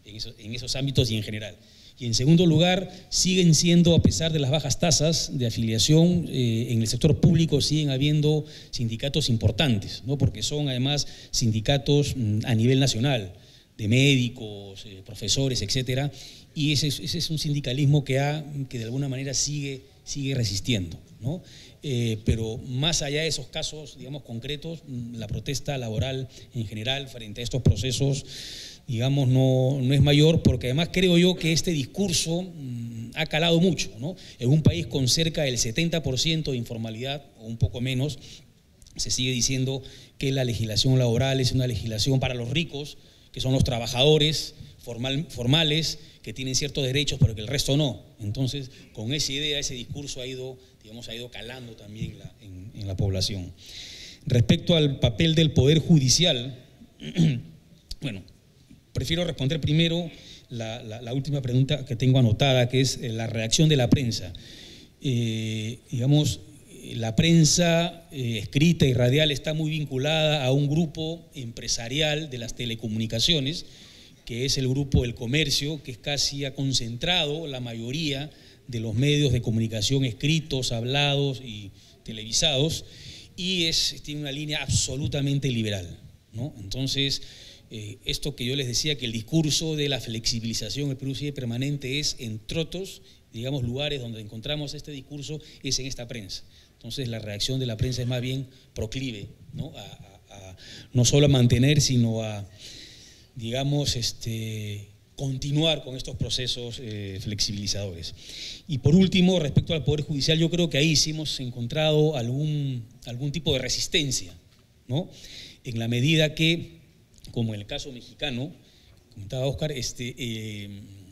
en esos, en esos ámbitos y en general. Y en segundo lugar, siguen siendo, a pesar de las bajas tasas de afiliación, eh, en el sector público siguen habiendo sindicatos importantes, ¿no? Porque son además sindicatos mm, a nivel nacional, de médicos, eh, profesores, etcétera, y ese, ese es un sindicalismo que, ha, que de alguna manera sigue, sigue resistiendo, ¿no? Eh, pero más allá de esos casos, digamos, concretos, la protesta laboral en general frente a estos procesos, digamos, no, no es mayor, porque además creo yo que este discurso mmm, ha calado mucho, ¿no? En un país con cerca del setenta por ciento de informalidad, o un poco menos, se sigue diciendo que la legislación laboral es una legislación para los ricos, que son los trabajadores formal, formales, que tienen ciertos derechos, pero que el resto no. Entonces, con esa idea, ese discurso ha ido, digamos, ha ido calando también la, en, en la población. Respecto al papel del Poder Judicial, bueno, prefiero responder primero la, la, la última pregunta que tengo anotada, que es la reacción de la prensa. Eh, digamos, la prensa eh, escrita y radial está muy vinculada a un grupo empresarial de las telecomunicaciones, que es el grupo del comercio, que es casi ha concentrado la mayoría de los medios de comunicación escritos, hablados y televisados, y es, tiene una línea absolutamente liberal, ¿no? Entonces, eh, esto que yo les decía, que el discurso de la flexibilización, el Perú sigue permanente, es entre otros, digamos, lugares donde encontramos este discurso, es en esta prensa. Entonces, la reacción de la prensa es más bien proclive, ¿no? A, a, a, no solo a mantener, sino a, digamos, este, continuar con estos procesos eh, flexibilizadores. Y por último, respecto al Poder Judicial, yo creo que ahí sí hemos encontrado algún, algún tipo de resistencia, ¿no? En la medida que, como en el caso mexicano, comentaba Óscar, este, eh,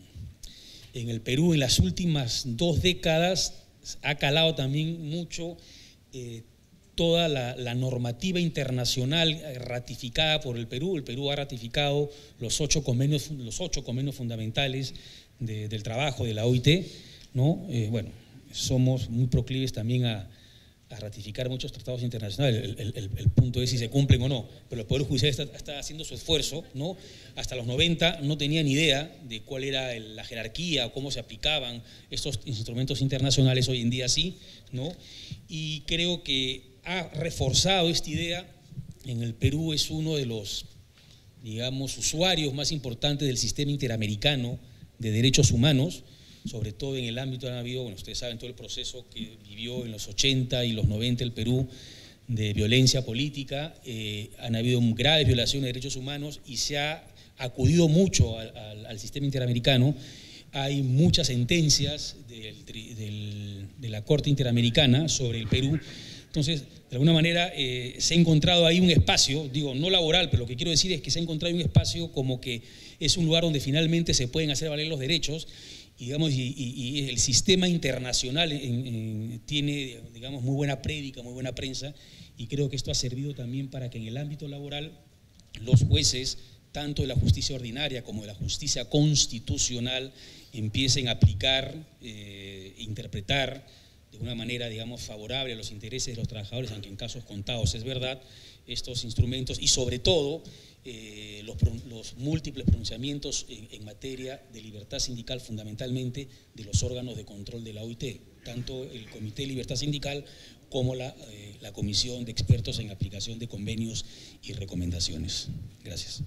en el Perú en las últimas dos décadas ha calado también mucho eh, toda la, la normativa internacional ratificada por el Perú. El Perú ha ratificado los ocho convenios, los ocho convenios fundamentales de, del trabajo de la O I T, ¿no? Eh, bueno, somos muy proclives también a, a ratificar muchos tratados internacionales. El, el, el, el punto es si se cumplen o no, pero el Poder Judicial está, está haciendo su esfuerzo, ¿no? Hasta los noventa no tenían idea de cuál era el, la jerarquía o cómo se aplicaban estos instrumentos internacionales, hoy en día sí, ¿no? Y creo que ha reforzado esta idea. En el Perú es uno de los, digamos, usuarios más importantes del sistema interamericano de derechos humanos, sobre todo en el ámbito, han habido, bueno, ustedes saben todo el proceso que vivió en los ochenta y los noventa el Perú de violencia política, eh, han habido graves violaciones de derechos humanos y se ha acudido mucho al, al, al sistema interamericano. Hay muchas sentencias del, del, de la Corte Interamericana sobre el Perú. Entonces, de alguna manera eh, se ha encontrado ahí un espacio, digo, no laboral, pero lo que quiero decir es que se ha encontrado un espacio como que es un lugar donde finalmente se pueden hacer valer los derechos. Y, digamos, y, y, y el sistema internacional en, en, tiene, digamos, muy buena prédica, muy buena prensa, y creo que esto ha servido también para que en el ámbito laboral los jueces, tanto de la justicia ordinaria como de la justicia constitucional, empiecen a aplicar, eh, interpretar de una manera, digamos, favorable a los intereses de los trabajadores, aunque en casos contados es verdad, estos instrumentos y sobre todo eh, los, los múltiples pronunciamientos en, en materia de libertad sindical, fundamentalmente de los órganos de control de la O I T, tanto el Comité de Libertad Sindical como la, eh, la Comisión de Expertos en Aplicación de Convenios y Recomendaciones. Gracias.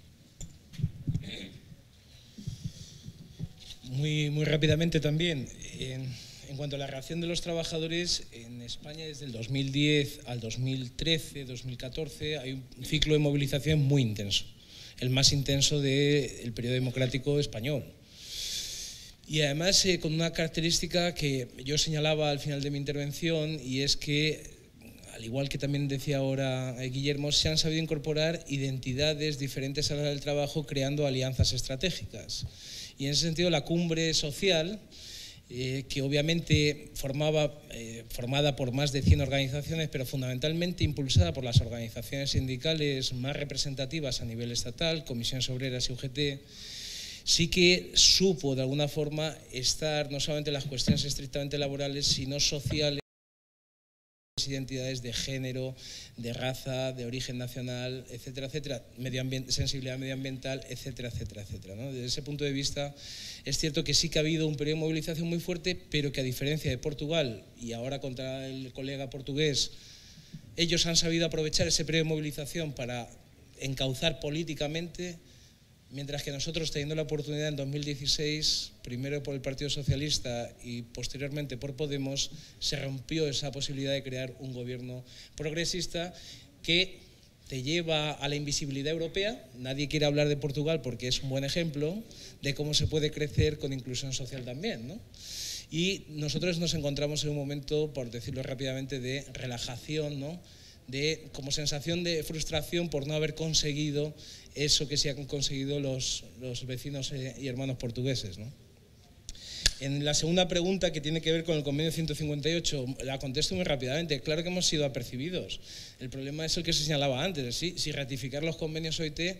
Muy, muy rápidamente también. En, en cuanto a la reacción de los trabajadores, en España desde el dos mil diez al dos mil trece, dos mil catorce hay un ciclo de movilización muy intenso, el más intenso del periodo democrático español. Y además eh, con una característica que yo señalaba al final de mi intervención, y es que, al igual que también decía ahora Guillermo, se han sabido incorporar identidades diferentes a la del trabajo creando alianzas estratégicas. Y en ese sentido la cumbre social, eh, que obviamente formaba, eh, formada por más de cien organizaciones, pero fundamentalmente impulsada por las organizaciones sindicales más representativas a nivel estatal, Comisiones Obreras y U G T, sí que supo de alguna forma estar no solamente en las cuestiones estrictamente laborales, sino sociales, identidades de género, de raza, de origen nacional, etcétera, etcétera, sensibilidad medioambiental, etcétera, etcétera, etcétera, ¿no? Desde ese punto de vista es cierto que sí que ha habido un periodo de movilización muy fuerte, pero que a diferencia de Portugal y ahora contra el colega portugués, ellos han sabido aprovechar ese periodo de movilización para encauzar políticamente, mientras que nosotros, teniendo la oportunidad en dos mil dieciséis, primero por el Partido Socialista y posteriormente por Podemos, se rompió esa posibilidad de crear un gobierno progresista que te lleva a la invisibilidad europea. Nadie quiere hablar de Portugal porque es un buen ejemplo de cómo se puede crecer con inclusión social también, ¿no? Y nosotros nos encontramos en un momento, por decirlo rápidamente, de relajación, ¿no? De como sensación de frustración por no haber conseguido eso que sí han conseguido los, los vecinos y hermanos portugueses, ¿no? En la segunda pregunta, que tiene que ver con el convenio ciento cincuenta y ocho, la contesto muy rápidamente. Claro que hemos sido apercibidos. El problema es el que se señalaba antes. ¿Sí? Si ratificar los convenios O I T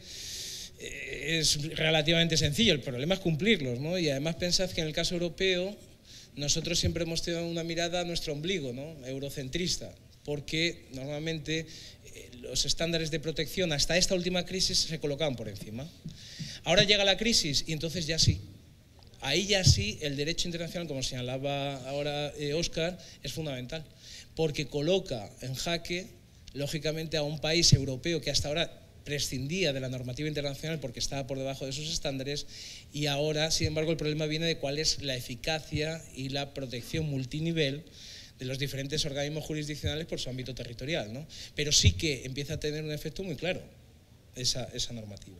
eh, es relativamente sencillo, el problema es cumplirlos, ¿no? Y además pensad que en el caso europeo nosotros siempre hemos tenido una mirada a nuestro ombligo, ¿no? Eurocentrista, porque normalmente eh, los estándares de protección hasta esta última crisis se colocaban por encima. Ahora llega la crisis y entonces ya sí. Ahí ya sí el derecho internacional, como señalaba ahora eh, Óscar, es fundamental, porque coloca en jaque, lógicamente, a un país europeo que hasta ahora prescindía de la normativa internacional porque estaba por debajo de esos estándares, y ahora, sin embargo, el problema viene de cuál es la eficacia y la protección multinivel de los diferentes organismos jurisdiccionales por su ámbito territorial, ¿no? Pero sí que empieza a tener un efecto muy claro esa, esa normativa.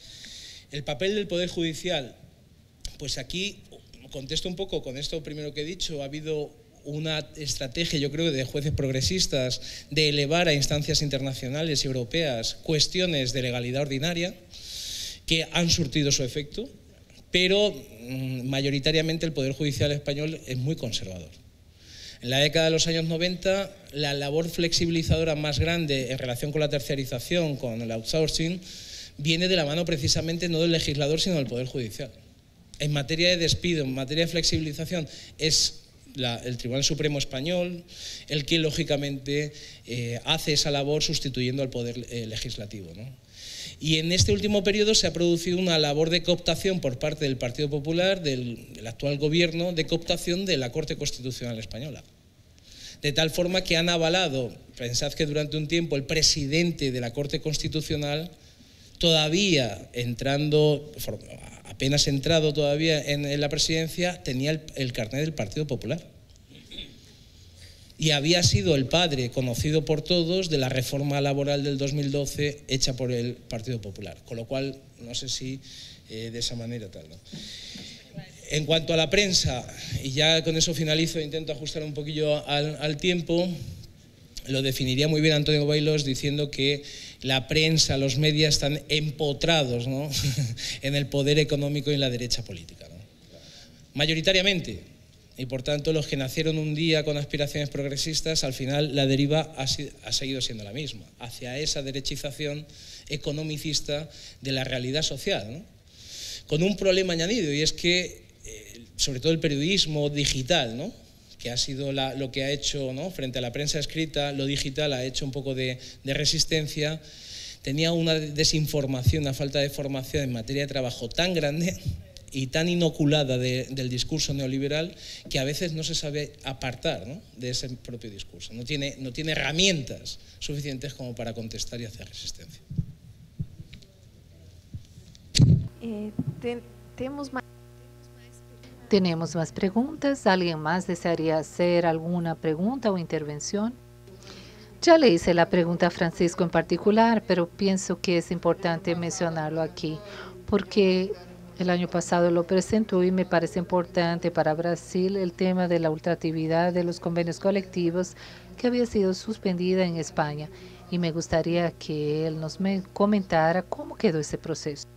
El papel del Poder Judicial, pues aquí contesto un poco con esto primero que he dicho. Ha habido una estrategia, yo creo, de jueces progresistas de elevar a instancias internacionales y europeas cuestiones de legalidad ordinaria que han surtido su efecto, pero mmm, mayoritariamente el Poder Judicial español es muy conservador. En la década de los años noventa, la labor flexibilizadora más grande en relación con la terciarización, con el outsourcing, viene de la mano precisamente no del legislador, sino del Poder Judicial. En materia de despido, en materia de flexibilización, es la, el Tribunal Supremo Español el que, lógicamente, eh, hace esa labor sustituyendo al Poder eh, Legislativo, ¿no? Y en este último periodo se ha producido una labor de cooptación por parte del Partido Popular, del, del actual gobierno, de cooptación de la Corte Constitucional Española. De tal forma que han avalado, pensad que durante un tiempo el presidente de la Corte Constitucional, todavía entrando, apenas entrado todavía en, en la presidencia, tenía el, el carnet del Partido Popular. Y había sido el padre, conocido por todos, de la reforma laboral del dos mil doce hecha por el Partido Popular. Con lo cual, no sé si eh, de esa manera tal, ¿no? En cuanto a la prensa, y ya con eso finalizo, intento ajustar un poquillo al, al tiempo, lo definiría muy bien Antonio Bailos diciendo que la prensa, los medios están empotrados, ¿no? en el poder económico y en la derecha política, ¿no? Mayoritariamente. Y por tanto, los que nacieron un día con aspiraciones progresistas, al final la deriva ha, ha seguido siendo la misma, hacia esa derechización economicista de la realidad social, ¿no? Con un problema añadido, y es que, eh, sobre todo el periodismo digital, ¿no? que ha sido la, lo que ha hecho, ¿no? frente a la prensa escrita, lo digital ha hecho un poco de, de resistencia, tenía una desinformación, una falta de formación en materia de trabajo tan grande y tan inoculada de, del discurso neoliberal que a veces no se sabe apartar, ¿no? de ese propio discurso, no tiene, no tiene herramientas suficientes como para contestar y hacer resistencia. Eh, te, tenemos más... Tenemos más preguntas. ¿Alguien más desearía hacer alguna pregunta o intervención? Ya le hice la pregunta a Francisco en particular, pero pienso que es importante mencionarlo aquí, porque el año pasado lo presentó y me parece importante para Brasil el tema de la ultraactividad de los convenios colectivos que había sido suspendida en España. Y me gustaría que él nos comentara cómo quedó ese proceso.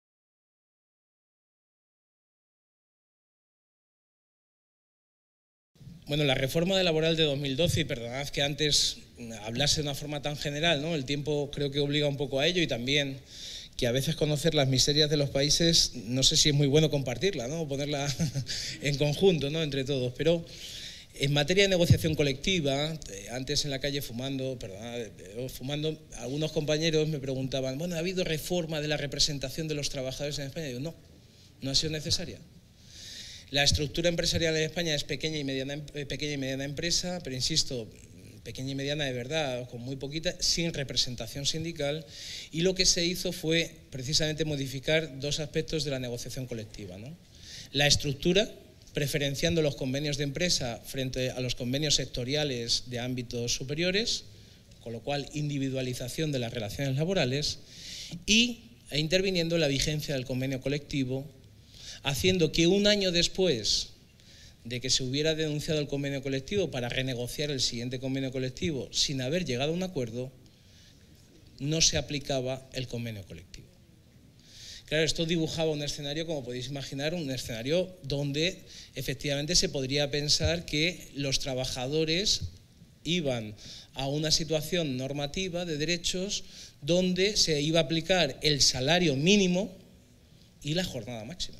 Bueno, la reforma laboral de dos mil doce, y perdonad que antes hablase de una forma tan general, ¿no? El tiempo creo que obliga un poco a ello, y también que a veces conocer las miserias de los países, no sé si es muy bueno compartirla, ¿no? Ponerla en conjunto, ¿no? entre todos. Pero En materia de negociación colectiva, antes en la calle fumando, perdón, fumando, algunos compañeros me preguntaban, bueno, ¿ha habido reforma de la representación de los trabajadores en España? Y yo, no, no ha sido necesaria. La estructura empresarial en España es pequeña y mediana, pequeña y mediana empresa, pero insisto, pequeña y mediana de verdad, con muy poquita, sin representación sindical, y lo que se hizo fue precisamente modificar dos aspectos de la negociación colectiva, ¿no? La estructura, preferenciando los convenios de empresa frente a los convenios sectoriales de ámbitos superiores, con lo cual individualización de las relaciones laborales, y e interviniendo en la vigencia del convenio colectivo, haciendo que un año después de que se hubiera denunciado el convenio colectivo para renegociar el siguiente convenio colectivo sin haber llegado a un acuerdo, no se aplicaba el convenio colectivo. Claro, esto dibujaba un escenario, como podéis imaginar, un escenario donde efectivamente se podría pensar que los trabajadores iban a una situación normativa de derechos donde se iba a aplicar el salario mínimo y la jornada máxima.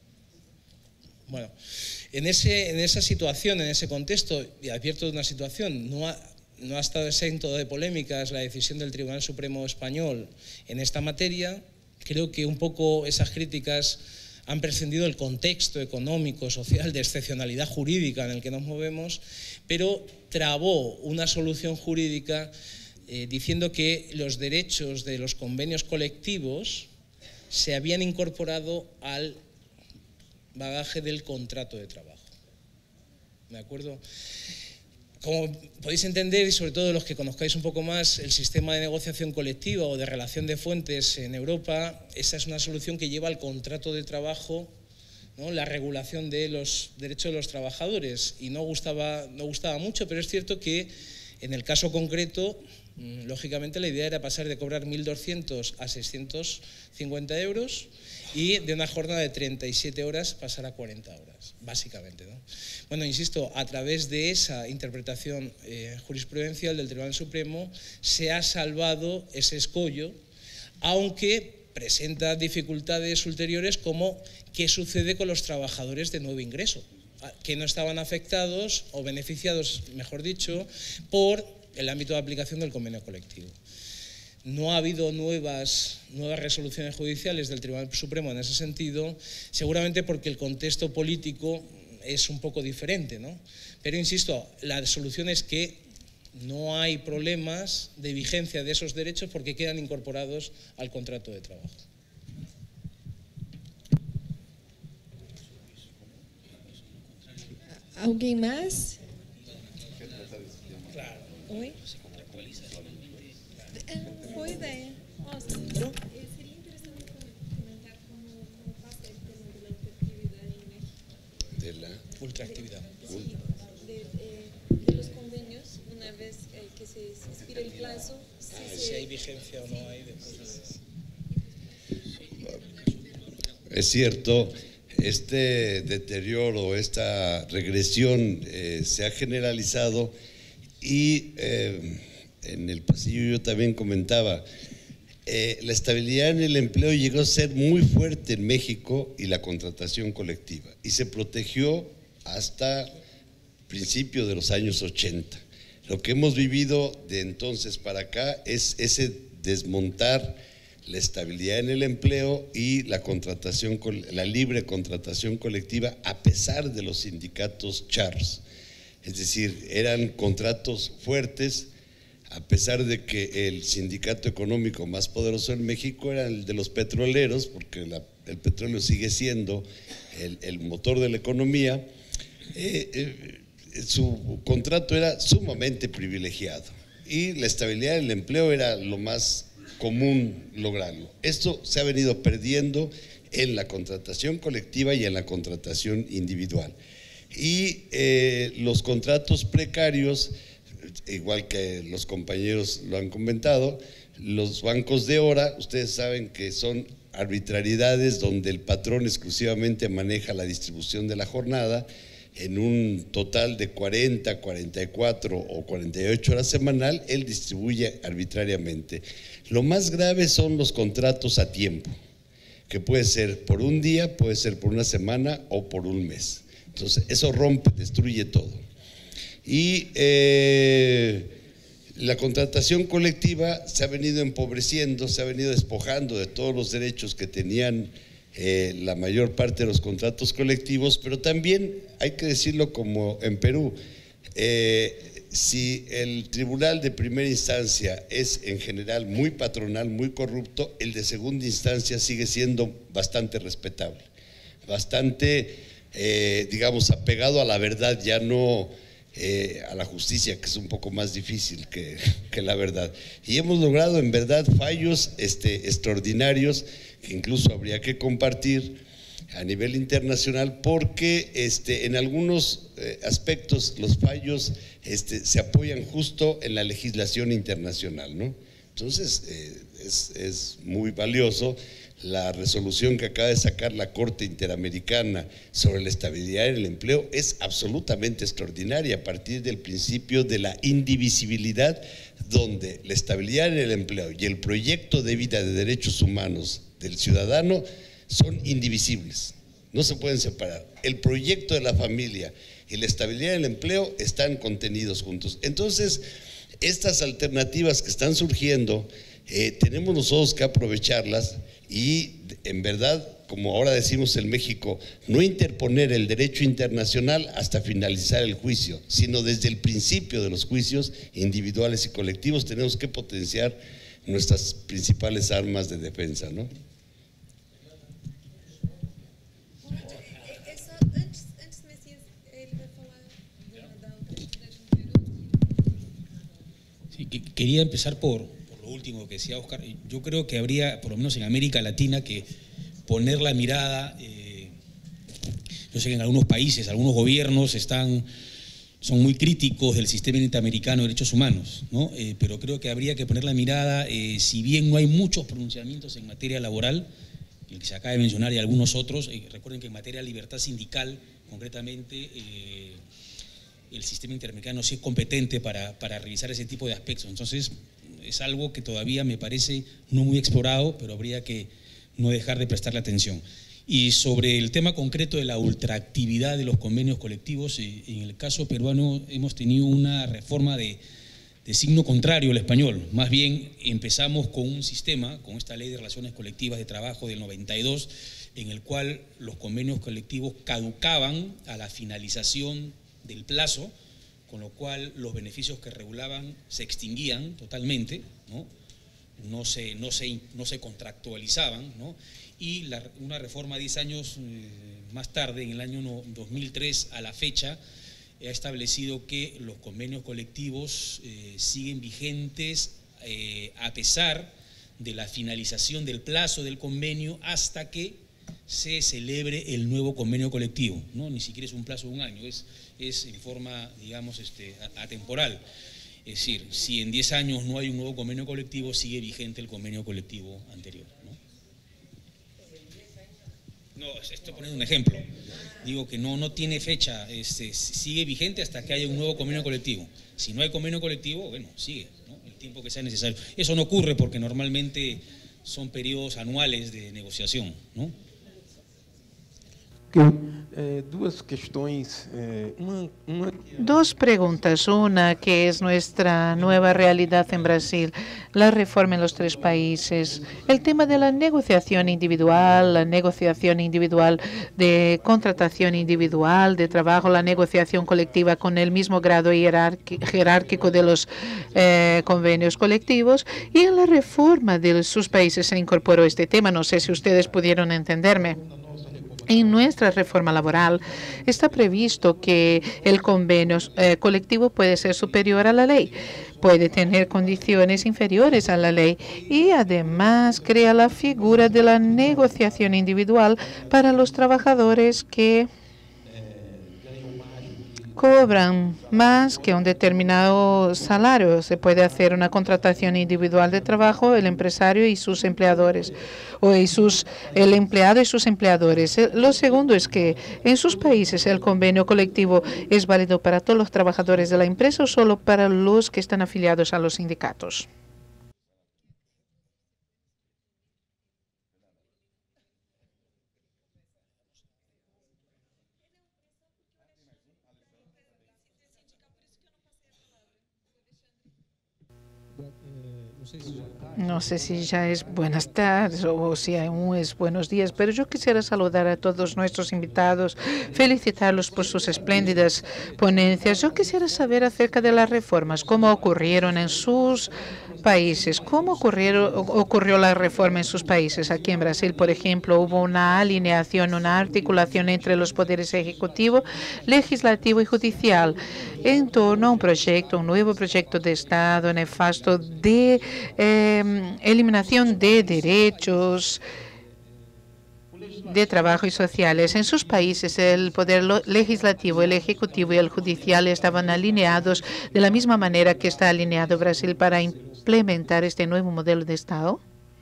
Bueno, en, ese, en esa situación, en ese contexto, y advierto de una situación, no ha, no ha estado exento de polémicas la decisión del Tribunal Supremo Español en esta materia. Creo que un poco esas críticas han prescindido del contexto económico, social, de excepcionalidad jurídica en el que nos movemos, pero trabó una solución jurídica eh, diciendo que los derechos de los convenios colectivos se habían incorporado al bagaje del contrato de trabajo. ¿De acuerdo? Como podéis entender, y sobre todo los que conozcáis un poco más el sistema de negociación colectiva o de relación de fuentes en Europa, esa es una solución que lleva al contrato de trabajo, ¿no?, la regulación de los derechos de los trabajadores, y no gustaba, no gustaba mucho, pero es cierto que en el caso concreto, lógicamente la idea era pasar de cobrar mil doscientos a seiscientos cincuenta euros y de una jornada de treinta y siete horas pasar a cuarenta horas, básicamente, ¿no? Bueno, insisto, a través de esa interpretación eh, jurisprudencial del Tribunal Supremo se ha salvado ese escollo, aunque presenta dificultades ulteriores como qué sucede con los trabajadores de nuevo ingreso, que no estaban afectados o beneficiados, mejor dicho, por el ámbito de aplicación del convenio colectivo. No ha habido nuevas, nuevas resoluciones judiciales del Tribunal Supremo en ese sentido, seguramente porque el contexto político es un poco diferente, ¿no? Pero insisto, la solución es que no hay problemas de vigencia de esos derechos porque quedan incorporados al contrato de trabajo. ¿Alguien más? Claro. Oi? Boa ideia. Nossa, seria interessante comentar como, como pasa el tema de la ultraactividad en México. De la ultraactividad. Sí, de, eh, de los convenios, una vez eh, que se, se expira el plazo. Si, Si se, hay vigencia o no hay después. Es cierto, este deterioro, esta regresión eh, se ha generalizado y eh, en el pasillo yo también comentaba, eh, la estabilidad en el empleo llegó a ser muy fuerte en México y la contratación colectiva, y se protegió hasta principios de los años ochenta. Lo que hemos vivido de entonces para acá es ese desmontar la estabilidad en el empleo y la contratación, la libre contratación colectiva a pesar de los sindicatos charros. Es decir, eran contratos fuertes a pesar de que el sindicato económico más poderoso en México era el de los petroleros, porque la, el petróleo sigue siendo el, el motor de la economía. Eh, eh, su contrato era sumamente privilegiado y la estabilidad del empleo era lo más común lograrlo. Esto se ha venido perdiendo en la contratación colectiva y en la contratación individual. Y eh, los contratos precarios, igual que los compañeros lo han comentado, los bancos de hora, ustedes saben que son arbitrariedades donde el patrón exclusivamente maneja la distribución de la jornada en un total de cuarenta, cuarenta y cuatro o cuarenta y ocho horas semanal, él distribuye arbitrariamente. Lo más grave son los contratos a tiempo, que puede ser por un día, puede ser por una semana o por un mes. Entonces, eso rompe, destruye todo. Y eh, la contratación colectiva se ha venido empobreciendo, se ha venido despojando de todos los derechos que tenían eh, la mayor parte de los contratos colectivos, pero también hay que decirlo como en Perú, eh, si el tribunal de primera instancia es en general muy patronal, muy corrupto, el de segunda instancia sigue siendo bastante respetable, bastante, eh, digamos, apegado a la verdad, ya no eh, a la justicia, que es un poco más difícil que, que la verdad. Y hemos logrado en verdad fallos este, extraordinarios que incluso habría que compartir a nivel internacional, porque este, en algunos eh, aspectos los fallos este, se apoyan justo en la legislación internacional, ¿no? Entonces eh, es, es muy valioso la resolución que acaba de sacar la Corte Interamericana sobre la estabilidad en el empleo, es absolutamente extraordinaria a partir del principio de la indivisibilidad, donde la estabilidad en el empleo y el proyecto de vida de derechos humanos del ciudadano son indivisibles, no se pueden separar. El proyecto de la familia y la estabilidad del empleo están contenidos juntos. Entonces, estas alternativas que están surgiendo, eh, tenemos nosotros que aprovecharlas y en verdad, como ahora decimos en México, no interponer el derecho internacional hasta finalizar el juicio, sino desde el principio de los juicios individuales y colectivos tenemos que potenciar nuestras principales armas de defensa, ¿no? Sí, que, quería empezar por, por lo último que decía Oscar. Yo creo que habría, por lo menos en América Latina, que poner la mirada. Eh, yo sé que en algunos países, algunos gobiernos están, son muy críticos del sistema interamericano de derechos humanos, ¿no? Eh, pero creo que habría que poner la mirada, eh, si bien no hay muchos pronunciamientos en materia laboral, el que se acaba de mencionar y algunos otros, eh, recuerden que en materia de libertad sindical, concretamente, eh, el sistema interamericano sí es competente para, para revisar ese tipo de aspectos. Entonces, es algo que todavía me parece no muy explorado, pero habría que no dejar de prestarle atención. Y sobre el tema concreto de la ultraactividad de los convenios colectivos, eh, en el caso peruano hemos tenido una reforma de, de signo contrario al español. Más bien empezamos con un sistema, con esta ley de relaciones colectivas de trabajo del noventa y dos, en el cual los convenios colectivos caducaban a la finalización del plazo, con lo cual los beneficios que regulaban se extinguían totalmente, ¿no? No se, no se, no se contractualizaban, ¿no? Y la, una reforma diez años eh, más tarde, en el año no, dos mil tres a la fecha, ha establecido que los convenios colectivos eh, siguen vigentes eh, a pesar de la finalización del plazo del convenio hasta que se celebre el nuevo convenio colectivo, ¿no? Ni siquiera es un plazo de un año, es, es en forma, digamos, este, atemporal. Es decir, si en diez años no hay un nuevo convenio colectivo, sigue vigente el convenio colectivo anterior, ¿no? No, estoy poniendo un ejemplo. Digo que no, no tiene fecha, este, sigue vigente hasta que haya un nuevo convenio colectivo. Si no hay convenio colectivo, bueno, sigue, ¿no? El tiempo que sea necesario. Eso no ocurre porque normalmente son periodos anuales de negociación, ¿no? Eh, duas questões, eh, uma, uma... Dos preguntas. Una, que es nuestra nueva realidad en Brasil, la reforma en los tres países, el tema de la negociación individual, la negociación individual de contratación individual de trabajo, la negociación colectiva con el mismo grado jerárquico de los eh, convenios colectivos, y en la reforma de sus países se incorporó este tema. No sé si ustedes pudieron entenderme. En nuestra reforma laboral está previsto que el convenio eh, colectivo puede ser superior a la ley, puede tener condiciones inferiores a la ley y además crea la figura de la negociación individual para los trabajadores que cobran más que un determinado salario. Se puede hacer una contratación individual de trabajo, el empresario y sus empleadores, o y sus, el empleado y sus empleadores. Lo segundo es que en sus países el convenio colectivo es válido para todos los trabajadores de la empresa o solo para los que están afiliados a los sindicatos. No sé si ya es buenas tardes o si aún es buenos días, pero yo quisiera saludar a todos nuestros invitados, felicitarlos por sus espléndidas ponencias. Yo quisiera saber acerca de las reformas, cómo ocurrieron en sus países, cómo ocurrieron, ocurrió la reforma en sus países. Aquí en Brasil, por ejemplo, hubo una alineación, una articulación entre los poderes ejecutivo, legislativo y judicial en torno a un proyecto, un nuevo proyecto de Estado nefasto de eh, eliminación de derechos de trabajo y sociales. En sus países, el poder legislativo, el ejecutivo y el judicial estaban alineados de la misma manera que está alineado Brasil para implementar este nuevo modelo de Estado.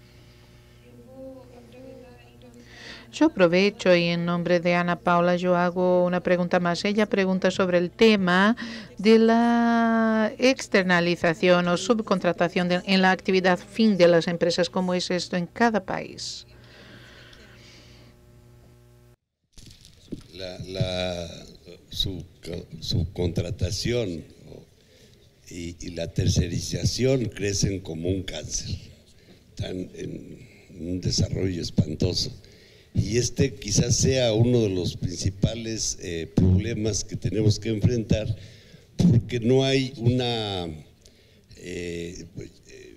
Yo aprovecho y en nombre de Ana Paula yo hago una pregunta más. Ella pregunta sobre el tema de la externalización o subcontratación de, en la actividad fin de las empresas. ¿Cómo es esto en cada país? La, la sub, subcontratación y, y la tercerización crecen como un cáncer. Están en un desarrollo espantoso. Y este quizás sea uno de los principales eh, problemas que tenemos que enfrentar, porque no hay una… Eh, eh,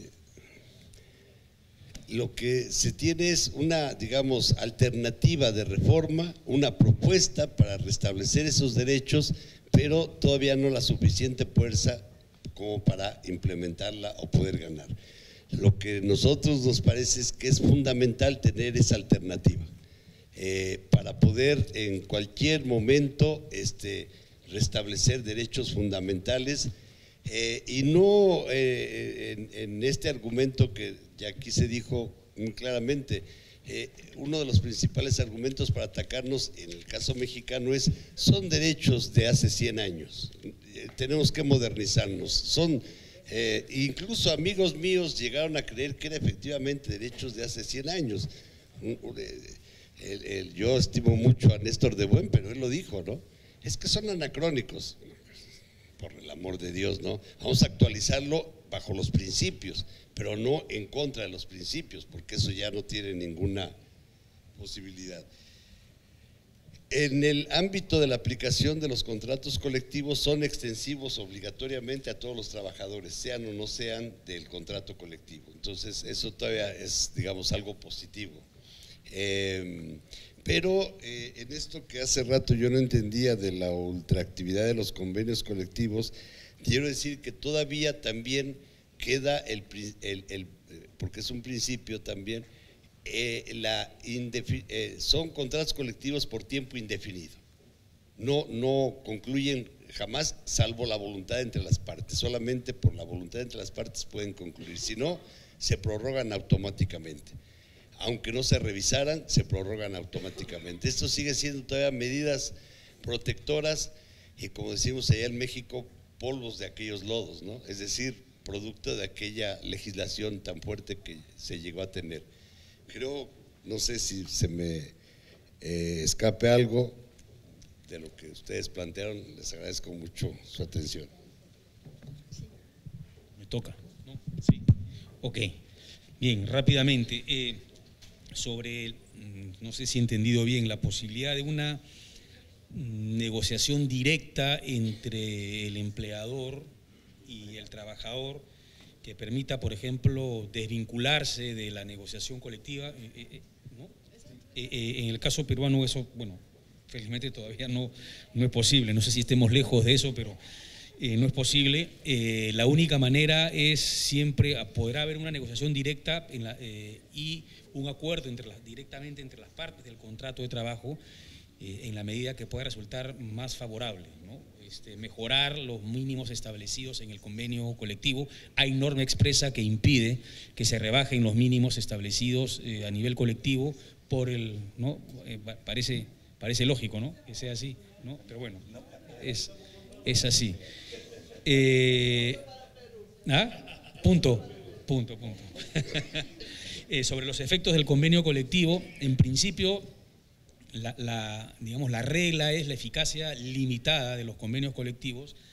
lo que se tiene es una, digamos, alternativa de reforma, una propuesta para restablecer esos derechos, pero todavía no la suficiente fuerza como para implementarla o poder ganar. Lo que a nosotros nos parece es que es fundamental tener esa alternativa eh, para poder en cualquier momento este, restablecer derechos fundamentales eh, y no eh, en, en este argumento que ya aquí se dijo muy claramente, eh, uno de los principales argumentos para atacarnos en el caso mexicano es son derechos de hace cien años, eh, tenemos que modernizarnos, son… Eh, incluso amigos míos llegaron a creer que eran efectivamente derechos de hace cien años. El, el, yo estimo mucho a Néstor de Buen, pero él lo dijo, ¿no? Es que son anacrónicos, por el amor de Dios, ¿no? Vamos a actualizarlo bajo los principios, pero no en contra de los principios, porque eso ya no tiene ninguna posibilidad. En el ámbito de la aplicación de los contratos colectivos son extensivos obligatoriamente a todos los trabajadores, sean o no sean del contrato colectivo. Entonces, eso todavía es, digamos, algo positivo. Eh, pero eh, en esto que hace rato yo no entendía de la ultraactividad de los convenios colectivos, quiero decir que todavía también queda, el, el, el porque es un principio también, Eh, la eh, son contratos colectivos por tiempo indefinido, no, no concluyen jamás salvo la voluntad entre las partes, solamente por la voluntad entre las partes pueden concluir, si no se prorrogan automáticamente, aunque no se revisaran se prorrogan automáticamente. Esto sigue siendo todavía medidas protectoras y como decimos allá en México, polvos de aquellos lodos, ¿no? Es decir, producto de aquella legislación tan fuerte que se llegó a tener. Creo, no sé si se me eh, escape algo de lo que ustedes plantearon, les agradezco mucho su atención. Me toca, ¿no? Sí. Ok, bien, rápidamente, eh, sobre, no sé si he entendido bien, la posibilidad de una negociación directa entre el empleador y el trabajador, que permita, por ejemplo, desvincularse de la negociación colectiva, eh, eh, ¿no? eh, eh, en el caso peruano eso, bueno, felizmente todavía no, no es posible, no sé si estemos lejos de eso, pero eh, no es posible. Eh, la única manera es siempre poder haber una negociación directa en la, eh, y un acuerdo entre las, directamente entre las partes del contrato de trabajo eh, en la medida que pueda resultar más favorable, ¿no? Este, mejorar los mínimos establecidos en el convenio colectivo. Hay norma expresa que impide que se rebajen los mínimos establecidos eh, a nivel colectivo por el, ¿no? Eh, parece, parece lógico, ¿no? Que sea así, ¿no? Pero bueno, es, es así. Eh, ¿ah? Punto, punto, punto. eh, sobre los efectos del convenio colectivo, en principio, La, la, digamos, la regla es la eficacia limitada de los convenios colectivos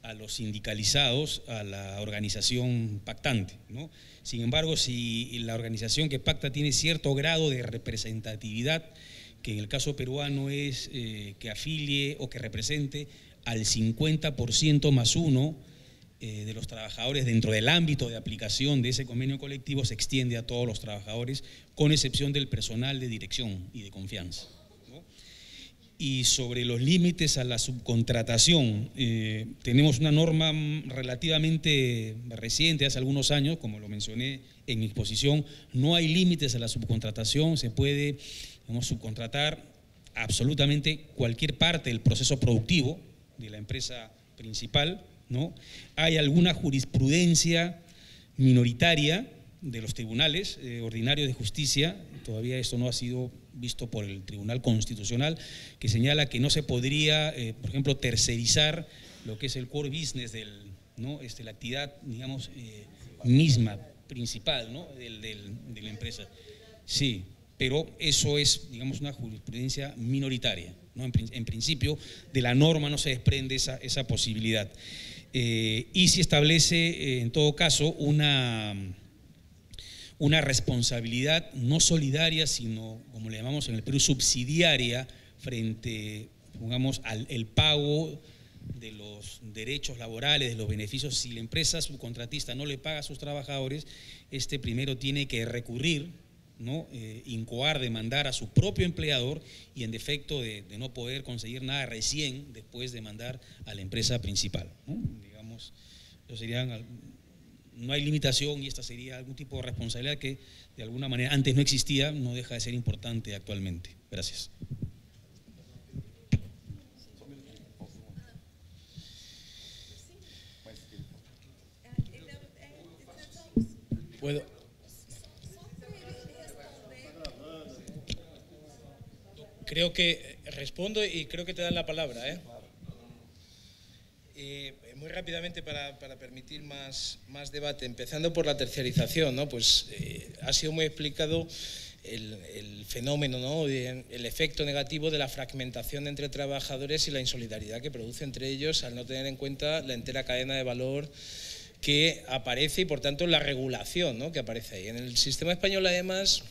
a los sindicalizados a la organización pactante, ¿no? Sin embargo, si la organización que pacta tiene cierto grado de representatividad, que en el caso peruano es eh, que afilie o que represente al cincuenta por ciento más uno eh, de los trabajadores dentro del ámbito de aplicación de ese convenio colectivo, se extiende a todos los trabajadores, con excepción del personal de dirección y de confianza, ¿no? Y sobre los límites a la subcontratación, eh, tenemos una norma relativamente reciente, hace algunos años, como lo mencioné en mi exposición, no hay límites a la subcontratación, se puede, digamos, subcontratar absolutamente cualquier parte del proceso productivo de la empresa principal, ¿no? Hay alguna jurisprudencia minoritaria de los tribunales eh, ordinarios de justicia, todavía esto no ha sido visto por el Tribunal Constitucional, que señala que no se podría, eh, por ejemplo, tercerizar lo que es el core business, del, ¿no? este, la actividad, digamos, eh, misma, principal, ¿no? del, del, de la empresa. Sí, pero eso es, digamos, una jurisprudencia minoritaria, ¿no? En, en principio, de la norma no se desprende esa, esa posibilidad. Eh, y se establece, eh, en todo caso, una, una responsabilidad no solidaria, sino, como le llamamos en el Perú, subsidiaria, frente, pongamos, al el pago de los derechos laborales, de los beneficios. Si la empresa subcontratista no le paga a sus trabajadores, este primero tiene que recurrir, ¿no? Eh, incoar, demandar a su propio empleador, y en defecto de, de no poder conseguir nada, recién después demandar a la empresa principal, ¿no? Digamos, serían, no hay limitación, y esta sería algún tipo de responsabilidad que de alguna manera antes no existía, no deja de ser importante actualmente. Gracias. ¿Puedo? Creo que respondo y creo que te dan la palabra, ¿eh? Eh, muy rápidamente para, para permitir más, más debate, empezando por la terciarización, ¿no? Pues eh, ha sido muy explicado el, el fenómeno, ¿no? De, el efecto negativo de la fragmentación entre trabajadores y la insolidaridad que produce entre ellos al no tener en cuenta la entera cadena de valor que aparece y por tanto la regulación, ¿no? que aparece ahí. En el sistema español además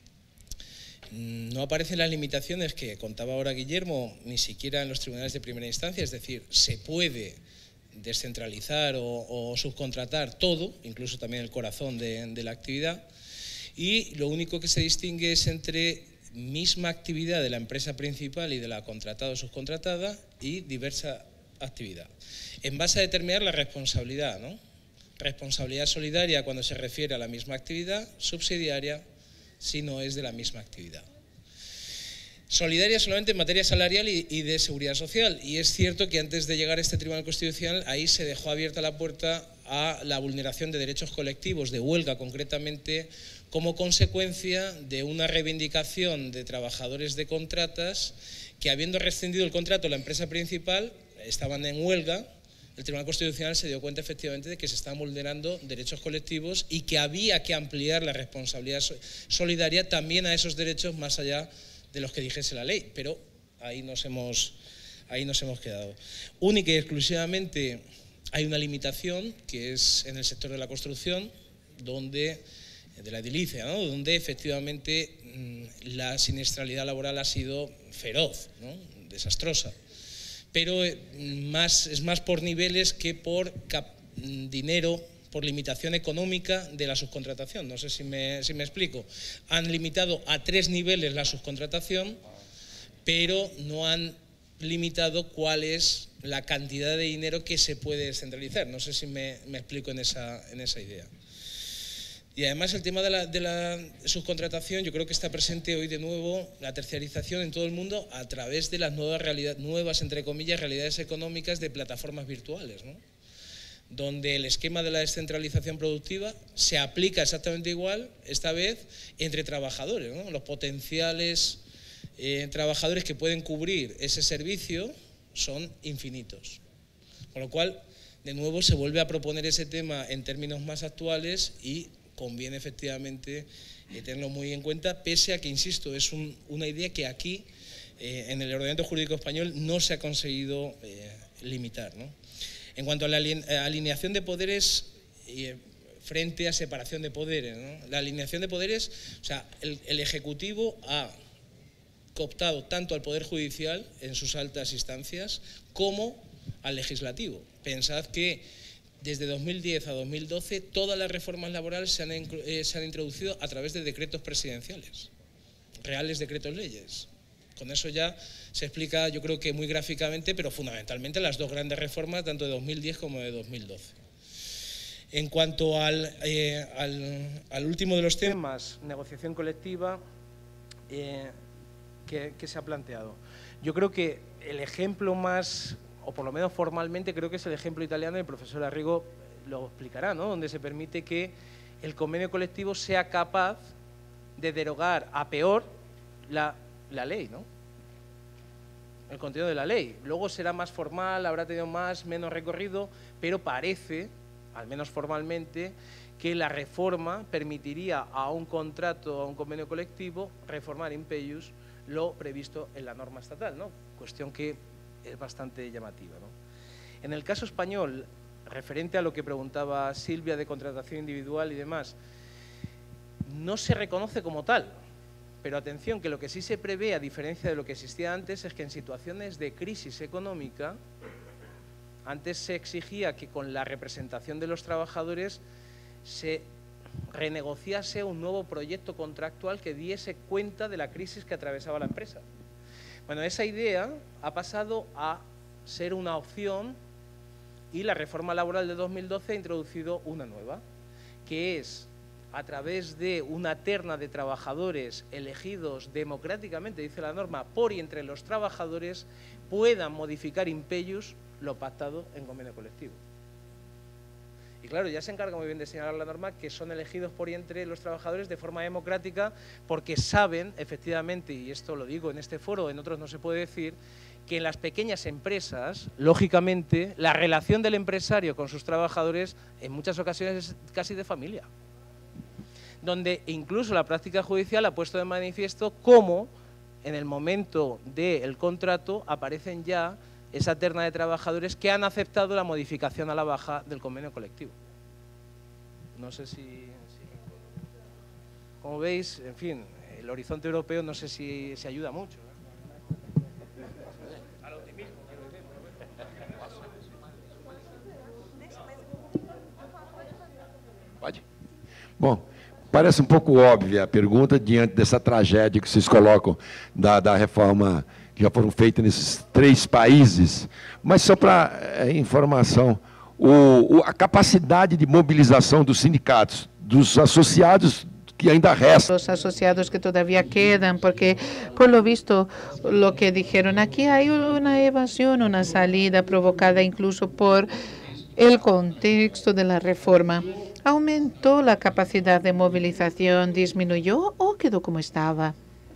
no aparecen las limitaciones que contaba ahora Guillermo, ni siquiera en los tribunales de primera instancia, es decir, se puede descentralizar o, o subcontratar todo, incluso también el corazón de, de la actividad, y lo único que se distingue es entre misma actividad de la empresa principal y de la contratada o subcontratada y diversa actividad. En base a determinar la responsabilidad, ¿no? Responsabilidad solidaria cuando se refiere a la misma actividad, subsidiaria si no es de la misma actividad. Solidaria solamente en materia salarial y, y de seguridad social, y es cierto que antes de llegar a este Tribunal Constitucional ahí se dejó abierta la puerta a la vulneración de derechos colectivos, de huelga concretamente, como consecuencia de una reivindicación de trabajadores de contratas que, habiendo rescindido el contrato la empresa principal, estaban en huelga. El Tribunal Constitucional se dio cuenta efectivamente de que se estaban vulnerando derechos colectivos y que había que ampliar la responsabilidad solidaria también a esos derechos más allá de los que dijese la ley, pero ahí nos hemos, ahí nos hemos quedado. Única y exclusivamente hay una limitación que es en el sector de la construcción, donde, de la edilicia, ¿no? donde efectivamente la siniestralidad laboral ha sido feroz, ¿no? desastrosa. Pero más, es más por niveles que por cap, dinero, por limitación económica de la subcontratación. No sé si me, si me explico. Han limitado a tres niveles la subcontratación, pero no han limitado cuál es la cantidad de dinero que se puede descentralizar. No sé si me, me explico en esa, en esa idea. Y además el tema de la, de la subcontratación, yo creo que está presente hoy de nuevo la terciarización en todo el mundo a través de las nuevas, realidad, nuevas entre comillas, realidades económicas de plataformas virtuales, ¿no? Donde el esquema de la descentralización productiva se aplica exactamente igual, esta vez entre trabajadores, ¿no? Los potenciales eh, trabajadores que pueden cubrir ese servicio son infinitos. Con lo cual, de nuevo, se vuelve a proponer ese tema en términos más actuales y conviene efectivamente eh, tenerlo muy en cuenta, pese a que, insisto, es un, una idea que aquí, eh, en el ordenamiento jurídico español, no se ha conseguido eh, limitar, ¿no? En cuanto a la alineación de poderes eh, frente a separación de poderes, ¿no? La alineación de poderes, o sea, el, el Ejecutivo ha cooptado tanto al Poder Judicial en sus altas instancias como al Legislativo. Pensad que desde dos mil diez a dos mil doce todas las reformas laborales se han, eh, se han introducido a través de decretos presidenciales, reales decretos leyes. Con eso ya se explica, yo creo que muy gráficamente, pero fundamentalmente las dos grandes reformas, tanto de dos mil diez como de dos mil doce. En cuanto al, eh, al, al último de los temas, negociación colectiva, eh, que, que se ha planteado. Yo creo que el ejemplo más, o por lo menos formalmente, creo que es el ejemplo italiano, y el profesor Arrigo lo explicará, ¿no? Donde se permite que el convenio colectivo sea capaz de derogar a peor la, la ley, ¿no? El contenido de la ley. Luego será más formal, habrá tenido más, menos recorrido, pero parece, al menos formalmente, que la reforma permitiría a un contrato, a un convenio colectivo, reformar in peius lo previsto en la norma estatal, ¿no? Cuestión que es bastante llamativa, ¿no? En el caso español, referente a lo que preguntaba Silvia de contratación individual y demás, no se reconoce como tal, pero atención, que lo que sí se prevé, a diferencia de lo que existía antes, es que en situaciones de crisis económica, antes se exigía que con la representación de los trabajadores se renegociase un nuevo proyecto contractual que diese cuenta de la crisis que atravesaba la empresa. Bueno, esa idea ha pasado a ser una opción y la reforma laboral de dos mil doce ha introducido una nueva, que es a través de una terna de trabajadores elegidos democráticamente, dice la norma, por y entre los trabajadores, puedan modificar in peius lo pactado en convenio colectivo. Y claro, ya se encarga muy bien de señalar la norma que son elegidos por y entre los trabajadores de forma democrática porque saben, efectivamente, y esto lo digo en este foro, en otros no se puede decir, que en las pequeñas empresas, lógicamente, la relación del empresario con sus trabajadores en muchas ocasiones es casi de familia, donde incluso la práctica judicial ha puesto de manifiesto cómo en el momento del contrato aparecen ya esa terna de trabajadores que han aceptado la modificación a la baja del convenio colectivo. No sé si, si como veis, en fin, el horizonte europeo no sé si se ayuda mucho, ¿eh? Al optimismo, quiero decir. Pode? Bom, parece um pouco óbvia a pergunta diante dessa tragédia que vocês colocam da, da reforma que já foram feitas nesses três países, mas só para é, informação, o, o, a capacidade de mobilização dos sindicatos, dos associados que ainda restam. Los asociados que todavía quedan, porque por lo visto lo que dijeron aquí hay una evasión, una salida provocada incluso por el contexto de la reforma. ¿Aumentó la capacidad de movilización, disminuyó o quedó como estaba?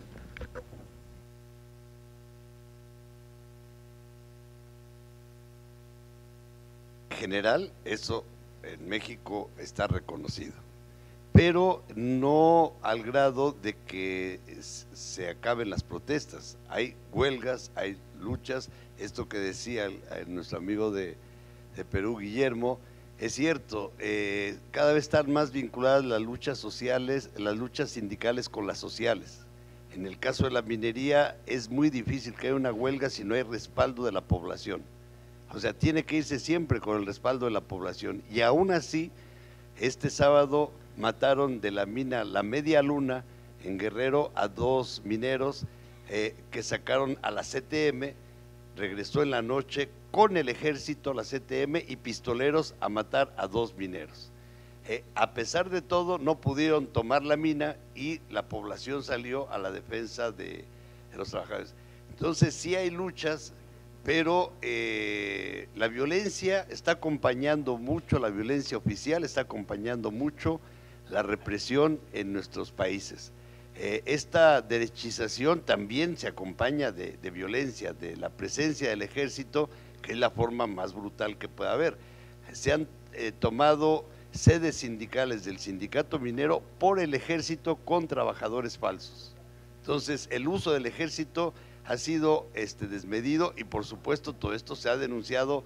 En general, eso en México está reconocido, pero no al grado de que se acaben las protestas. Hay huelgas, hay luchas, esto que decía el, el, nuestro amigo de, de Perú, Guillermo, es cierto, eh, cada vez están más vinculadas las luchas sociales, las luchas sindicales con las sociales. En el caso de la minería es muy difícil que haya una huelga si no hay respaldo de la población. O sea, tiene que irse siempre con el respaldo de la población. Y aún así, este sábado mataron de la mina La Media Luna en Guerrero a dos mineros eh, que sacaron a la C T M, regresó en la noche con el ejército, la C T M y pistoleros a matar a dos mineros. Eh, a pesar de todo, no pudieron tomar la mina y la población salió a la defensa de, de los trabajadores. Entonces sí hay luchas, pero eh, la violencia está acompañando mucho, la violencia oficial está acompañando mucho la represión en nuestros países. Eh, esta derechización también se acompaña de, de violencia, de la presencia del ejército, que es la forma más brutal que puede haber. Se han eh, tomado sedes sindicales del sindicato minero por el ejército con trabajadores falsos. Entonces, el uso del ejército ha sido este, desmedido y por supuesto todo esto se ha denunciado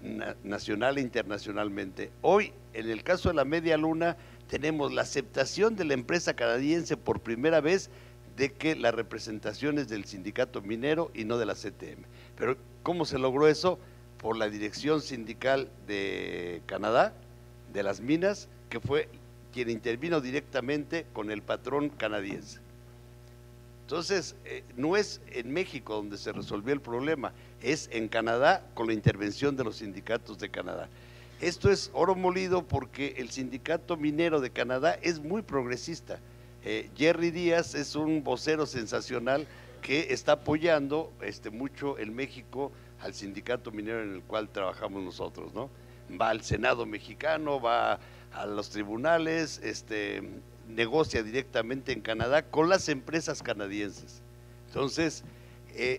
na nacional e internacionalmente. Hoy, en el caso de la Media Luna, tenemos la aceptación de la empresa canadiense por primera vez de que la representación es del sindicato minero y no de la C T M. Pero ¿cómo se logró eso? Por la dirección sindical de Canadá, de las minas, que fue quien intervino directamente con el patrón canadiense. Entonces, eh, no es en México donde se resolvió el problema, es en Canadá con la intervención de los sindicatos de Canadá. Esto es oro molido porque el sindicato minero de Canadá es muy progresista. Eh, Jerry Díaz es un vocero sensacional que está apoyando este, mucho en México al sindicato minero en el cual trabajamos nosotros, ¿no? Va al Senado mexicano, va a los tribunales, este, negocia directamente en Canadá con las empresas canadienses. Entonces, eh,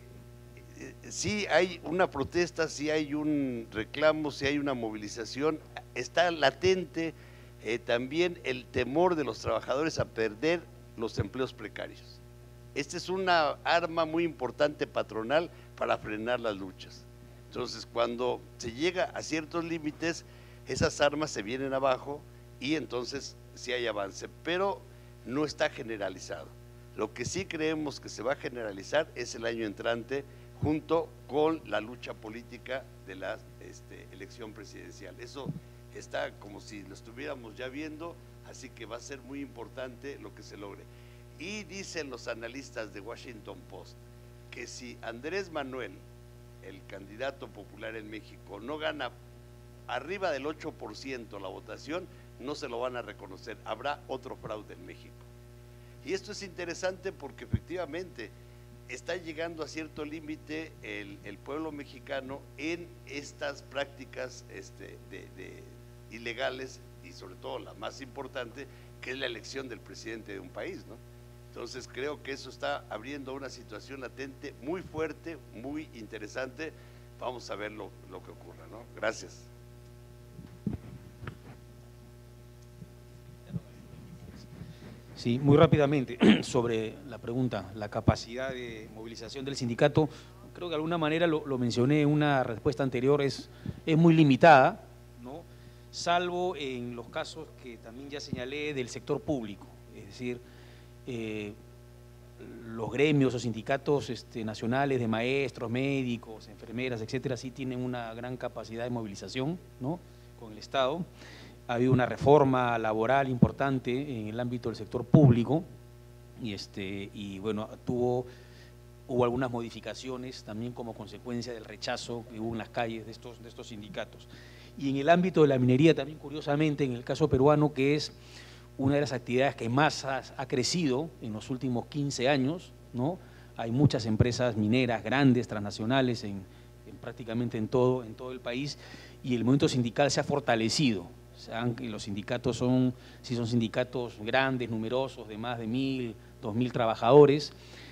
sí hay una protesta, sí hay un reclamo, sí hay una movilización, está latente eh, también el temor de los trabajadores a perder los empleos precarios. Esta es una arma muy importante patronal para frenar las luchas. Entonces, cuando se llega a ciertos límites, esas armas se vienen abajo y entonces sí hay avance, pero no está generalizado. Lo que sí creemos que se va a generalizar es el año entrante, junto con la lucha política de la este, elección presidencial. Eso está como si lo estuviéramos ya viendo, así que va a ser muy importante lo que se logre. Y dicen los analistas de Washington Post que si Andrés Manuel, el candidato popular en México, no gana arriba del ocho por ciento la votación, no se lo van a reconocer, habrá otro fraude en México. Y esto es interesante porque efectivamente está llegando a cierto límite el, el pueblo mexicano en estas prácticas este, de, de ilegales y sobre todo la más importante, que es la elección del presidente de un país, ¿no? Entonces creo que eso está abriendo una situación latente muy fuerte, muy interesante. Vamos a ver lo, lo que ocurra, ¿no? Gracias. Sí, muy rápidamente sobre la pregunta, la capacidad de movilización del sindicato. Creo que de alguna manera lo, lo mencioné en una respuesta anterior, es, es muy limitada, ¿no? Salvo en los casos que también ya señalé del sector público, es decir, eh, los gremios o sindicatos este, nacionales de maestros, médicos, enfermeras, etcétera, sí tienen una gran capacidad de movilización, ¿no?, con el Estado. Ha habido una reforma laboral importante en el ámbito del sector público y, este, y bueno, tuvo, hubo algunas modificaciones también como consecuencia del rechazo que hubo en las calles de estos, de estos sindicatos. Y en el ámbito de la minería también, curiosamente, en el caso peruano, que es una de las actividades que más ha, ha crecido en los últimos quince años, ¿no? Hay muchas empresas mineras grandes, transnacionales, en, en prácticamente en todo, en todo el país, y el movimiento sindical se ha fortalecido. Saben que los sindicatos son, sí son sindicatos grandes, numerosos, de más de mil, dos mil trabajadores,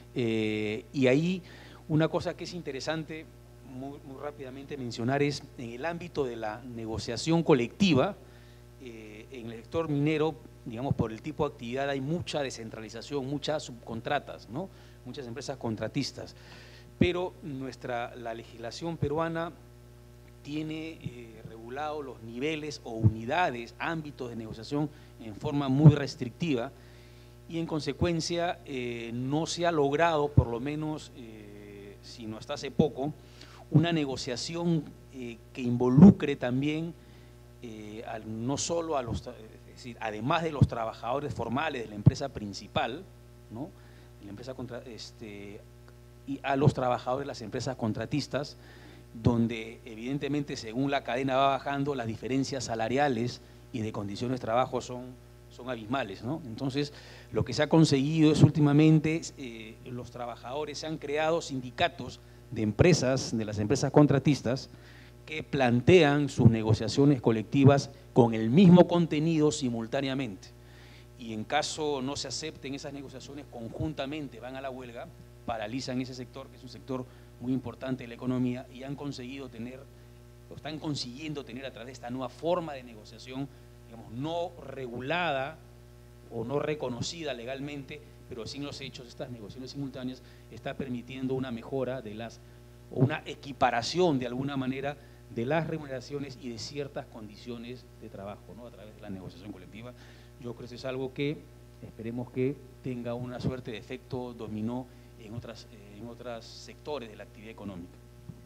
eh, y ahí una cosa que es interesante muy, muy rápidamente mencionar es en el ámbito de la negociación colectiva, eh, en el sector minero, digamos, por el tipo de actividad hay mucha descentralización, muchas subcontratas, ¿no?, muchas empresas contratistas, pero nuestra, la legislación peruana tiene eh, regulado los niveles o unidades, ámbitos de negociación en forma muy restrictiva y en consecuencia eh, no se ha logrado, por lo menos, eh, sino hasta hace poco, una negociación eh, que involucre también eh, al, no solo a los, es decir, además de los trabajadores formales de la empresa principal, ¿no?, de la empresa contra, este, y a los trabajadores de las empresas contratistas, donde evidentemente según la cadena va bajando, las diferencias salariales y de condiciones de trabajo son, son abismales, ¿no? Entonces, lo que se ha conseguido es últimamente, eh, los trabajadores se han creado sindicatos de empresas, de las empresas contratistas, que plantean sus negociaciones colectivas con el mismo contenido simultáneamente. Y en caso no se acepten esas negociaciones, conjuntamente van a la huelga, paralizan ese sector, que es un sector muy importante de la economía, y han conseguido tener, o están consiguiendo tener a través de esta nueva forma de negociación, digamos, no regulada o no reconocida legalmente, pero sin los hechos, estas negociaciones simultáneas está permitiendo una mejora de las, o una equiparación de alguna manera de las remuneraciones y de ciertas condiciones de trabajo, ¿no? A través de la negociación colectiva. Yo creo que eso es algo que esperemos que tenga una suerte de efecto dominó en otras, en otros sectores de la actividad económica.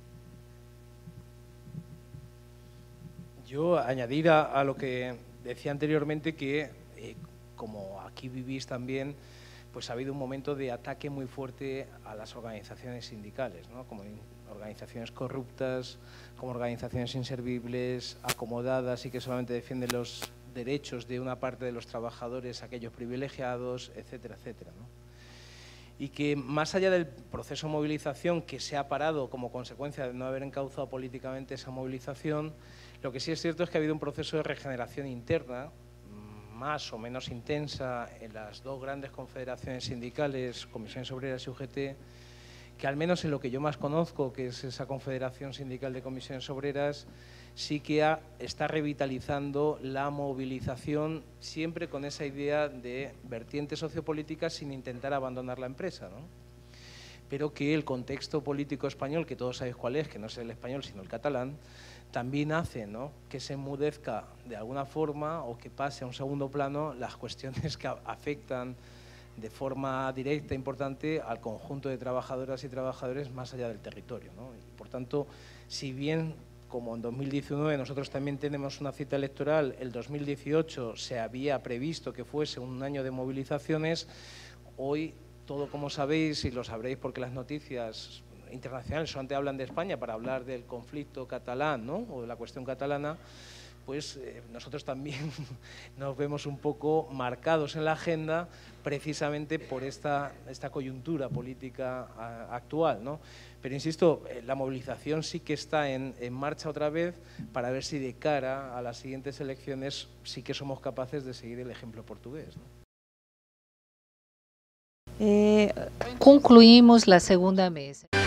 Yo añadir a, a lo que decía anteriormente que, eh, como aquí vivís también, pues ha habido un momento de ataque muy fuerte a las organizaciones sindicales, ¿no? Como organizaciones corruptas, como organizaciones inservibles, acomodadas y que solamente defienden los derechos de una parte de los trabajadores, aquellos privilegiados, etcétera, etcétera, ¿no? Y que más allá del proceso de movilización que se ha parado como consecuencia de no haber encauzado políticamente esa movilización, lo que sí es cierto es que ha habido un proceso de regeneración interna, más o menos intensa en las dos grandes confederaciones sindicales, Comisiones Obreras y U G T, que al menos en lo que yo más conozco, que es esa Confederación Sindical de Comisiones Obreras, sí que ha, está revitalizando la movilización, siempre con esa idea de vertiente sociopolítica sin intentar abandonar la empresa, ¿no? Pero que el contexto político español, que todos sabéis cuál es, que no es el español sino el catalán, también hace, ¿no?, que se enmudezca de alguna forma o que pase a un segundo plano las cuestiones que afectan de forma directa e importante al conjunto de trabajadoras y trabajadores más allá del territorio, ¿no? Y por tanto, si bien como en dos mil diecinueve nosotros también tenemos una cita electoral, el dos mil dieciocho se había previsto que fuese un año de movilizaciones, hoy todo, como sabéis, y lo sabréis porque las noticias internacionales solamente hablan de España para hablar del conflicto catalán, ¿no?, o de la cuestión catalana, pues eh, nosotros también nos vemos un poco marcados en la agenda precisamente por esta, esta coyuntura política a, actual, ¿no? Pero insisto, eh, la movilización sí que está en, en marcha otra vez para ver si de cara a las siguientes elecciones sí que somos capaces de seguir el ejemplo portugués, ¿no? Eh, concluimos la segunda mesa.